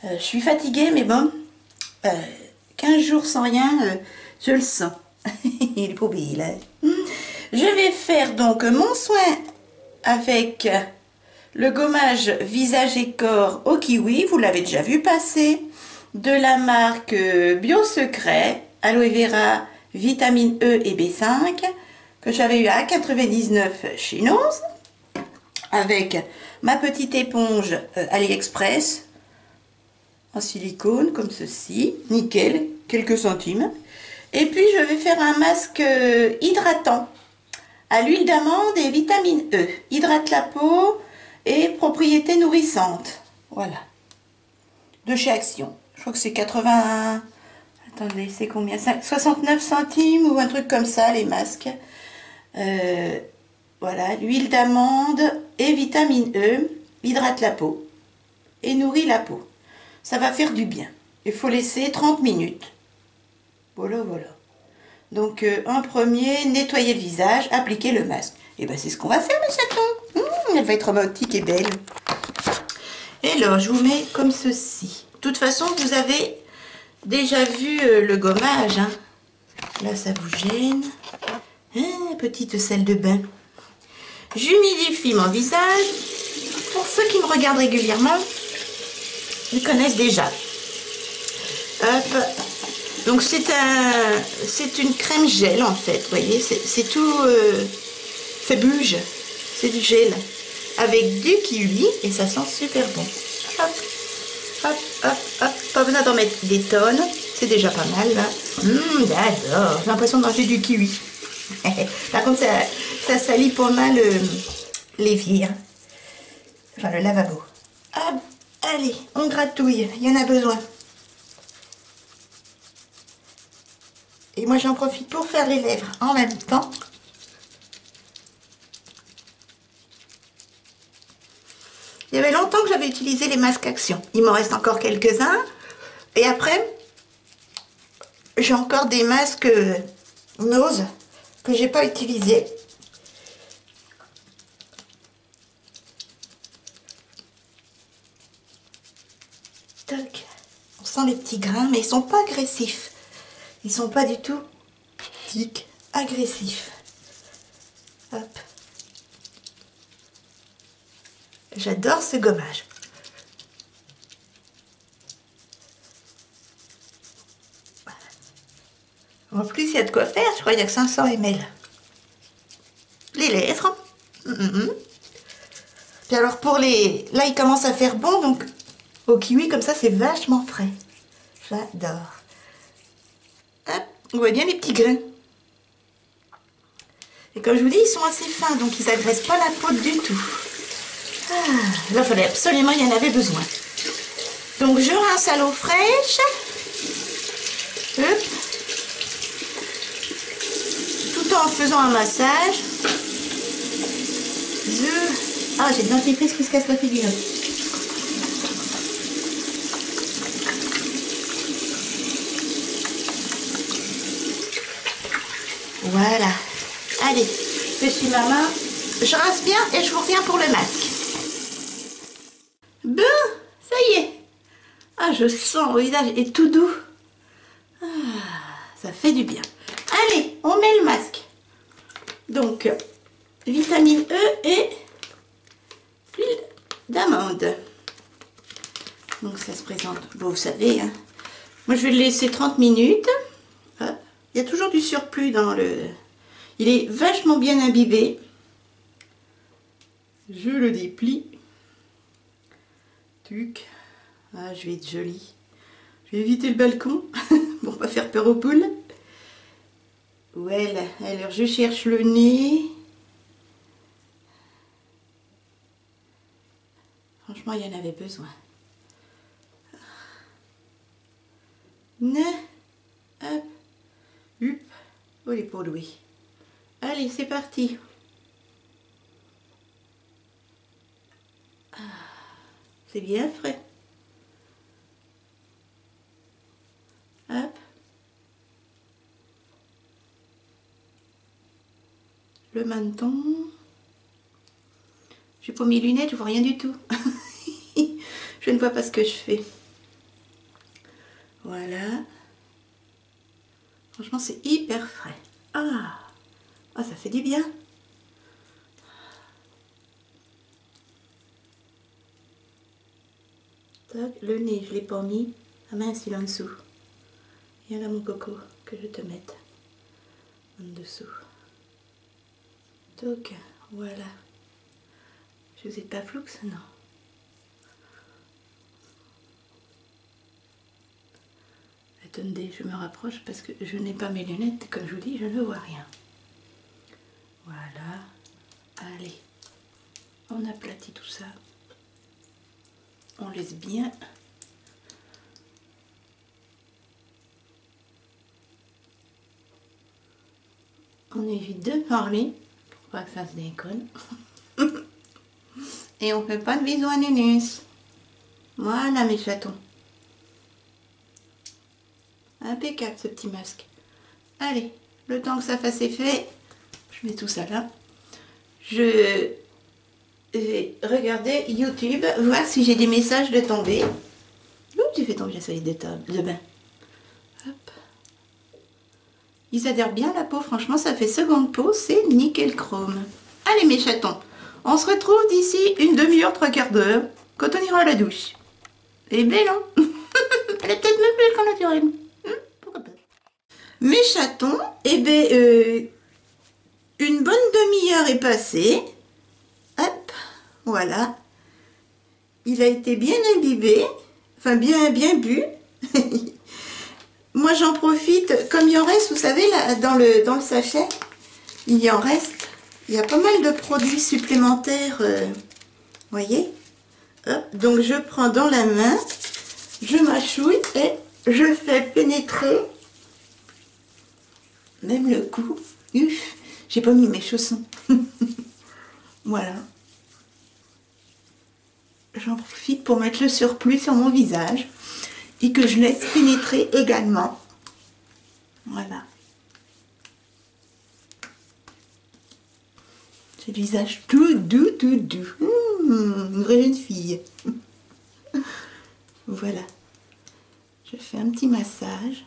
Euh, je suis fatiguée, mais bon, euh, quinze jours sans rien, euh, je le sens. Il est pas obéi, là. Je vais faire donc mon soin avec le gommage visage et corps au kiwi. Vous l'avez déjà vu passer. De la marque Bio Secret, Aloe Vera, vitamine E et B cinq, que j'avais eu à quatre-vingt-dix-neuf chez Noz. Avec ma petite éponge euh, AliExpress en silicone comme ceci, nickel, quelques centimes. Et puis je vais faire un masque euh, hydratant à l'huile d'amande et vitamine E. Hydrate la peau et propriété nourrissante. Voilà. De chez Action. Je crois que c'est quatre-vingts... Attendez, c'est combien? soixante-neuf centimes ou un truc comme ça, les masques. Euh, voilà, l'huile d'amande et vitamine E hydrate la peau et nourrit la peau. Ça va faire du bien. Il faut laisser trente minutes. Voilà, voilà. Donc, euh, en premier, nettoyer le visage, appliquer le masque. Et bien, c'est ce qu'on va faire, le chaton. Mmh, elle va être romantique et belle. Et là, je vous mets comme ceci. De toute façon, vous avez déjà vu euh, le gommage. Hein. Là, ça vous gêne. Hein, petite selle de bain. J'humidifie mon visage. Pour ceux qui me regardent régulièrement, ils connaissent déjà. Hop. Donc c'est un, c'est une crème gel en fait. Vous voyez, c'est tout, euh, ça bouge. C'est du gel avec du kiwi et ça sent super bon. Hop, hop, hop, hop. Pas besoin d'en mettre des tonnes. C'est déjà pas mal là. Mmh, j'adore. J'ai l'impression de manger du kiwi. Par contre, ça, ça salit pas mal euh, l'évier. Hein. Enfin, le lavabo. Hop, allez, on gratouille. Il y en a besoin. Et moi, j'en profite pour faire les lèvres en même temps. Il y avait longtemps que j'avais utilisé les masques Action. Il m'en reste encore quelques-uns. Et après, j'ai encore des masques euh, Noz que j'ai pas utilisés. Toc. On sent les petits grains, mais ils sont pas agressifs. Ils sont pas du tout tic, agressifs. Hop. J'adore ce gommage. En plus, il y a de quoi faire. Je crois qu'il y a que cinq cents millilitres. Les lèvres. Mm -mm. Puis alors pour les... Là, il commence à faire bon, donc au kiwi, comme ça, c'est vachement frais. J'adore. Hop, on voit bien les petits grains. Et comme je vous dis, ils sont assez fins, donc ils n'agressent pas la peau du tout. Ah, là, il fallait absolument, il y en avait besoin. Donc, je rince à l'eau fraîche. Hop. Tout en faisant un massage. Je... Ah, j'ai le dentifrice qui se casse la figure. Voilà. Allez, je suis ma main. Je rince bien et je vous reviens pour le masque. Bon, ça y est. Ah, je sens le visage est tout doux. Ah, ça fait du bien. Allez, on met le masque. Donc, vitamine E et huile d'amande. Donc, ça se présente. Bon, vous savez, hein. Moi, je vais le laisser trente minutes. Hop. Il y a toujours du surplus dans le... Il est vachement bien imbibé. Je le déplie. Tuc. Ah, je vais être jolie. Je vais éviter le balcon pour pas faire peur aux poules. Voilà. Alors, je cherche le nez. Franchement, il y en avait besoin. Ne. Hop. Hup. Oh, les pour Louis. Allez, c'est parti. Ah, c'est bien frais. Hop. Le menton. J'ai pas mes lunettes, je vois rien du tout. Je ne vois pas ce que je fais. Voilà. Franchement, c'est hyper frais. Ah, ah, ça fait du bien. Tac, le nez, je l'ai pas mis. Ah mince, il est en dessous. Viens là, mon coco, que je te mette en dessous. Donc, voilà. Je vous ai pas flou, non. Attendez, je me rapproche parce que je n'ai pas mes lunettes. Comme je vous dis, je ne vois rien. Voilà. Allez. On aplatit tout ça. On laisse bien. On évite de parler pour pas que ça se déconne. Et on fait pas de bisous à Nénus. Voilà mes chatons. Impeccable ce petit masque. Allez, le temps que ça fasse effet, je mets tout ça là. Je vais regarder YouTube, voir si j'ai des messages de tomber. Ouh, j'ai fait tomber la salade de, de bain. Hop. Ils adhèrent bien la peau, franchement ça fait seconde peau, c'est nickel chrome. Allez mes chatons, on se retrouve d'ici une demi-heure, trois quarts d'heure, quand on ira à la douche. Elle est belle, hein? Elle est peut-être même plus qu'en naturel. Mes chatons, eh bien, euh, une bonne demi-heure est passée. Hop, voilà. Il a été bien imbibé, enfin bien, bien bu. Moi, j'en profite, comme il en reste, vous savez, là, dans le, dans le sachet, il y en reste. Il y a pas mal de produits supplémentaires, euh, voyez. Hop, donc, je prends dans la main, je mâchouille et je fais pénétrer. Même le cou. Uff, j'ai pas mis mes chaussons. Voilà. J'en profite pour mettre le surplus sur mon visage et que je laisse pénétrer également. Voilà. J'ai le visage tout doux, tout doux. Mmh, une vraie jeune fille. Voilà. Je fais un petit massage.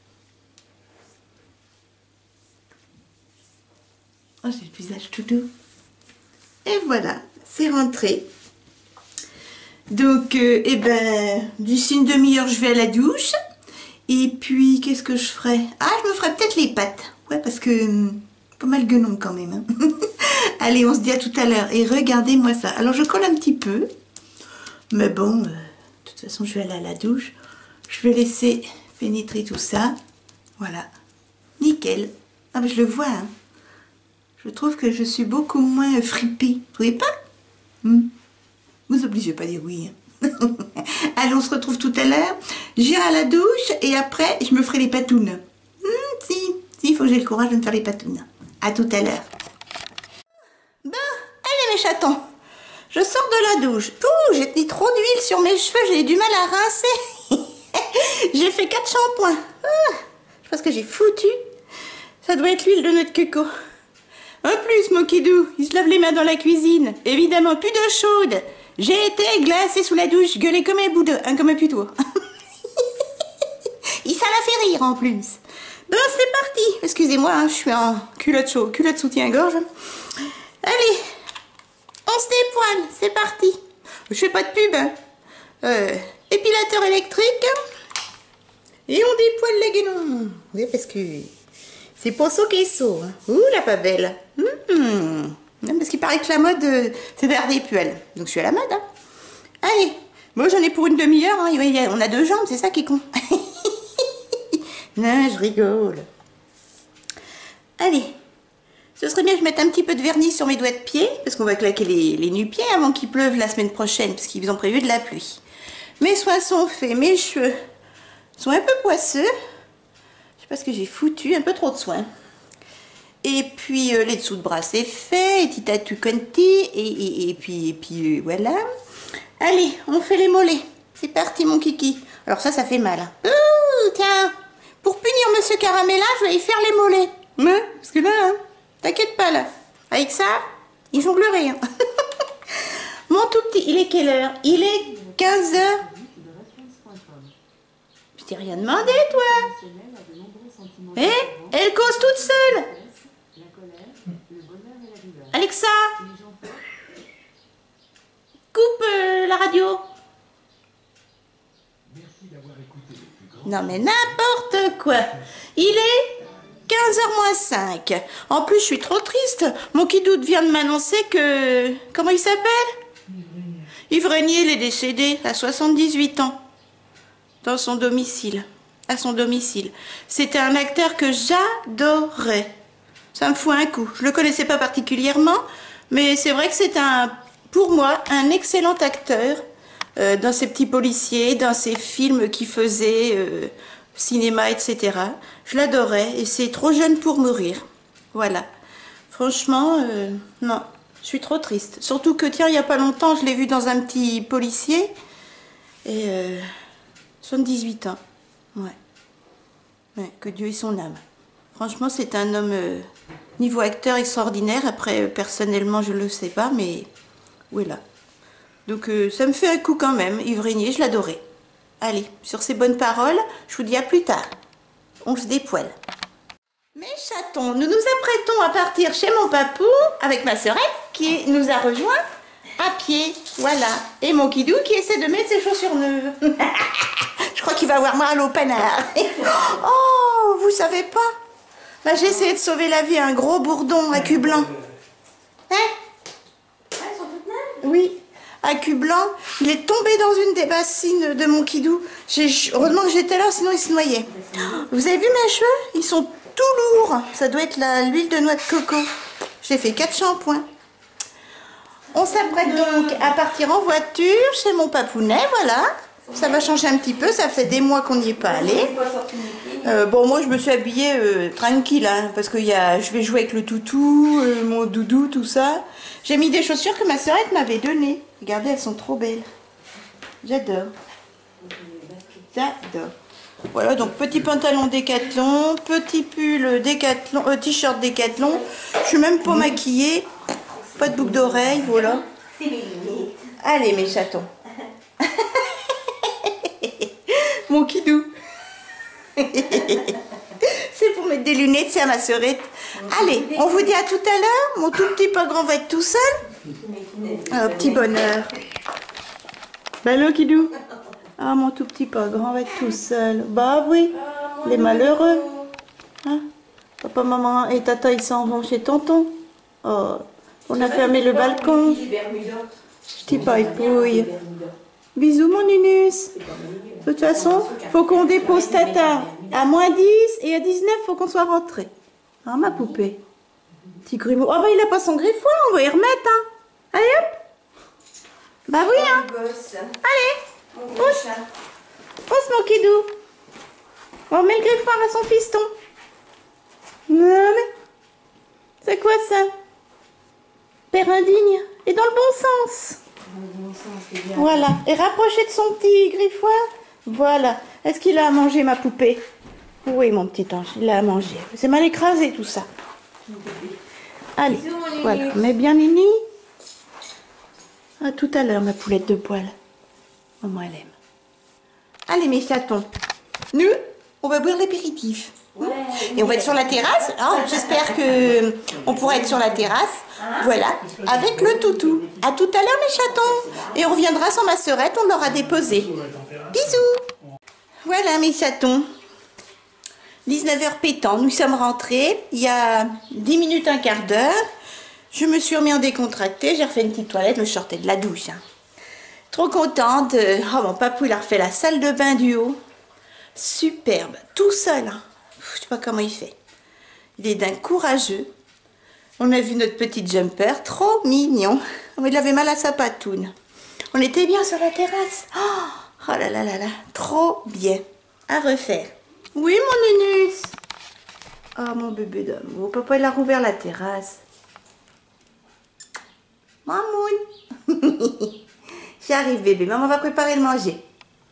Oh, j'ai le visage tout doux. Et voilà, c'est rentré. Donc, euh, eh ben, d'ici une demi-heure, je vais à la douche. Et puis, qu'est-ce que je ferai? Ah, je me ferai peut-être les pattes. Ouais, parce que, hum, pas mal guenon quand même. Hein. Allez, on se dit à tout à l'heure. Et regardez-moi ça. Alors, je colle un petit peu. Mais bon, euh, de toute façon, je vais aller à la douche. Je vais laisser pénétrer tout ça. Voilà. Nickel. Ah, mais je le vois, hein. Je trouve que je suis beaucoup moins fripée. Vous trouvez pas? hmm. Vous obligez pas à dire oui. Allez, on se retrouve tout à l'heure. J'irai à la douche et après, je me ferai les patounes. Hmm, si, si, il faut que j'ai le courage de me faire les patounes. À tout à l'heure. Ben, allez mes chatons. Je sors de la douche. Ouh, j'ai mis trop d'huile sur mes cheveux, j'ai du mal à rincer. J'ai fait quatre shampoings. Ah, je pense que j'ai foutu. Ça doit être l'huile de notre cuco. En plus, mon kidou, il se lave les mains dans la cuisine. Évidemment, plus d'eau chaude. J'ai été glacée sous la douche, gueulée comme un boudin, hein, comme un putois. Il ça l'a fait rire en plus. Bon, c'est parti. Excusez-moi, hein, je suis en culotte chaud, culotte soutien-gorge. Allez, on se dépoile, c'est parti. Je fais pas de pub. Hein. Euh, épilateur électrique. Et on dépoile les guenons. Oui, parce que... c'est pour ça qu'il saut. Hein. Ouh, la pas belle. Mmh. Parce qu'il paraît que la mode, euh, c'est vers des poils. Donc je suis à la mode. Hein. Allez. Moi, j'en ai pour une demi-heure. Hein. On a deux jambes, c'est ça qui est con. Non, je rigole. Allez. Ce serait bien que je mette un petit peu de vernis sur mes doigts de pied. Parce qu'on va claquer les, les nu-pieds avant qu'il pleuve la semaine prochaine. Parce qu'ils ont prévu de la pluie. Mes soins sont faits. Mes cheveux sont un peu poisseux. Parce que j'ai foutu un peu trop de soin. Et puis euh, les dessous de bras c'est fait, et titatu conti, et, et, et puis, et puis euh, voilà. Allez, on fait les mollets. C'est parti mon kiki. Alors ça, ça fait mal. Ouh, tiens, pour punir Monsieur Caramella, je vais y faire les mollets. Ouais, parce que là, hein, t'inquiète pas là. Avec ça, ils jongleraient. Hein. Mon tout petit, il est quelle heure? Il est quinze heures. t'ai rien demandé, toi. Eh, elle cause toute seule. Alexa, coupe euh, la radio. Non mais n'importe quoi. Il est quinze heures moins cinq. En plus, je suis trop triste. Mon Kidoute vient de m'annoncer que... Comment il s'appelle? Yves Régnier, il est décédé à soixante-dix-huit ans. Dans son domicile. À son domicile. C'était un acteur que j'adorais. Ça me fout un coup. Je le connaissais pas particulièrement, mais c'est vrai que c'est un, pour moi, un excellent acteur euh, dans ses petits policiers, dans ses films qu'il faisait, euh, cinéma, et cetera. Je l'adorais et c'est trop jeune pour mourir. Voilà. Franchement, euh, non, je suis trop triste. Surtout que, tiens, il y a pas longtemps, je l'ai vu dans un petit policier et euh, soixante-dix-huit ans. Ouais. Ouais, que Dieu ait son âme. Franchement, c'est un homme, euh, niveau acteur, extraordinaire. Après, euh, personnellement, je ne le sais pas, mais voilà. Donc, euh, ça me fait un coup quand même. Yves Régnier, je l'adorais. Allez, sur ces bonnes paroles, je vous dis à plus tard. On se dépoile. Mes chatons, nous nous apprêtons à partir chez mon papou avec ma sœurette qui nous a rejoints à pied. Voilà. Et mon Kidou qui essaie de mettre ses chaussures neuves. Je crois qu'il va avoir mal au panard. Oh, vous savez pas? Bah, j'ai essayé de sauver la vie à un gros bourdon à cul blanc. Hein? Ah, elles sont toutes neuves? Oui, à cul blanc. Il est tombé dans une des bassines de mon Kidou. Heureusement que j'étais là, sinon il se noyait. Vous avez vu mes cheveux? Ils sont tout lourds. Ça doit être l'huile de noix de coco. J'ai fait quatre shampoings. On s'apprête donc à partir en voiture chez mon papounet, voilà. Ça va changer un petit peu, ça fait des mois qu'on n'y est pas allé. Euh, bon, moi je me suis habillée euh, tranquille, hein, parce que y a, je vais jouer avec le toutou, euh, mon doudou, tout ça. J'ai mis des chaussures que ma sœurette m'avait données. Regardez, elles sont trop belles. J'adore. J'adore. Voilà, donc petit pantalon Décathlon, petit pull Décathlon, euh, t-shirt Décathlon. Je suis même pas maquillée. Pas de boucle d'oreille, voilà. Allez mes chatons. Mon Kidou. C'est pour mettre des lunettes, c'est à ma sœurette. Allez, on vous dit à tout à l'heure. Mon tout petit pas grand va être tout seul. Oh, petit bonheur. Ben là, Kidou. Ah, mon tout petit pas grand va être tout seul. Bah oui, les malheureux. Hein? Papa, maman et tata, ils s'en vont chez tonton. Oh, on a fermé le balcon. Je t'ai pas épouille. Bisous, mon Nunus. De toute façon, faut qu'on dépose tata à moins dix et à dix-neuf, faut qu'on soit rentré. Hein, ma poupée? Petit grumeau. Oh, bah, il a pas son griffoir, on va y remettre, hein. Allez, hop. Bah oui, hein. Allez, pousse. Pousse, mon Kidou. On remet le griffoir à son fiston. Non, mais... C'est quoi, ça? Père indigne. Et dans le bon sens. Voilà, et rapproché de son petit griffoir. Voilà. Est-ce qu'il a à manger, ma poupée? Oui, mon petit ange, il a à manger. C'est mal écrasé, tout ça. Allez, voilà. Mais bien, Nini. À tout à l'heure, ma poulette de poil. Maman, elle aime. Allez, mes chatons. Nous, on va boire l'apéritif. Ouais, et on va être sur la terrasse. Oh, j'espère que on pourra être sur la terrasse. Voilà, avec le toutou. À tout à l'heure, mes chatons. Et on reviendra sans ma sœurette, on l'aura déposé. Bisous. Voilà, mes chatons. dix-neuf heures pétant, nous sommes rentrés. Il y a dix minutes, un quart d'heure. Je me suis remis en décontracté. J'ai refait une petite toilette, je sortais de la douche. Hein. Trop contente. Oh, mon papou, il a refait la salle de bain du haut. Superbe. Tout seul. Hein. Je sais pas comment il fait. Il est d'un courageux. On a vu notre petit jumper, trop mignon. Il avait mal à sa patoune. On était bien sur la terrasse. Oh, oh là là là là, trop bien. À refaire. Oui, mon Nunus. Oh, mon bébé d'amour. Papa, il a rouvert la terrasse. Mamoun. J'arrive, bébé. Maman va préparer le manger.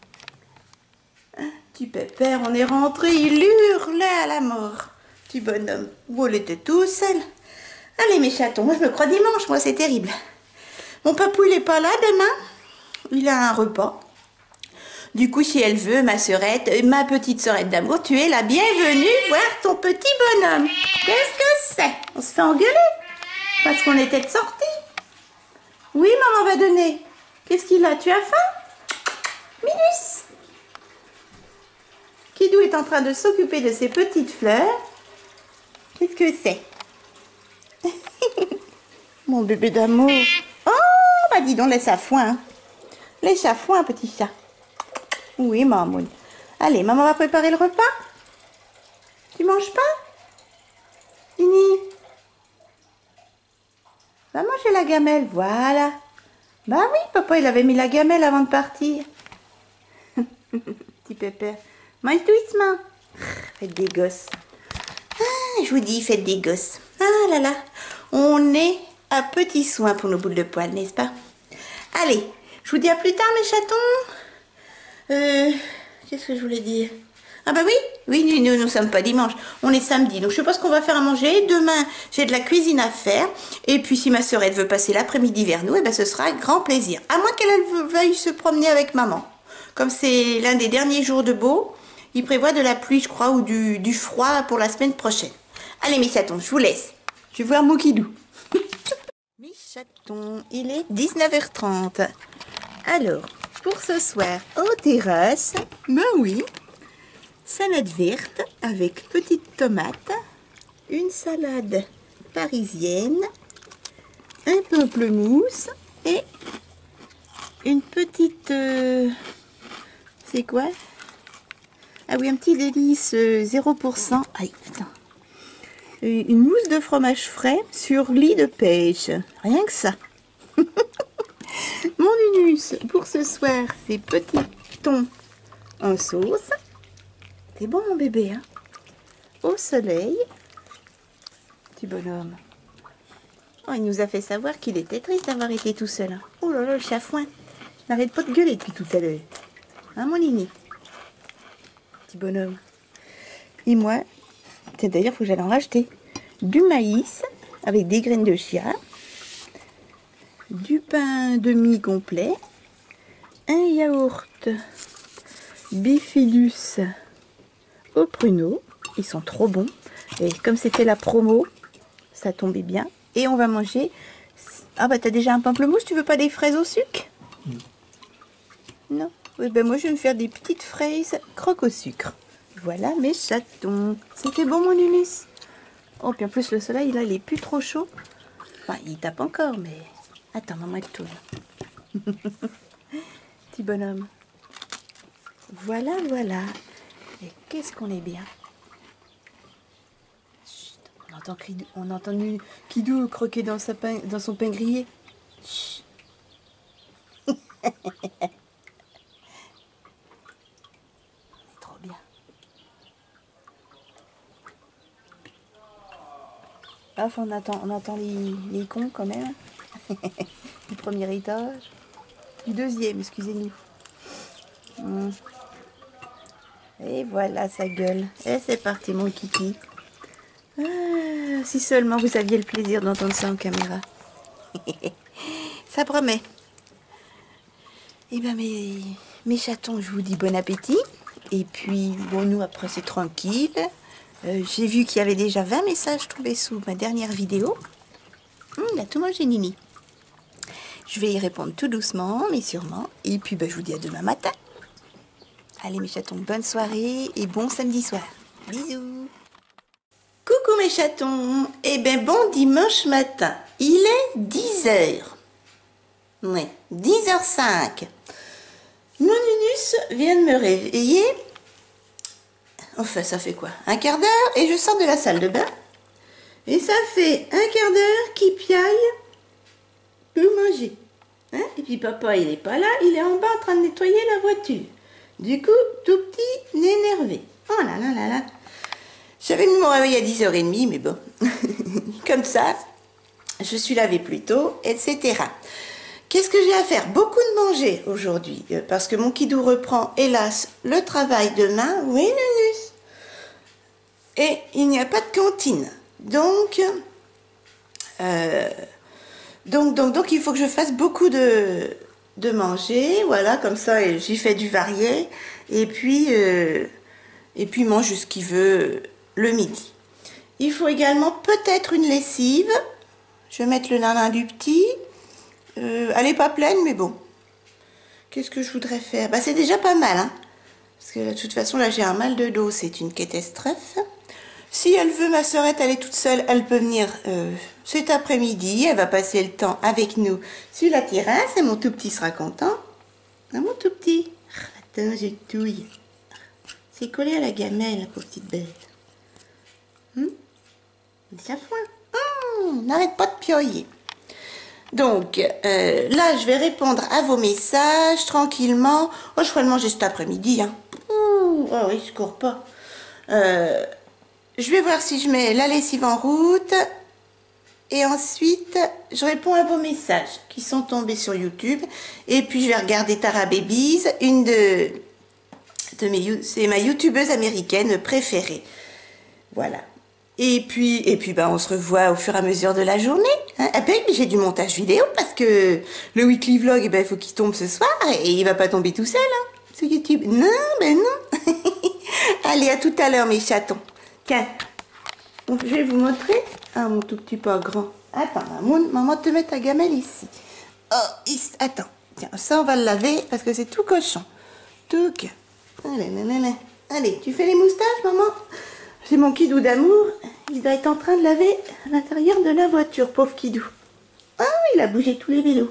Petit pépère, on est rentré, il hurlait à la mort. Petit bonhomme. Où il était tout seul. Allez, mes chatons, moi je me crois dimanche, moi c'est terrible. Mon papou, il est pas là demain. Il a un repas. Du coup, si elle veut, ma sœurette, euh, ma petite sœurette d'amour, tu es la bienvenue voir ton petit bonhomme. Qu'est-ce que c'est? On se fait engueuler parce qu'on était sortis. Oui, maman va donner. Qu'est-ce qu'il a? Tu as faim? Minus. Kidou est en train de s'occuper de ses petites fleurs. Qu'est-ce que c'est? Mon bébé d'amour. Oh, bah dis donc, laisse à foin. Laisse à foin, petit chat. Oui, maman. Allez, maman va préparer le repas. Tu manges pas? Nini? Va manger la gamelle, voilà. Bah oui, papa, il avait mis la gamelle avant de partir. Petit pépère. Mange doucement. Faites des gosses. Ah, je vous dis, faites des gosses. Ah là là, on est à petits soins pour nos boules de poils, n'est-ce pas? Allez, je vous dis à plus tard, mes chatons. Euh, qu'est-ce que je voulais dire? Ah bah oui, oui, nous, nous ne sommes pas dimanche, on est samedi. Donc je sais pas ce qu'on va faire à manger. Demain, j'ai de la cuisine à faire. Et puis si ma sœurette veut passer l'après-midi vers nous, eh ben, ce sera avec grand plaisir. À moins qu'elle veuille se promener avec maman. Comme c'est l'un des derniers jours de beau, il prévoit de la pluie, je crois, ou du, du froid pour la semaine prochaine. Allez mes chatons, je vous laisse. Je vais voir mon Kidou. Mes chatons, il est dix-neuf heures trente. Alors, pour ce soir, aux terrasses, ben oui, salade verte avec petites tomates, une salade parisienne, un pamplemousse et une petite... Euh, c'est quoi? Ah oui, un petit délice euh, zéro pour cent. Aïe, attends. Une mousse de fromage frais sur lit de pêche. Rien que ça. Mon Nunus, pour ce soir, c'est petits thon en sauce. C'est bon, mon bébé, hein? Au soleil. Petit bonhomme. Oh, il nous a fait savoir qu'il était triste d'avoir été tout seul. Hein. Oh là là, le chafouin. N'arrête pas de gueuler depuis tout à l'heure. Hein, mon Nini? Petit bonhomme. Et moi, d'ailleurs, il faut que j'aille en racheter. Du maïs avec des graines de chia, du pain demi complet, un yaourt bifidus au pruneau. Ils sont trop bons. Et comme c'était la promo, ça tombait bien. Et on va manger... Ah bah t'as déjà un pamplemousse, tu veux pas des fraises au sucre? mmh. Non. Oui, ben moi je vais me faire des petites fraises croque au sucre. Voilà mes chatons. C'était bon mon Nunus? Oh, puis en plus le soleil là il est plus trop chaud. Enfin il tape encore mais... Attends, maman elle tourne. Petit bonhomme. Voilà, voilà. Et qu'est-ce qu'on est bien. Chut, on entend, on entend Kidou croquer dans, sa pain, dans son pain grillé. Chut. Trop bien. Paf, on entend, on entend les, les cons quand même. Du premier étage. Du deuxième, excusez-nous. Hum. Et voilà sa gueule. Et c'est parti mon kiki. Ah, si seulement vous aviez le plaisir d'entendre ça en caméra. Ça promet. Et bien mes, mes chatons, je vous dis bon appétit. Et puis bon nous après c'est tranquille. Euh, J'ai vu qu'il y avait déjà vingt messages tombés sous ma dernière vidéo. Hum, il a tout mangé Nini. Je vais y répondre tout doucement mais sûrement. Et puis ben, je vous dis à demain matin. Allez mes chatons, bonne soirée et bon samedi soir. Bisous. Coucou mes chatons. Eh bien bon dimanche matin. Il est dix heures. Oui, dix heures cinq. Mon Nunus vient de me réveiller. Enfin, ça fait quoi? Un quart d'heure et je sors de la salle de bain. Et ça fait un quart d'heure qu'il piaille pour manger. Hein? Et puis papa, il n'est pas là, il est en bas en train de nettoyer la voiture. Du coup, tout petit, énervé. Oh là là là là. J'avais mis mon réveil à dix heures trente, mais bon. Comme ça, je suis lavée plus tôt, et cetera. Qu'est-ce que j'ai à faire? Beaucoup de manger aujourd'hui, parce que mon Kidou reprend, hélas, le travail demain. Oui, Nunus. Et il n'y a pas de cantine. Donc, euh, donc, donc, donc, il faut que je fasse beaucoup de, de manger. Voilà, comme ça, j'y fais du varié. Et puis, euh, et puis il mange ce qu'il veut le midi. Il faut également peut-être une lessive. Je vais mettre le nanin du petit. Euh, elle n'est pas pleine, mais bon. Qu'est-ce que je voudrais faire? Bah, c'est déjà pas mal, hein. Parce que de toute façon, là, j'ai un mal de dos. C'est une catastrophe. Si elle veut, ma sœurette, elle est toute seule. Elle peut venir euh, cet après-midi. Elle va passer le temps avec nous sur la terrasse. Et mon tout petit sera content. Ah, mon tout petit. Attends, j'ai touille. C'est collé à la gamelle, la pauvre petite bête. Hum? Ça foin. Hum, n'arrête pas de pioyer. Donc, euh, là, je vais répondre à vos messages tranquillement. Oh, je ferai le manger cet après-midi. Hein. Ouh, oh oui, je cours pas. Euh, je vais voir si je mets la lessive en route. Et ensuite, je réponds à vos messages qui sont tombés sur YouTube. Et puis, je vais regarder Tara Babies, une de, de mes... C'est ma youtubeuse américaine préférée. Voilà. Et puis, et puis ben, on se revoit au fur et à mesure de la journée. Hein. Ah ben, j'ai du montage vidéo parce que le weekly vlog, eh ben, il faut qu'il tombe ce soir et il va pas tomber tout seul hein, sur YouTube. Non, ben non. Allez, à tout à l'heure, mes chatons. Tiens, donc, je vais vous montrer. Ah, mon tout petit pas grand. Attends, maman, maman te met ta gamelle ici. Oh, ici. Attends. Tiens, ça, on va le laver parce que c'est tout cochon. Tout. Allez, allez, allez, tu fais les moustaches, maman? C'est mon kidou d'amour. Il doit être en train de laver à l'intérieur de la voiture, pauvre kidou. Ah, il a bougé tous les vélos.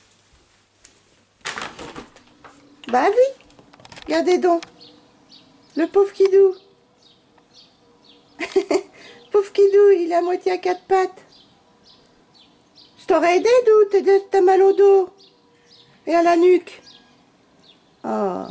Bah oui. Regardez donc. Le pauvre kidou. Pauvre kidou, il est à moitié à quatre pattes. Je t'aurais aidé, Dou. T'as mal au dos. Et à la nuque. Oh.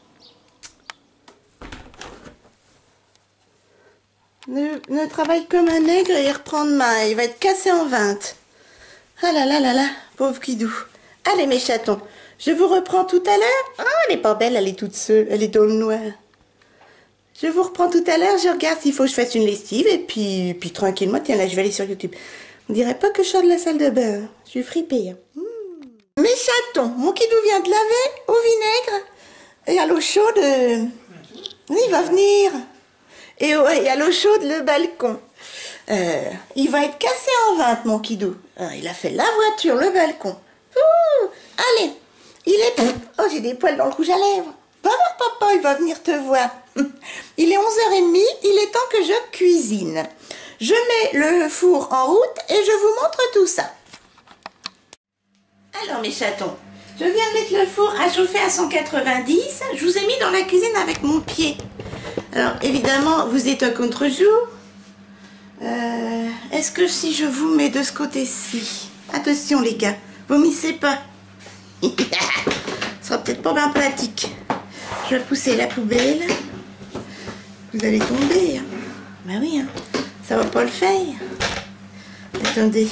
Ne, ne travaille comme un nègre et il reprend demain. Il va être cassé en vingt. Ah là là là là, pauvre kidou. Allez mes chatons, je vous reprends tout à l'heure. Ah, elle est pas belle, elle est toute seule, elle est dans le noir. Je vous reprends tout à l'heure, je regarde s'il faut que je fasse une lessive et puis, puis tranquillement, tiens là, je vais aller sur YouTube. On dirait pas que je sors de la salle de bain. Je suis fripée. Hein. Mmh. Mes chatons, mon kidou vient de laver au vinaigre et à l'eau chaude. Euh... Oui, il va venir. Et, oh, et à l'eau chaude, le balcon. Euh, il va être cassé en vingt, mon kidou. Ah, il a fait la voiture, le balcon. Ouh, allez, il est... Oh, j'ai des poils dans le rouge à lèvres. Papa, papa, il va venir te voir. Il est onze heures trente, il est temps que je cuisine. Je mets le four en route et je vous montre tout ça. Alors, mes chatons, je viens de mettre le four à chauffer à cent quatre-vingt-dix. Je vous ai mis dans la cuisine avec mon pied. Alors, évidemment, vous êtes un contre-jour. Euh, Est-ce que si je vous mets de ce côté-ci... Attention, les gars, vomissez pas. Ce sera peut-être pas bien pratique. Je vais pousser la poubelle. Vous allez tomber. Hein. Ben oui, hein. Ça va pas le faire. Attendez.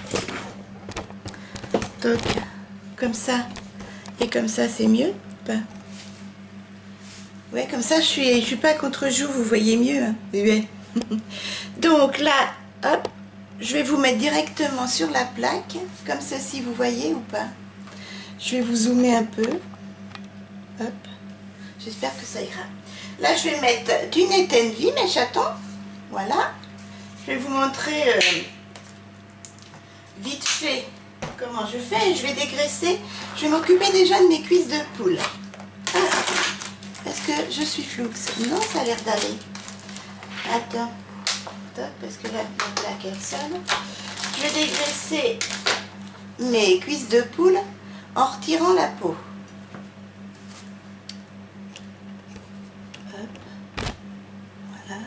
Donc, comme ça. Et comme ça, c'est mieux. Ben. Ouais, comme ça, je suis, je suis pas contre-jour, vous voyez mieux. Hein. Ouais. Donc là, hop, je vais vous mettre directement sur la plaque, comme ceci, vous voyez ou pas? Je vais vous zoomer un peu. Hop, j'espère que ça ira. Là, je vais mettre du Net Envy, mes chatons. Voilà. Je vais vous montrer euh, vite fait comment je fais. Je vais dégraisser. Je vais m'occuper déjà de mes cuisses de poule. Ah. Est-ce que je suis floue? Non, ça a l'air d'aller. Attends. Top, parce que là, la plaque, elle sonne. Je vais dégraisser mes cuisses de poule en retirant la peau. Hop. Voilà.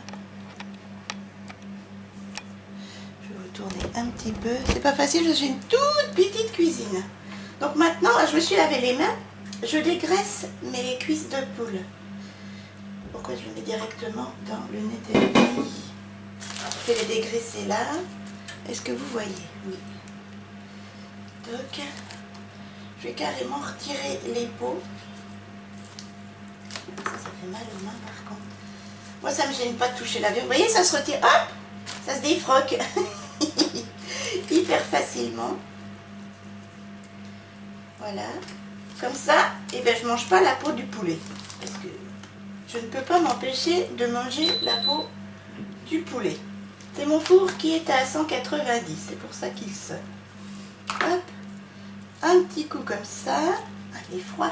Je vais vous tourner un petit peu. C'est pas facile, j'ai une toute petite cuisine. Donc maintenant, je me suis lavé les mains. Je dégraisse mes cuisses de poule. Pourquoi je le mets directement dans le Net Envy? Je vais les dégraisser là. Est-ce que vous voyez? Oui. Donc, je vais carrément retirer les peaux. Ça, ça fait mal aux mains par contre. Moi, ça ne me gêne pas de toucher la viande. Vous voyez, ça se retire. Hop! Ça se défroque. Hyper facilement. Voilà. Comme ça, et ben, je mange pas la peau du poulet. Parce que je ne peux pas m'empêcher de manger la peau du poulet. C'est mon four qui est à cent quatre-vingt-dix, c'est pour ça qu'il sonne. Hop, un petit coup comme ça. Ah, il est froid.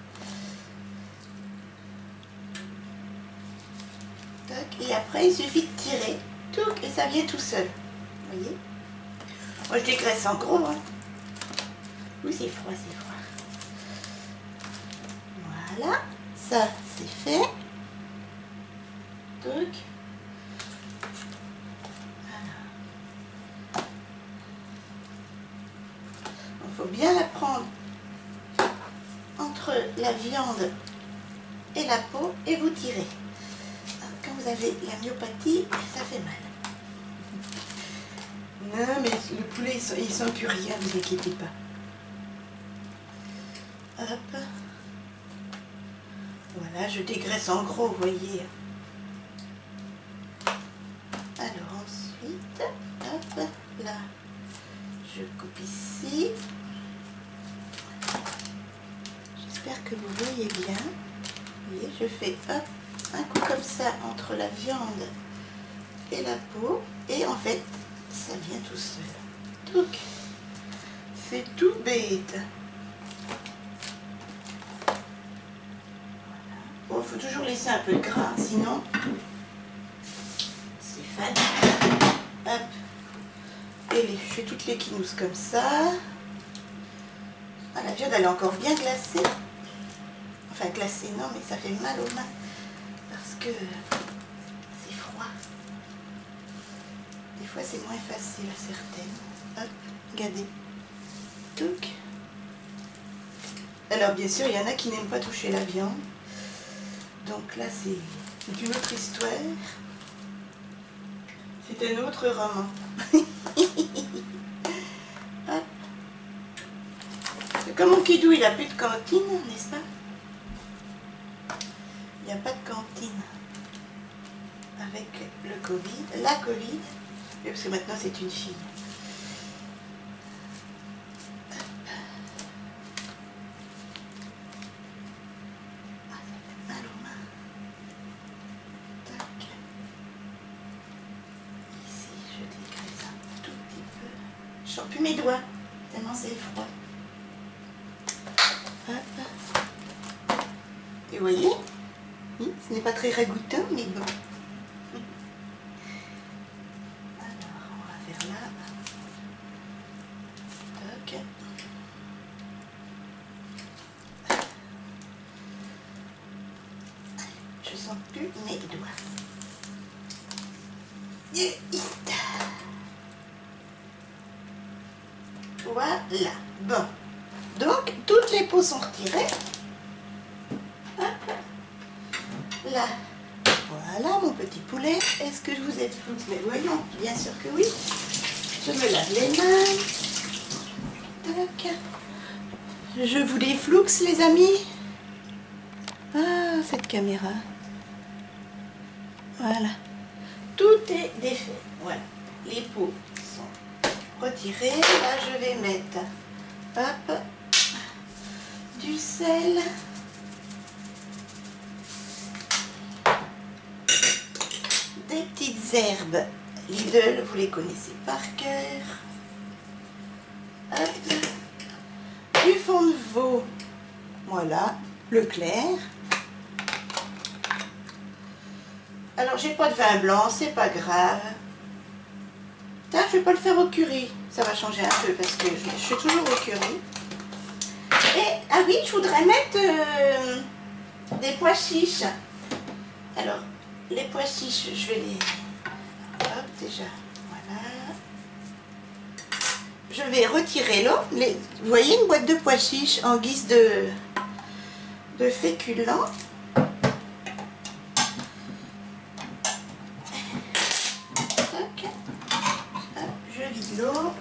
Tac, et après, il suffit de tirer. Tout, et ça vient tout seul. Vous voyez? Moi, je dégraisse en gros. Hein. Oui, c'est froid, c'est froid. Voilà, ça, c'est fait. Donc, il faut bien la prendre entre la viande et la peau et vous tirez. Alors, quand vous avez la myopathie, ça fait mal. Non, mais le poulet, il sent, il sent plus rien, ne vous inquiétez pas. Hop. Voilà, je dégraisse en gros, vous voyez. Alors ensuite, hop, là, je coupe ici. J'espère que vous voyez bien. Vous voyez, je fais hop, un coup comme ça entre la viande et la peau. Et en fait, ça vient tout seul. Donc, c'est tout bête. Bon, il faut toujours laisser un peu de gras, sinon c'est fade. Hop. Et les, je fais toutes les quinousses comme ça. Ah, la viande elle est encore bien glacée. Enfin glacée non, mais ça fait mal aux mains parce que c'est froid. Des fois c'est moins facile à certaines. Hop, regardez. Donc. Alors bien sûr il y en a qui n'aiment pas toucher la viande. Donc là, c'est une autre histoire. C'est un autre roman. Hop. Comme mon kidou, il n'a plus de cantine, n'est-ce pas? Il n'y a pas de cantine avec le Covid, la Covid, parce que maintenant c'est une fille. Je sens plus mes doigts, tellement c'est froid. Hop. Et vous voyez, oui, ce n'est pas très ragoûtant, mais bon. Alors, on va faire là. Toc. Je sens plus mes doigts. Voilà. Bon. Donc, toutes les peaux sont retirées. Hop. Là. Voilà, mon petit poulet. Est-ce que je vous ai flouté? Mais voyons, bien sûr que oui. Je me lave les mains. Tac. Je vous les floux, les amis. Ah, cette caméra. Voilà. Tout est défait. Voilà. Les peaux sont retirées. Là, je vais mettre hop, du sel. Des petites herbes Lidl, vous les connaissez par cœur. Hop. Du fond de veau. Voilà. Le clair. Alors, j'ai pas de vin blanc, c'est pas grave. Tiens, je vais pas le faire au curry. Ça va changer un peu parce que je, je suis toujours au curry. Et, ah oui, je voudrais mettre euh, des pois chiches. Alors, les pois chiches, je vais les... Hop, déjà, voilà. Je vais retirer l'eau. Les... Vous voyez une boîte de pois chiches en guise de, de féculent. Je vide l'eau.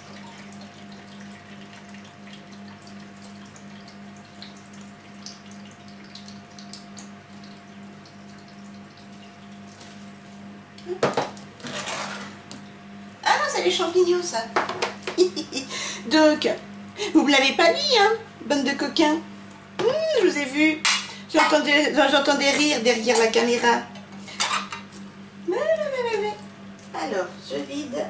Ah non, c'est les champignons, ça. Donc, vous me l'avez pas dit, hein, bande de coquins. vous ai vu. J'entendais j'entendais rire derrière la caméra. Mais, mais, mais, mais. Alors, je vide.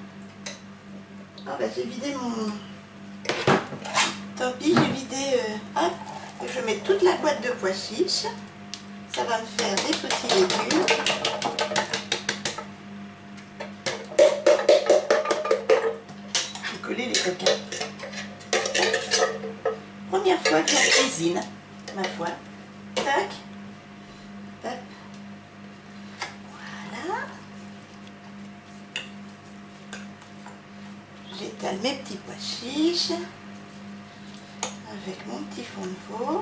Ah bah j'ai vidé mon... Tant pis, j'ai vidé... Euh... Hop, je mets toute la boîte de pois chiches. Ça va me faire des petits légumes. Je vais coller les coquins. Première fois que je cuisine, ma foi. Tac. Hop. Voilà. J'étale mes petits pois chiches avec mon petit fond de veau.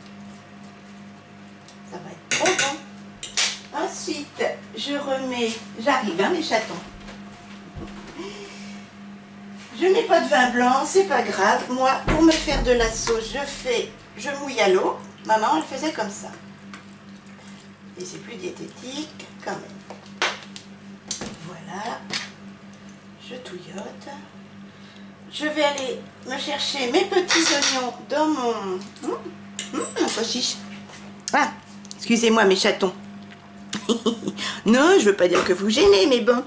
Ça va être trop bon. Ensuite, je remets... J'arrive, hein, les chatons. Je mets pas de vin blanc, c'est pas grave. Moi, pour me faire de la sauce, je fais... Je mouille à l'eau. Maman, elle faisait comme ça. Et c'est plus diététique, quand même. Voilà. Je touillote. Je vais aller me chercher mes petits oignons dans mon... Hum, hum, mon pois chiche. Ah, excusez-moi mes chatons. Non, je veux pas dire que vous gênez, mais bon.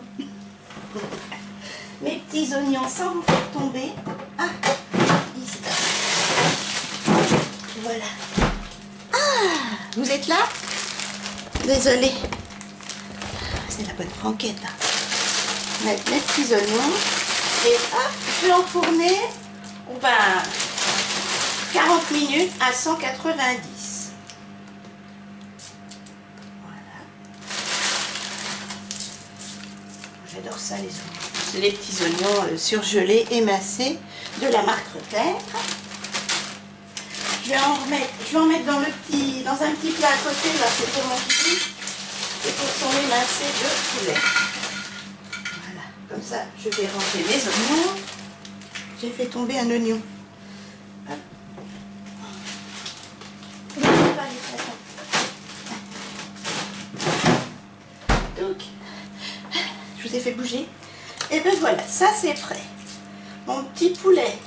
Mes petits oignons sans vous faire tomber. Ah, ici. Voilà. Ah, vous êtes là? Désolée. C'est la bonne franquette, là. Mettre mes petits oignons. Et hop, je vais enfourner ben, quarante minutes à cent quatre-vingt-dix. Voilà. J'adore ça, les oignons. Les petits oignons euh, surgelés, émincés, de la marque Repère. Je vais en remettre, je vais en mettre dans, le petit, dans un petit plat à côté, là c'est pour mon petit, et pour son émincé de poulet. Comme ça, je vais ranger mes oignons. J'ai fait tomber un oignon. Hop. Donc, je vous ai fait bouger. Et ben voilà, ça c'est prêt. Mon petit poulet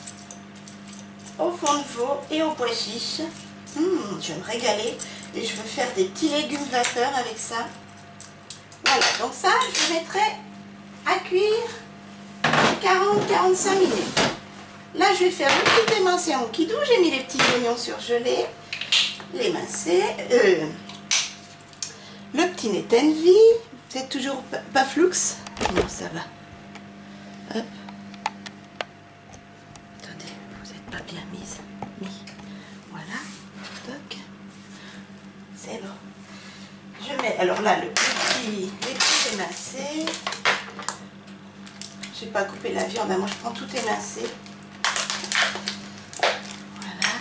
au fond de veau et au pois chiche. Mmh, je vais me régaler. Et je veux faire des petits légumes vapeur avec ça. Voilà, donc ça, je mettrai à cuire quarante à quarante-cinq minutes. Là, je vais faire le petit émincé en kidou. J'ai mis les petits oignons surgelés, l'émincé, euh, le petit Netenvi. Vous êtes toujours pas flux? Non, ça va. Hop. Attendez, vous n'êtes pas bien mise. Mis. Voilà. Toc. C'est bon. Je mets, alors là, le petit, les petits émincés. Je n'ai pas coupé la viande, moi je prends tout émincé. Voilà.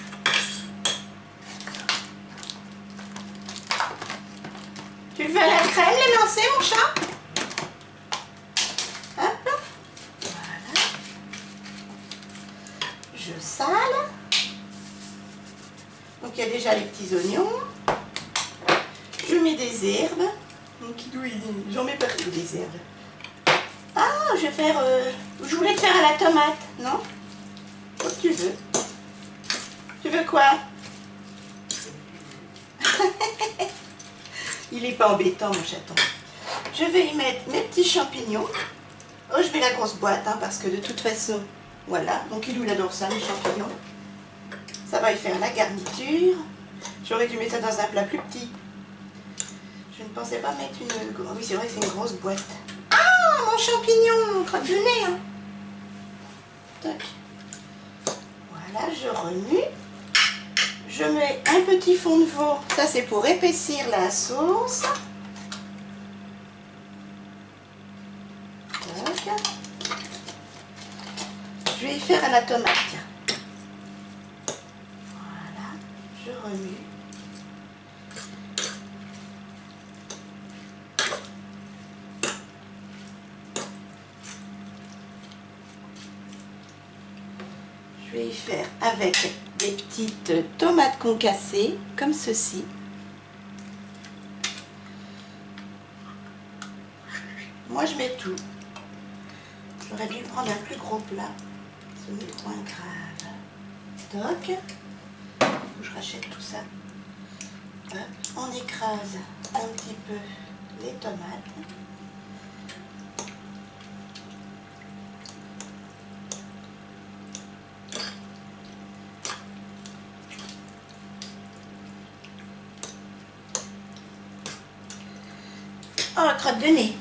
Tu le veux à la crème, l'émincé, mon chat? Hop. Voilà. Je sale. Donc il y a déjà les petits oignons. Je mets des herbes. Donc j'en mets partout des herbes. Ah, je vais faire... Euh, je voulais faire à la tomate, non? Comme tu veux. Tu veux quoi? Il est pas embêtant, mon chaton. Je vais y mettre mes petits champignons. Oh, je mets la grosse boîte, hein, parce que de toute façon... Voilà, donc il adore ça, les champignons. Ça va y faire la garniture. J'aurais dû mettre ça dans un plat plus petit. Je ne pensais pas mettre une... Oui, c'est vrai que c'est une grosse boîte. Ah, mon champignon, mon crotte de nez. Hein. Tac. Voilà, je remue. Je mets un petit fond de veau. Ça, c'est pour épaissir la sauce. Tac. Je vais y faire à la tomate. Tiens. Voilà, je remue. Je vais y faire avec des petites tomates concassées, comme ceci. Moi, je mets tout. J'aurais dû prendre un plus gros plat. Ce n'est point grave. Toc. que je rachète tout ça. Hop, on écrase un petit peu les tomates. Oh, la crotte de nez.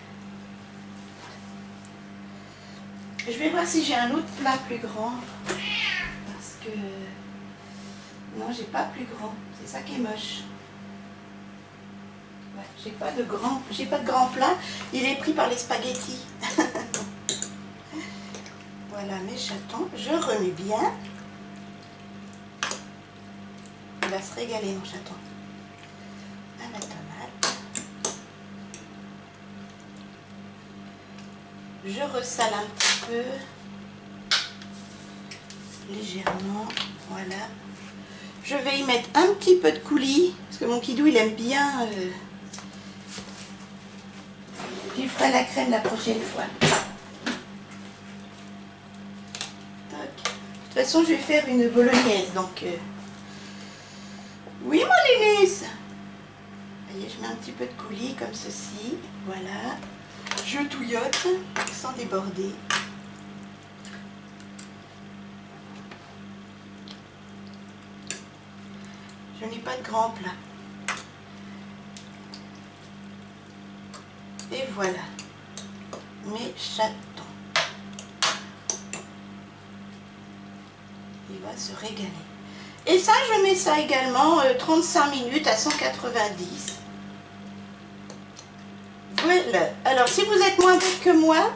Je vais voir si j'ai un autre plat plus grand. Parce que... non, j'ai pas plus grand. C'est ça qui est moche. Ouais, j'ai pas de grand... j'ai pas de grand plat. Il est pris par les spaghettis. Voilà mes chatons. Je remets bien. Il va se régaler mon chaton. À la tomate. Je ressale un petit peu, légèrement, voilà. Je vais y mettre un petit peu de coulis, parce que mon kidou il aime bien. Euh... J'y ferai la crème la prochaine fois. Tac. De toute façon, je vais faire une bolognaise, donc... Euh... Oui, mon Lénus. Voyez, je mets un petit peu de coulis, comme ceci, voilà. Je touillotte sans déborder. Je n'ai pas de grand plat. Et voilà mes chatons. Il va se régaler. Et ça, je mets ça également euh, trente-cinq minutes à cent quatre-vingt-dix. Voilà. Alors, si vous êtes moins bête que moi,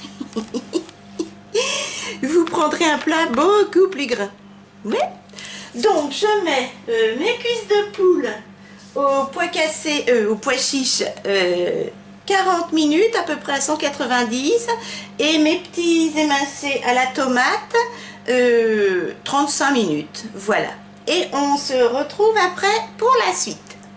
vous prendrez un plat beaucoup plus gras. Oui. Donc, je mets euh, mes cuisses de poule au pois cassé, euh, au pois chiche, euh, quarante minutes, à peu près à cent quatre-vingt-dix, et mes petits émincés à la tomate, euh, trente-cinq minutes. Voilà. Et on se retrouve après pour la suite.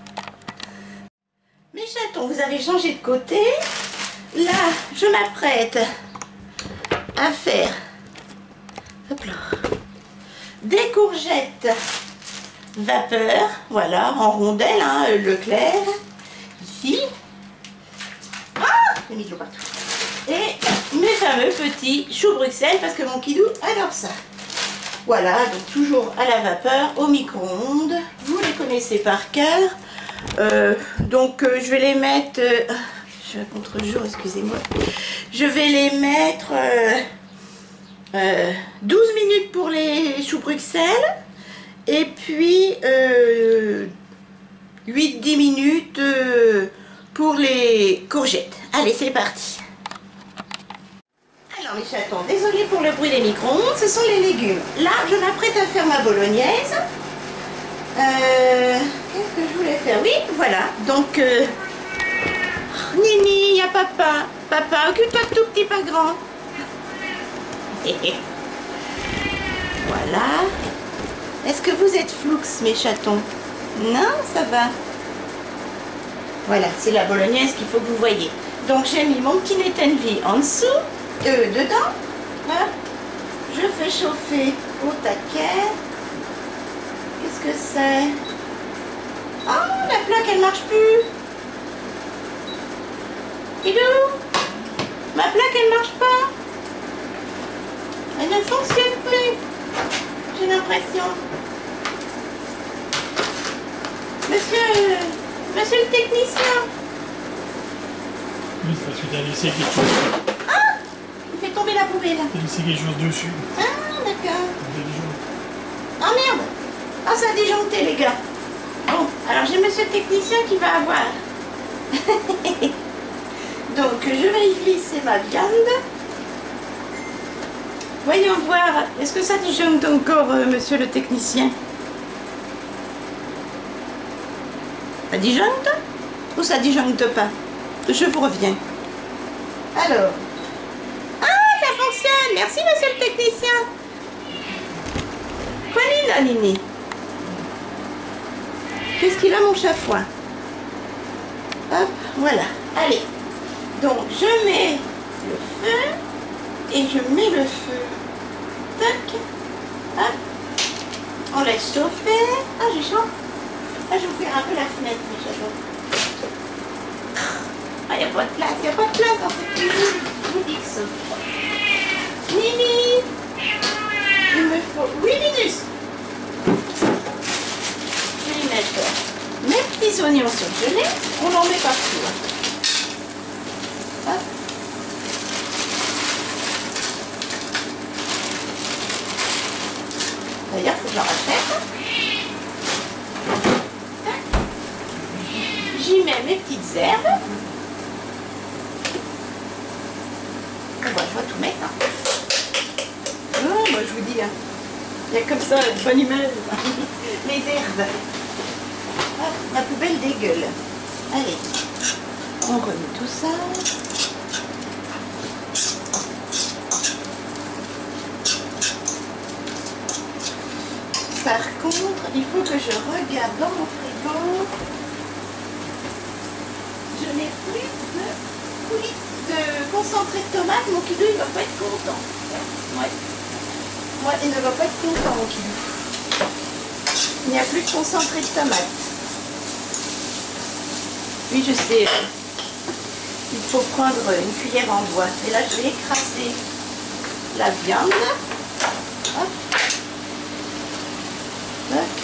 Mes chatons, vous avez changé de côté. Là, je m'apprête à faire hop là, des courgettes vapeur, voilà, en rondelles, hein, Leclerc, ici. Ah, j'ai mis de l'eau partout. Et mes fameux petits choux Bruxelles, parce que mon kidou adore ça. Voilà, donc toujours à la vapeur, au micro-ondes. Vous les connaissez par cœur. Euh, donc euh, je vais les mettre, euh, je suis à contre-jour, excusez-moi, je vais les mettre euh, euh, douze minutes pour les choux Bruxelles et puis euh, huit à dix minutes euh, pour les courgettes. Allez, c'est parti. Alors mes chatons, désolé pour le bruit des micro-ondes, ce sont les légumes. Là, je m'apprête à faire ma bolognaise. Euh, Qu'est-ce que je voulais faire? Oui, voilà. Donc, euh, oh, Nini, il y a papa. Papa, occupe-toi de tout petit, pas grand. Voilà. Est-ce que vous êtes floux, mes chatons? Non, ça va. Voilà, c'est la bolognaise qu'il faut que vous voyez. Donc, j'ai mis mon petit Nettenvi en dessous, euh, dedans. Là, je fais chauffer au taquet. Qu'est-ce que c'est? Oh, la plaque, elle marche plus. Kidou, ma plaque, elle marche pas. Elle ne fonctionne plus. J'ai l'impression. Monsieur, monsieur le technicien. Oui, c'est parce que tu as laissé quelque chose. Ah, il fait tomber la poubelle. Tu as laissé quelque chose dessus. Ah, d'accord. Ça Oh merde. Ah, ça a disjoncté, les gars. Bon, alors j'ai monsieur le technicien qui va avoir. Donc, je vais y glisser ma viande. Voyons voir. Est-ce que ça disjoncte encore, euh, monsieur le technicien? Ça disjoncte? Ou ça disjoncte pas? Je vous reviens. Alors. Ah, ça fonctionne. Merci, monsieur le technicien. Pauline, là, Nini. Qu'est-ce qu'il a, mon chafouin? Hop, voilà. Allez. Donc, je mets le feu. Et je mets le feu. Tac. Hop. On laisse chauffer. Ah, j'ai chaud. Ah, je vais ouvrir un peu la fenêtre, mes chatons. Ah, il n'y a pas de place, il n'y a pas de place dans cette cuisine. Je vous dis que ça. Nini, il me faut huit minutes. Je vais y mettre mes petits oignons surgelés. On en met partout. Hop. D'ailleurs, il faut que j'en rachète. J'y mets mes petites herbes. Bon, bah, je vais tout mettre. Hein. Oh, moi, je vous dis, hein. Il y a comme ça une bonne image. Les herbes. Hop, ma poubelle dégueule. Allez, on remet tout ça. Par contre, il faut que je regarde dans mon frigo. Je n'ai plus de coulis de concentré de tomate. Mon kidou, il va pas être content. Ouais. Moi, il ne va pas être content, mon kidou. Il n'y a plus de concentré de tomate. Oui, je sais. Il faut prendre une cuillère en bois. Et là, je vais écraser la viande. Hop. Hop.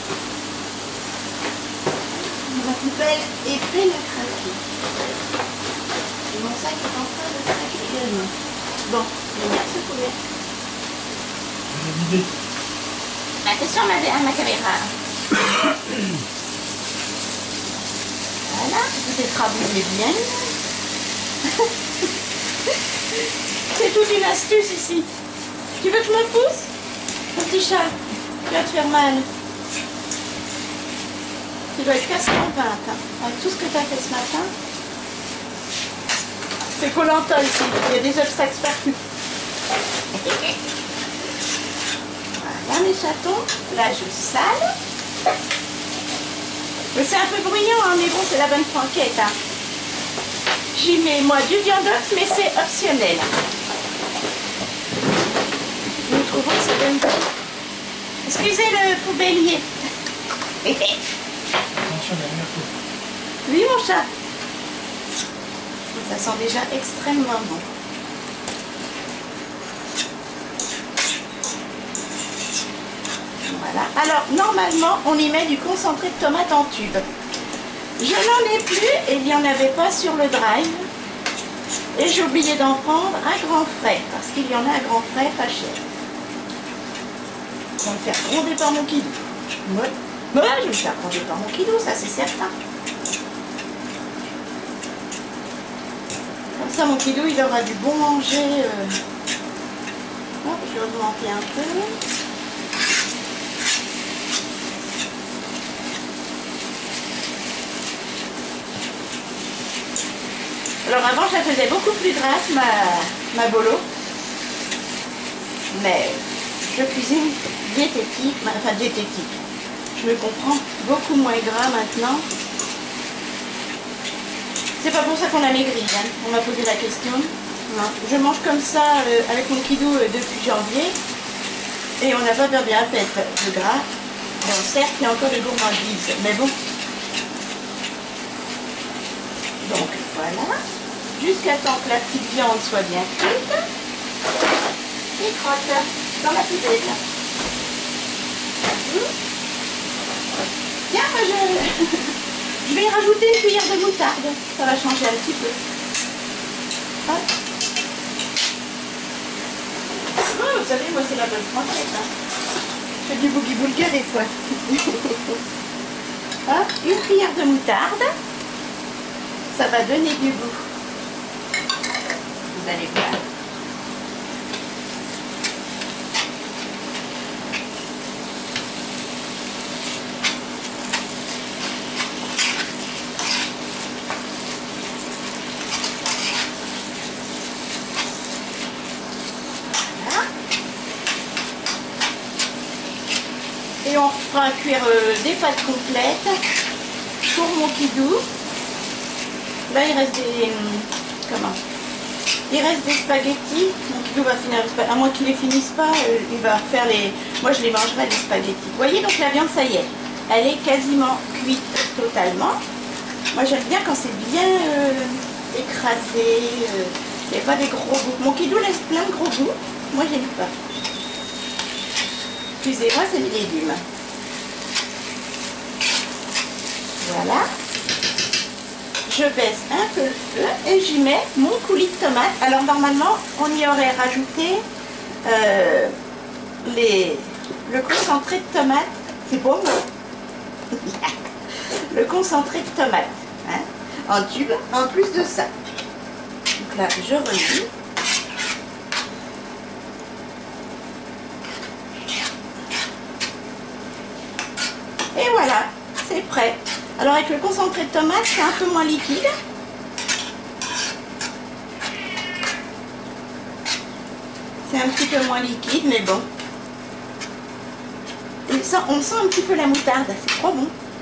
Ma poubelle est pleine à craquer. Et mon sac est en train de craquer également. Bon, je vais mettre ce poulet. Je vais vider. Attention à ma, à ma caméra. Voilà, tout est crabouillé bien. C'est toute une astuce ici. Tu veux que je me pousse? Mon petit chat, tu vas te faire mal. Tu dois être cassé en vingt, hein, avec tout ce que tu as fait ce matin. C'est Koh-Lanta ici, il y a des obstacles partout. Voilà mes chatons, là je sale. Mais c'est un peu bruyant, hein, mais bon, c'est la bonne franquette. Hein. J'y mets moi du viandox, mais c'est optionnel. Nous trouvons que ça donne pas. Excusez le poubellier. Attention, il y a un merco. Oui, mon chat. Ça sent déjà extrêmement bon. Voilà. Alors, normalement, on y met du concentré de tomate en tube. Je n'en ai plus et il n'y en avait pas sur le drive. Et j'ai oublié d'en prendre un grand frais, parce qu'il y en a un grand frais pas cher. Je vais me faire gronder par mon kidou. Ouais. Ouais, je vais me faire gronder par mon kidou, ça c'est certain. Comme ça, mon kidou, il aura du bon manger. Euh... Hop, je vais augmenter un peu. Alors avant, je la faisais beaucoup plus grasse, ma, ma bolo. Mais je cuisine diététique, enfin diététique. Je me comprends, beaucoup moins gras maintenant. C'est pas pour ça qu'on a maigri, hein. On m'a posé la question. Non. Je mange comme ça euh, avec mon kidou euh, depuis janvier. Et on n'a pas perdu un pet de gras. Bon, certes, il y a encore des gourmandises, mais bon. Donc voilà. Jusqu'à temps que la petite viande soit bien cuite. Et crotte dans la poubelle. Mmh. Tiens, moi je... je vais y rajouter une cuillère de moutarde. Ça va changer un petit peu. Hop. Oh, vous savez, moi c'est la bonne franquette. Hein. Je fais du boogie-boulga des fois. Hop, une cuillère de moutarde. Ça va donner du goût. Vous allez voir. Voilà. Et on fera cuire euh, des pâtes complètes pour mon kidou. Là, il reste des... Comment Il reste des spaghettis. Mon kidou va finir les spaghettis. À moins qu'il les finisse pas, euh, il va faire les... Moi, je les mangerai, les spaghettis. Vous voyez, donc la viande, ça y est. Elle est quasiment cuite totalement. Moi, j'aime bien quand c'est bien euh, écrasé. Euh, il n'y a pas des gros bouts. Mon kidou laisse plein de gros bouts. Moi, j'aime pas. Excusez-moi, c'est des légumes. Voilà. Je baisse un peu le feu et j'y mets mon coulis de tomate. Alors normalement, on y aurait rajouté euh, les, le concentré de tomate. C'est bon, non? Le concentré de tomate, hein, en tube, en plus de ça. Donc là, je relis. Et voilà, c'est prêt. Alors avec le concentré de tomate, c'est un peu moins liquide. C'est un petit peu moins liquide, mais bon. Et ça, on sent un petit peu la moutarde, c'est trop bon.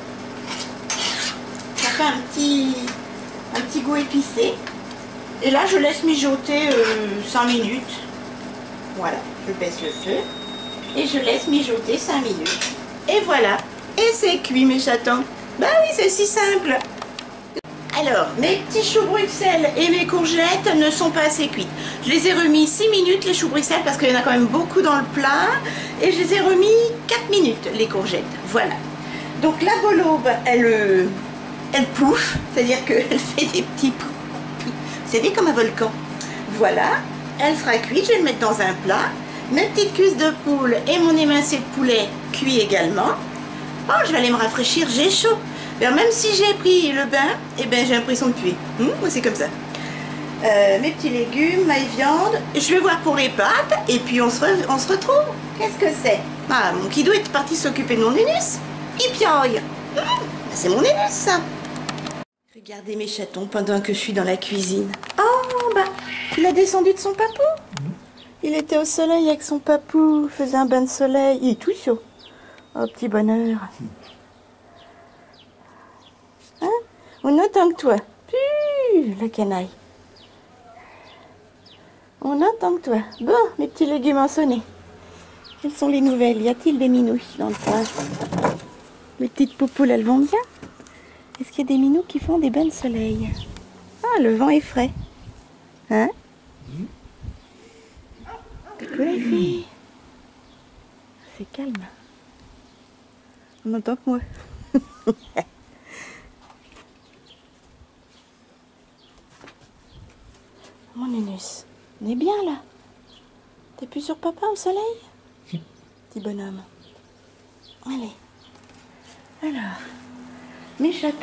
Ça fait un petit, un petit goût épicé. Et là, je laisse mijoter euh, cinq minutes. Voilà, je baisse le feu. Et je laisse mijoter cinq minutes. Et voilà. Et c'est cuit, mes chatons. Bah oui, c'est si simple. Alors, mes petits choux Bruxelles et mes courgettes ne sont pas assez cuites. Je les ai remis six minutes, les choux Bruxelles, parce qu'il y en a quand même beaucoup dans le plat. Et je les ai remis quatre minutes, les courgettes. Voilà. Donc la bolobe, elle, euh, elle pouffe, c'est-à-dire qu'elle fait des petits poufs. Vous savez, comme un volcan. Voilà. Elle sera cuite, je vais le mettre dans un plat. Mes petites cuisses de poule et mon émincé de poulet cuit également. Oh, je vais aller me rafraîchir, j'ai chaud. Alors, même si j'ai pris le bain, eh ben, j'ai l'impression de puer. Hum, c'est comme ça. Euh, mes petits légumes, ma viande. Je vais voir pour les pâtes et puis on se, re on se retrouve. Qu'est-ce que c'est? Ah, mon kidou est parti s'occuper de mon nénus. Il pioille. Hum, c'est mon nénus, ça. Regardez mes chatons pendant que je suis dans la cuisine. Oh, bah, il a descendu de son papou. Il était au soleil avec son papou, il faisait un bain de soleil. Il est tout chaud. Oh, petit bonheur. Hein? On attend que toi. Puh, la canaille. On attend que toi. Bon, mes petits légumes ensonnés. Quelles sont les nouvelles? Y a-t-il des minouches dans le coin? Les petites poupoules, elles vont bien? Est-ce qu'il y a des minous qui font des bains de soleil? Ah, le vent est frais. Hein? Coucou les filles. C'est calme. On entend que moi. Mon nénus, on est bien là. T'es plus sur papa au soleil? Petit bonhomme. Allez. Alors, mes chatons.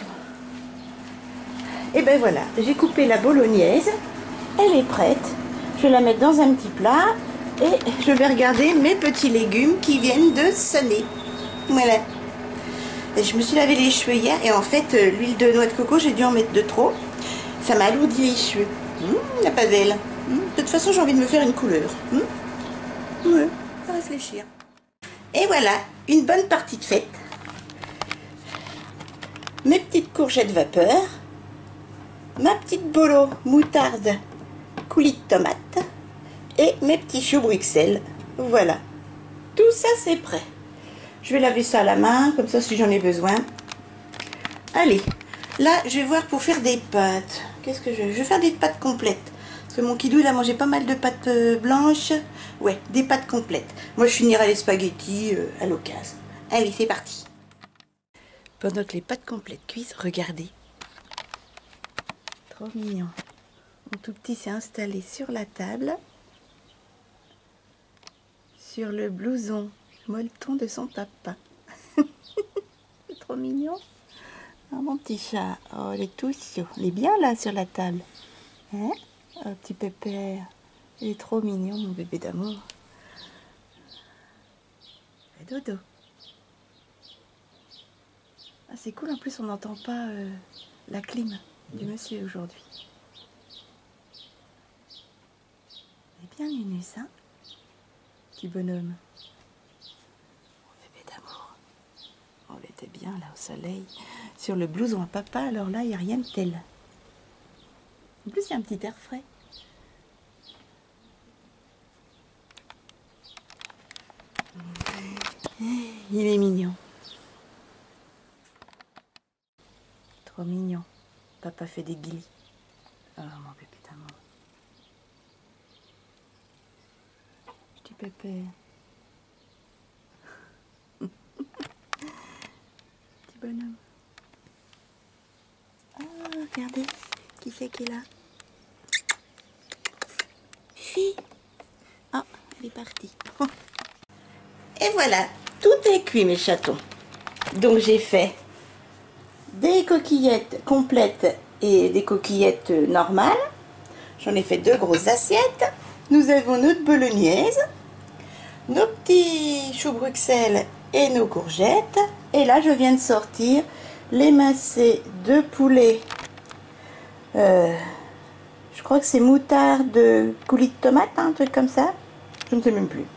Et ben voilà, j'ai coupé la bolognaise. Elle est prête. Je vais la mettre dans un petit plat. Et je vais regarder mes petits légumes qui viennent de sonner. Voilà. Et je me suis lavé les cheveux hier et en fait euh, l'huile de noix de coco j'ai dû en mettre de trop. Ça m'a alourdi les cheveux. Mmh, la pas d'elle. Mmh. De toute façon j'ai envie de me faire une couleur. Mmh. Ouais, faut réfléchir. Et voilà, une bonne partie de fête. Mes petites courgettes vapeur. Ma petite bolo moutarde coulis de tomate. Et mes petits choux Bruxelles. Voilà. Tout ça c'est prêt. Je vais laver ça à la main, comme ça si j'en ai besoin. Allez, là je vais voir pour faire des pâtes. Qu'est-ce que je vais Je vais faire des pâtes complètes. Parce que mon kidou il a mangé pas mal de pâtes euh, blanches. Ouais, des pâtes complètes. Moi je finirai les spaghettis euh, à l'occasion. Allez, c'est parti. Pendant que les pâtes complètes cuisent, regardez. Trop mignon. Mon tout petit s'est installé sur la table. Sur le blouson molleton de son papa. C'est trop mignon. Oh, mon petit chat. Oh, il est tout chaud. Il est bien là sur la table. Hein? Oh, petit pépère. Il est trop mignon, mon bébé d'amour. Fais dodo. Ah, c'est cool, en plus on n'entend pas euh, la clim du monsieur aujourd'hui. C'est bien Nunus, hein? Petit bonhomme. On était bien là au soleil, sur le blouson à papa, alors là il n'y a rien de tel. En plus il y a un petit air frais. Il est mignon. Trop mignon. Papa fait des guilis. Oh mon pépite amour. Petit pépé. Petit bonhomme. Oh, regardez. Qui c'est qui est là? Fifi. Oh, elle est partie. Et voilà. Tout est cuit mes chatons. Donc j'ai fait des coquillettes complètes et des coquillettes normales. J'en ai fait deux grosses assiettes. Nous avons notre bolognaise, nos petits choux Bruxelles et nos courgettes. Et là je viens de sortir l'émincé de poulet. Euh, je crois que c'est moutarde, coulis de tomate, hein, un truc comme ça. Je ne sais même plus.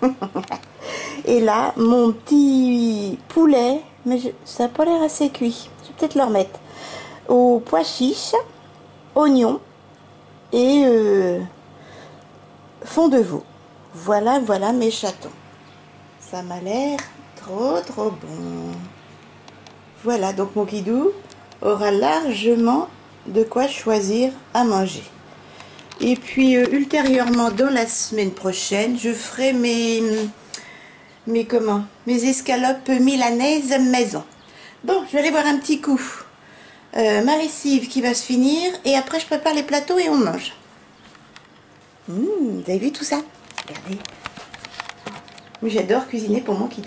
Et là, mon petit poulet, mais je, ça n'a pas l'air assez cuit. Je vais peut-être le remettre. Au pois chiche, oignon et euh, fond de veau. Voilà, voilà mes chatons. Ça m'a l'air trop, trop bon. Voilà, donc mon guidou aura largement de quoi choisir à manger. Et puis euh, ultérieurement, dans la semaine prochaine, je ferai mes... mes comment mes escalopes milanaises maison. Bon, je vais aller voir un petit coup euh, ma lessive qui va se finir et après je prépare les plateaux et on mange. Mmh, vous avez vu tout ça? Regardez. Mais j'adore cuisiner pour mon kidou.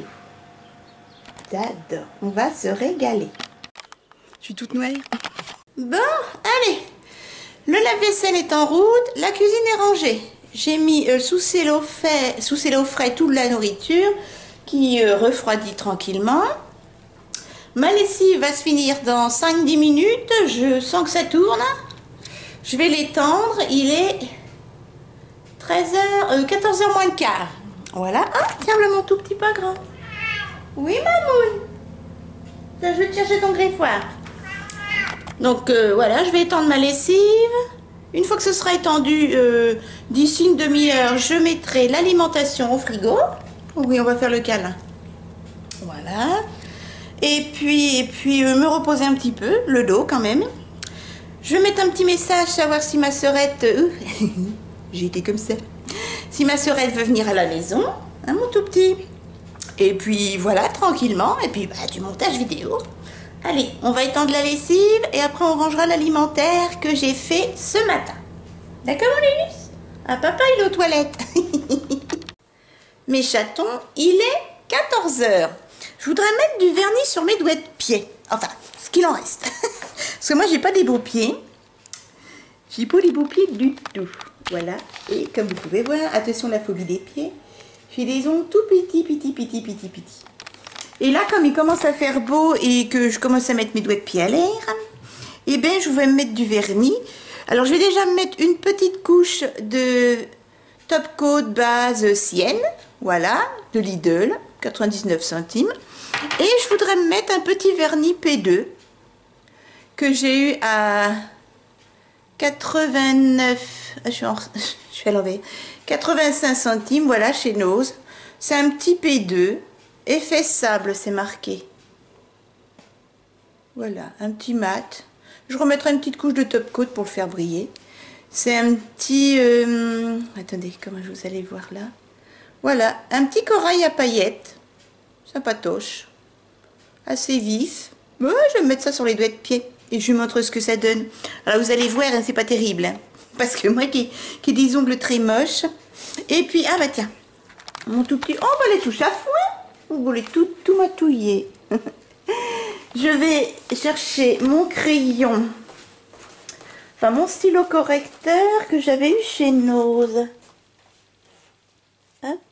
J'adore. On va se régaler. Je suis toute noire. Bon, allez. Le lave-vaisselle est en route. La cuisine est rangée. J'ai mis euh, sous cello frais, sous cello frais toute la nourriture qui euh, refroidit tranquillement. Ma lessive va se finir dans cinq à dix minutes. Je sens que ça tourne. Je vais l'étendre. Il est treize heures, euh, quatorze heures moins le quart. Voilà. Ah, tiens, le mon tout petit pas grand. Oui, mamoun. Je vais te chercher ton griffoir. Donc euh, voilà, je vais étendre ma lessive. Une fois que ce sera étendu, euh, d'ici une demi-heure, je mettrai l'alimentation au frigo. Oui, on va faire le câlin. Voilà. Et puis, et puis euh, me reposer un petit peu, le dos quand même. Je vais mettre un petit message, savoir si ma sœurette... Euh, j'ai été comme ça. Si ma sœurette veut venir à la maison, hein, mon tout petit. Et puis voilà, tranquillement. Et puis bah, du montage vidéo. Allez, on va étendre la lessive et après on rangera l'alimentaire que j'ai fait ce matin. D'accord, mon Linus? Ah, papa, il est aux toilettes. Mes chatons, il est quatorze heures. Je voudrais mettre du vernis sur mes doigts de pied. Enfin, ce qu'il en reste. Parce que moi, j'ai pas des beaux pieds. J'ai pas des beaux pieds du tout. Voilà. Et comme vous pouvez voir, attention la phobie des pieds. J'ai des ongles tout petits, petits, petits, petits, petits. Et là, comme il commence à faire beau et que je commence à mettre mes doigts de pied à l'air, eh bien, je vais me mettre du vernis. Alors, je vais déjà me mettre une petite couche de top coat base Sienne, voilà, de Lidl, quatre-vingt-dix-neuf centimes. Et je voudrais me mettre un petit vernis P deux que j'ai eu à quatre-vingt-neuf, je suis, en, je suis à l'envers, quatre-vingt-cinq centimes, voilà, chez Nose. C'est un petit P deux. Effet sable, c'est marqué. Voilà, un petit mat. Je remettrai une petite couche de top coat pour le faire briller. C'est un petit... Euh, attendez, comment vous allez voir là? Voilà, un petit corail à paillettes. Sympatoche. Assez vif. Ouais, je vais mettre ça sur les doigts de pied. Et je vous montre ce que ça donne. Alors vous allez voir, hein, c'est pas terrible. Hein, parce que moi qui, qui ai des ongles très moches. Et puis, ah bah tiens. Mon tout petit... Oh, bah les touches à fouet. Vous voulez tout, tout matouiller. Je vais chercher mon crayon, enfin mon stylo correcteur que j'avais eu chez Nose. Hop.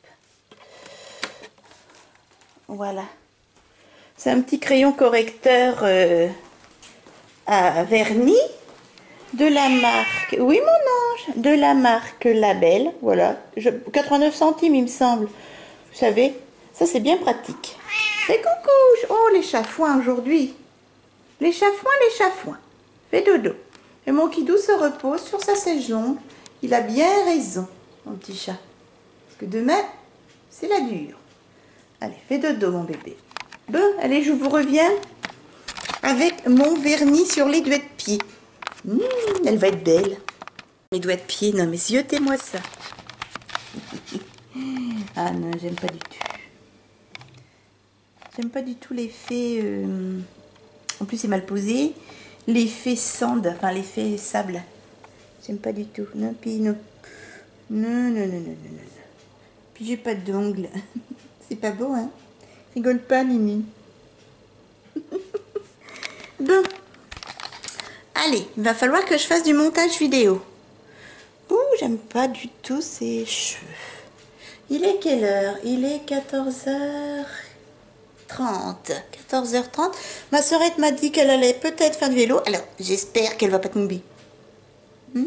Voilà. C'est un petit crayon correcteur euh, à vernis de la marque, oui mon ange, de la marque Label. Voilà, Je, quatre-vingt-neuf centimes il me semble. Vous savez, ça c'est bien pratique. Fais coucou. Oh, les chafouins aujourd'hui. Les chafouins, les chafouins. Fais dodo. Et mon kidou se repose sur sa sèche longue. Il a bien raison, mon petit chat. Parce que demain, c'est la dure. Allez, fais dodo, mon bébé. Bon, allez, je vous reviens avec mon vernis sur les doigts de pied. Mmh, elle va être belle. Les doigts de pied, non mais ziotez-moi ça. Ah non, j'aime pas du tout. J'aime pas du tout l'effet... Euh... En plus, c'est mal posé. L'effet sand, enfin l'effet sable. J'aime pas du tout. Non, puis non. Non, non, non, non, non, non. Puis j'ai pas d'ongles. C'est pas beau, hein? Rigole pas, Mimi. Bon. Allez, il va falloir que je fasse du montage vidéo. Ouh, j'aime pas du tout ces cheveux. Il est quelle heure? Il est quatorze heures trente. quatorze heures trente. Ma sœurette m'a dit qu'elle allait peut-être faire du vélo. Alors, j'espère qu'elle va pas tomber. Mmh.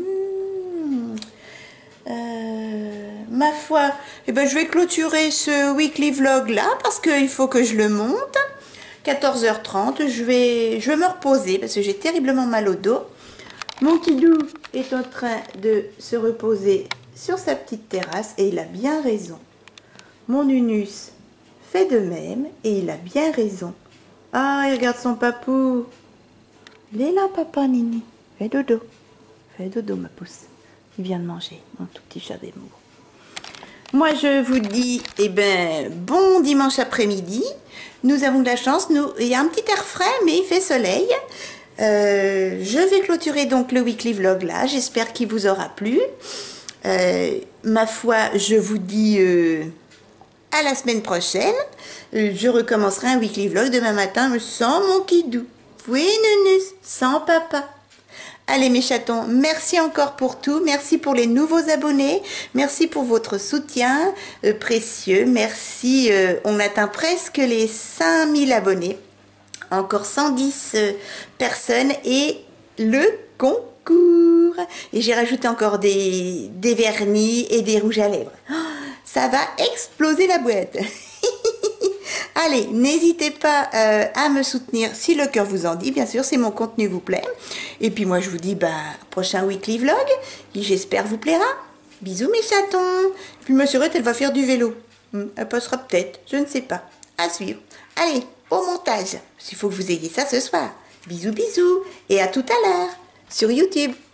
Euh, ma foi, eh ben, je vais clôturer ce weekly vlog là parce qu'il faut que je le monte. quatorze heures trente, je vais, je vais me reposer parce que j'ai terriblement mal au dos. Mon kidou est en train de se reposer sur sa petite terrasse et il a bien raison. Mon Nunus fait de même et il a bien raison. Ah, il regarde son papou. Il est là, papa Nini. Fais dodo. Fais dodo, ma pousse. Il vient de manger, mon tout petit chat d'amour. Moi, je vous dis, eh ben, bon dimanche après-midi. Nous avons de la chance. Nous, il y a un petit air frais, mais il fait soleil. Euh, je vais clôturer donc le weekly vlog là. J'espère qu'il vous aura plu. Euh, ma foi, je vous dis euh, à la semaine prochaine. Euh, je recommencerai un weekly vlog demain matin sans mon kidou. Oui, Nunus, sans papa. Allez mes chatons, merci encore pour tout, merci pour les nouveaux abonnés, merci pour votre soutien euh, précieux, merci, euh, on atteint presque les cinq mille abonnés, encore cent dix euh, personnes et le concours. Et j'ai rajouté encore des, des vernis et des rouges à lèvres. Oh, ça va exploser la boîte. Allez, n'hésitez pas euh, à me soutenir si le cœur vous en dit, bien sûr, si mon contenu vous plaît. Et puis moi, je vous dis, bah, prochain weekly vlog, qui j'espère vous plaira. Bisous mes chatons. Puis ma sœurette, elle va faire du vélo. Elle passera peut-être, je ne sais pas. À suivre. Allez, au montage. Il faut que vous ayez ça ce soir. Bisous, bisous. Et à tout à l'heure sur YouTube.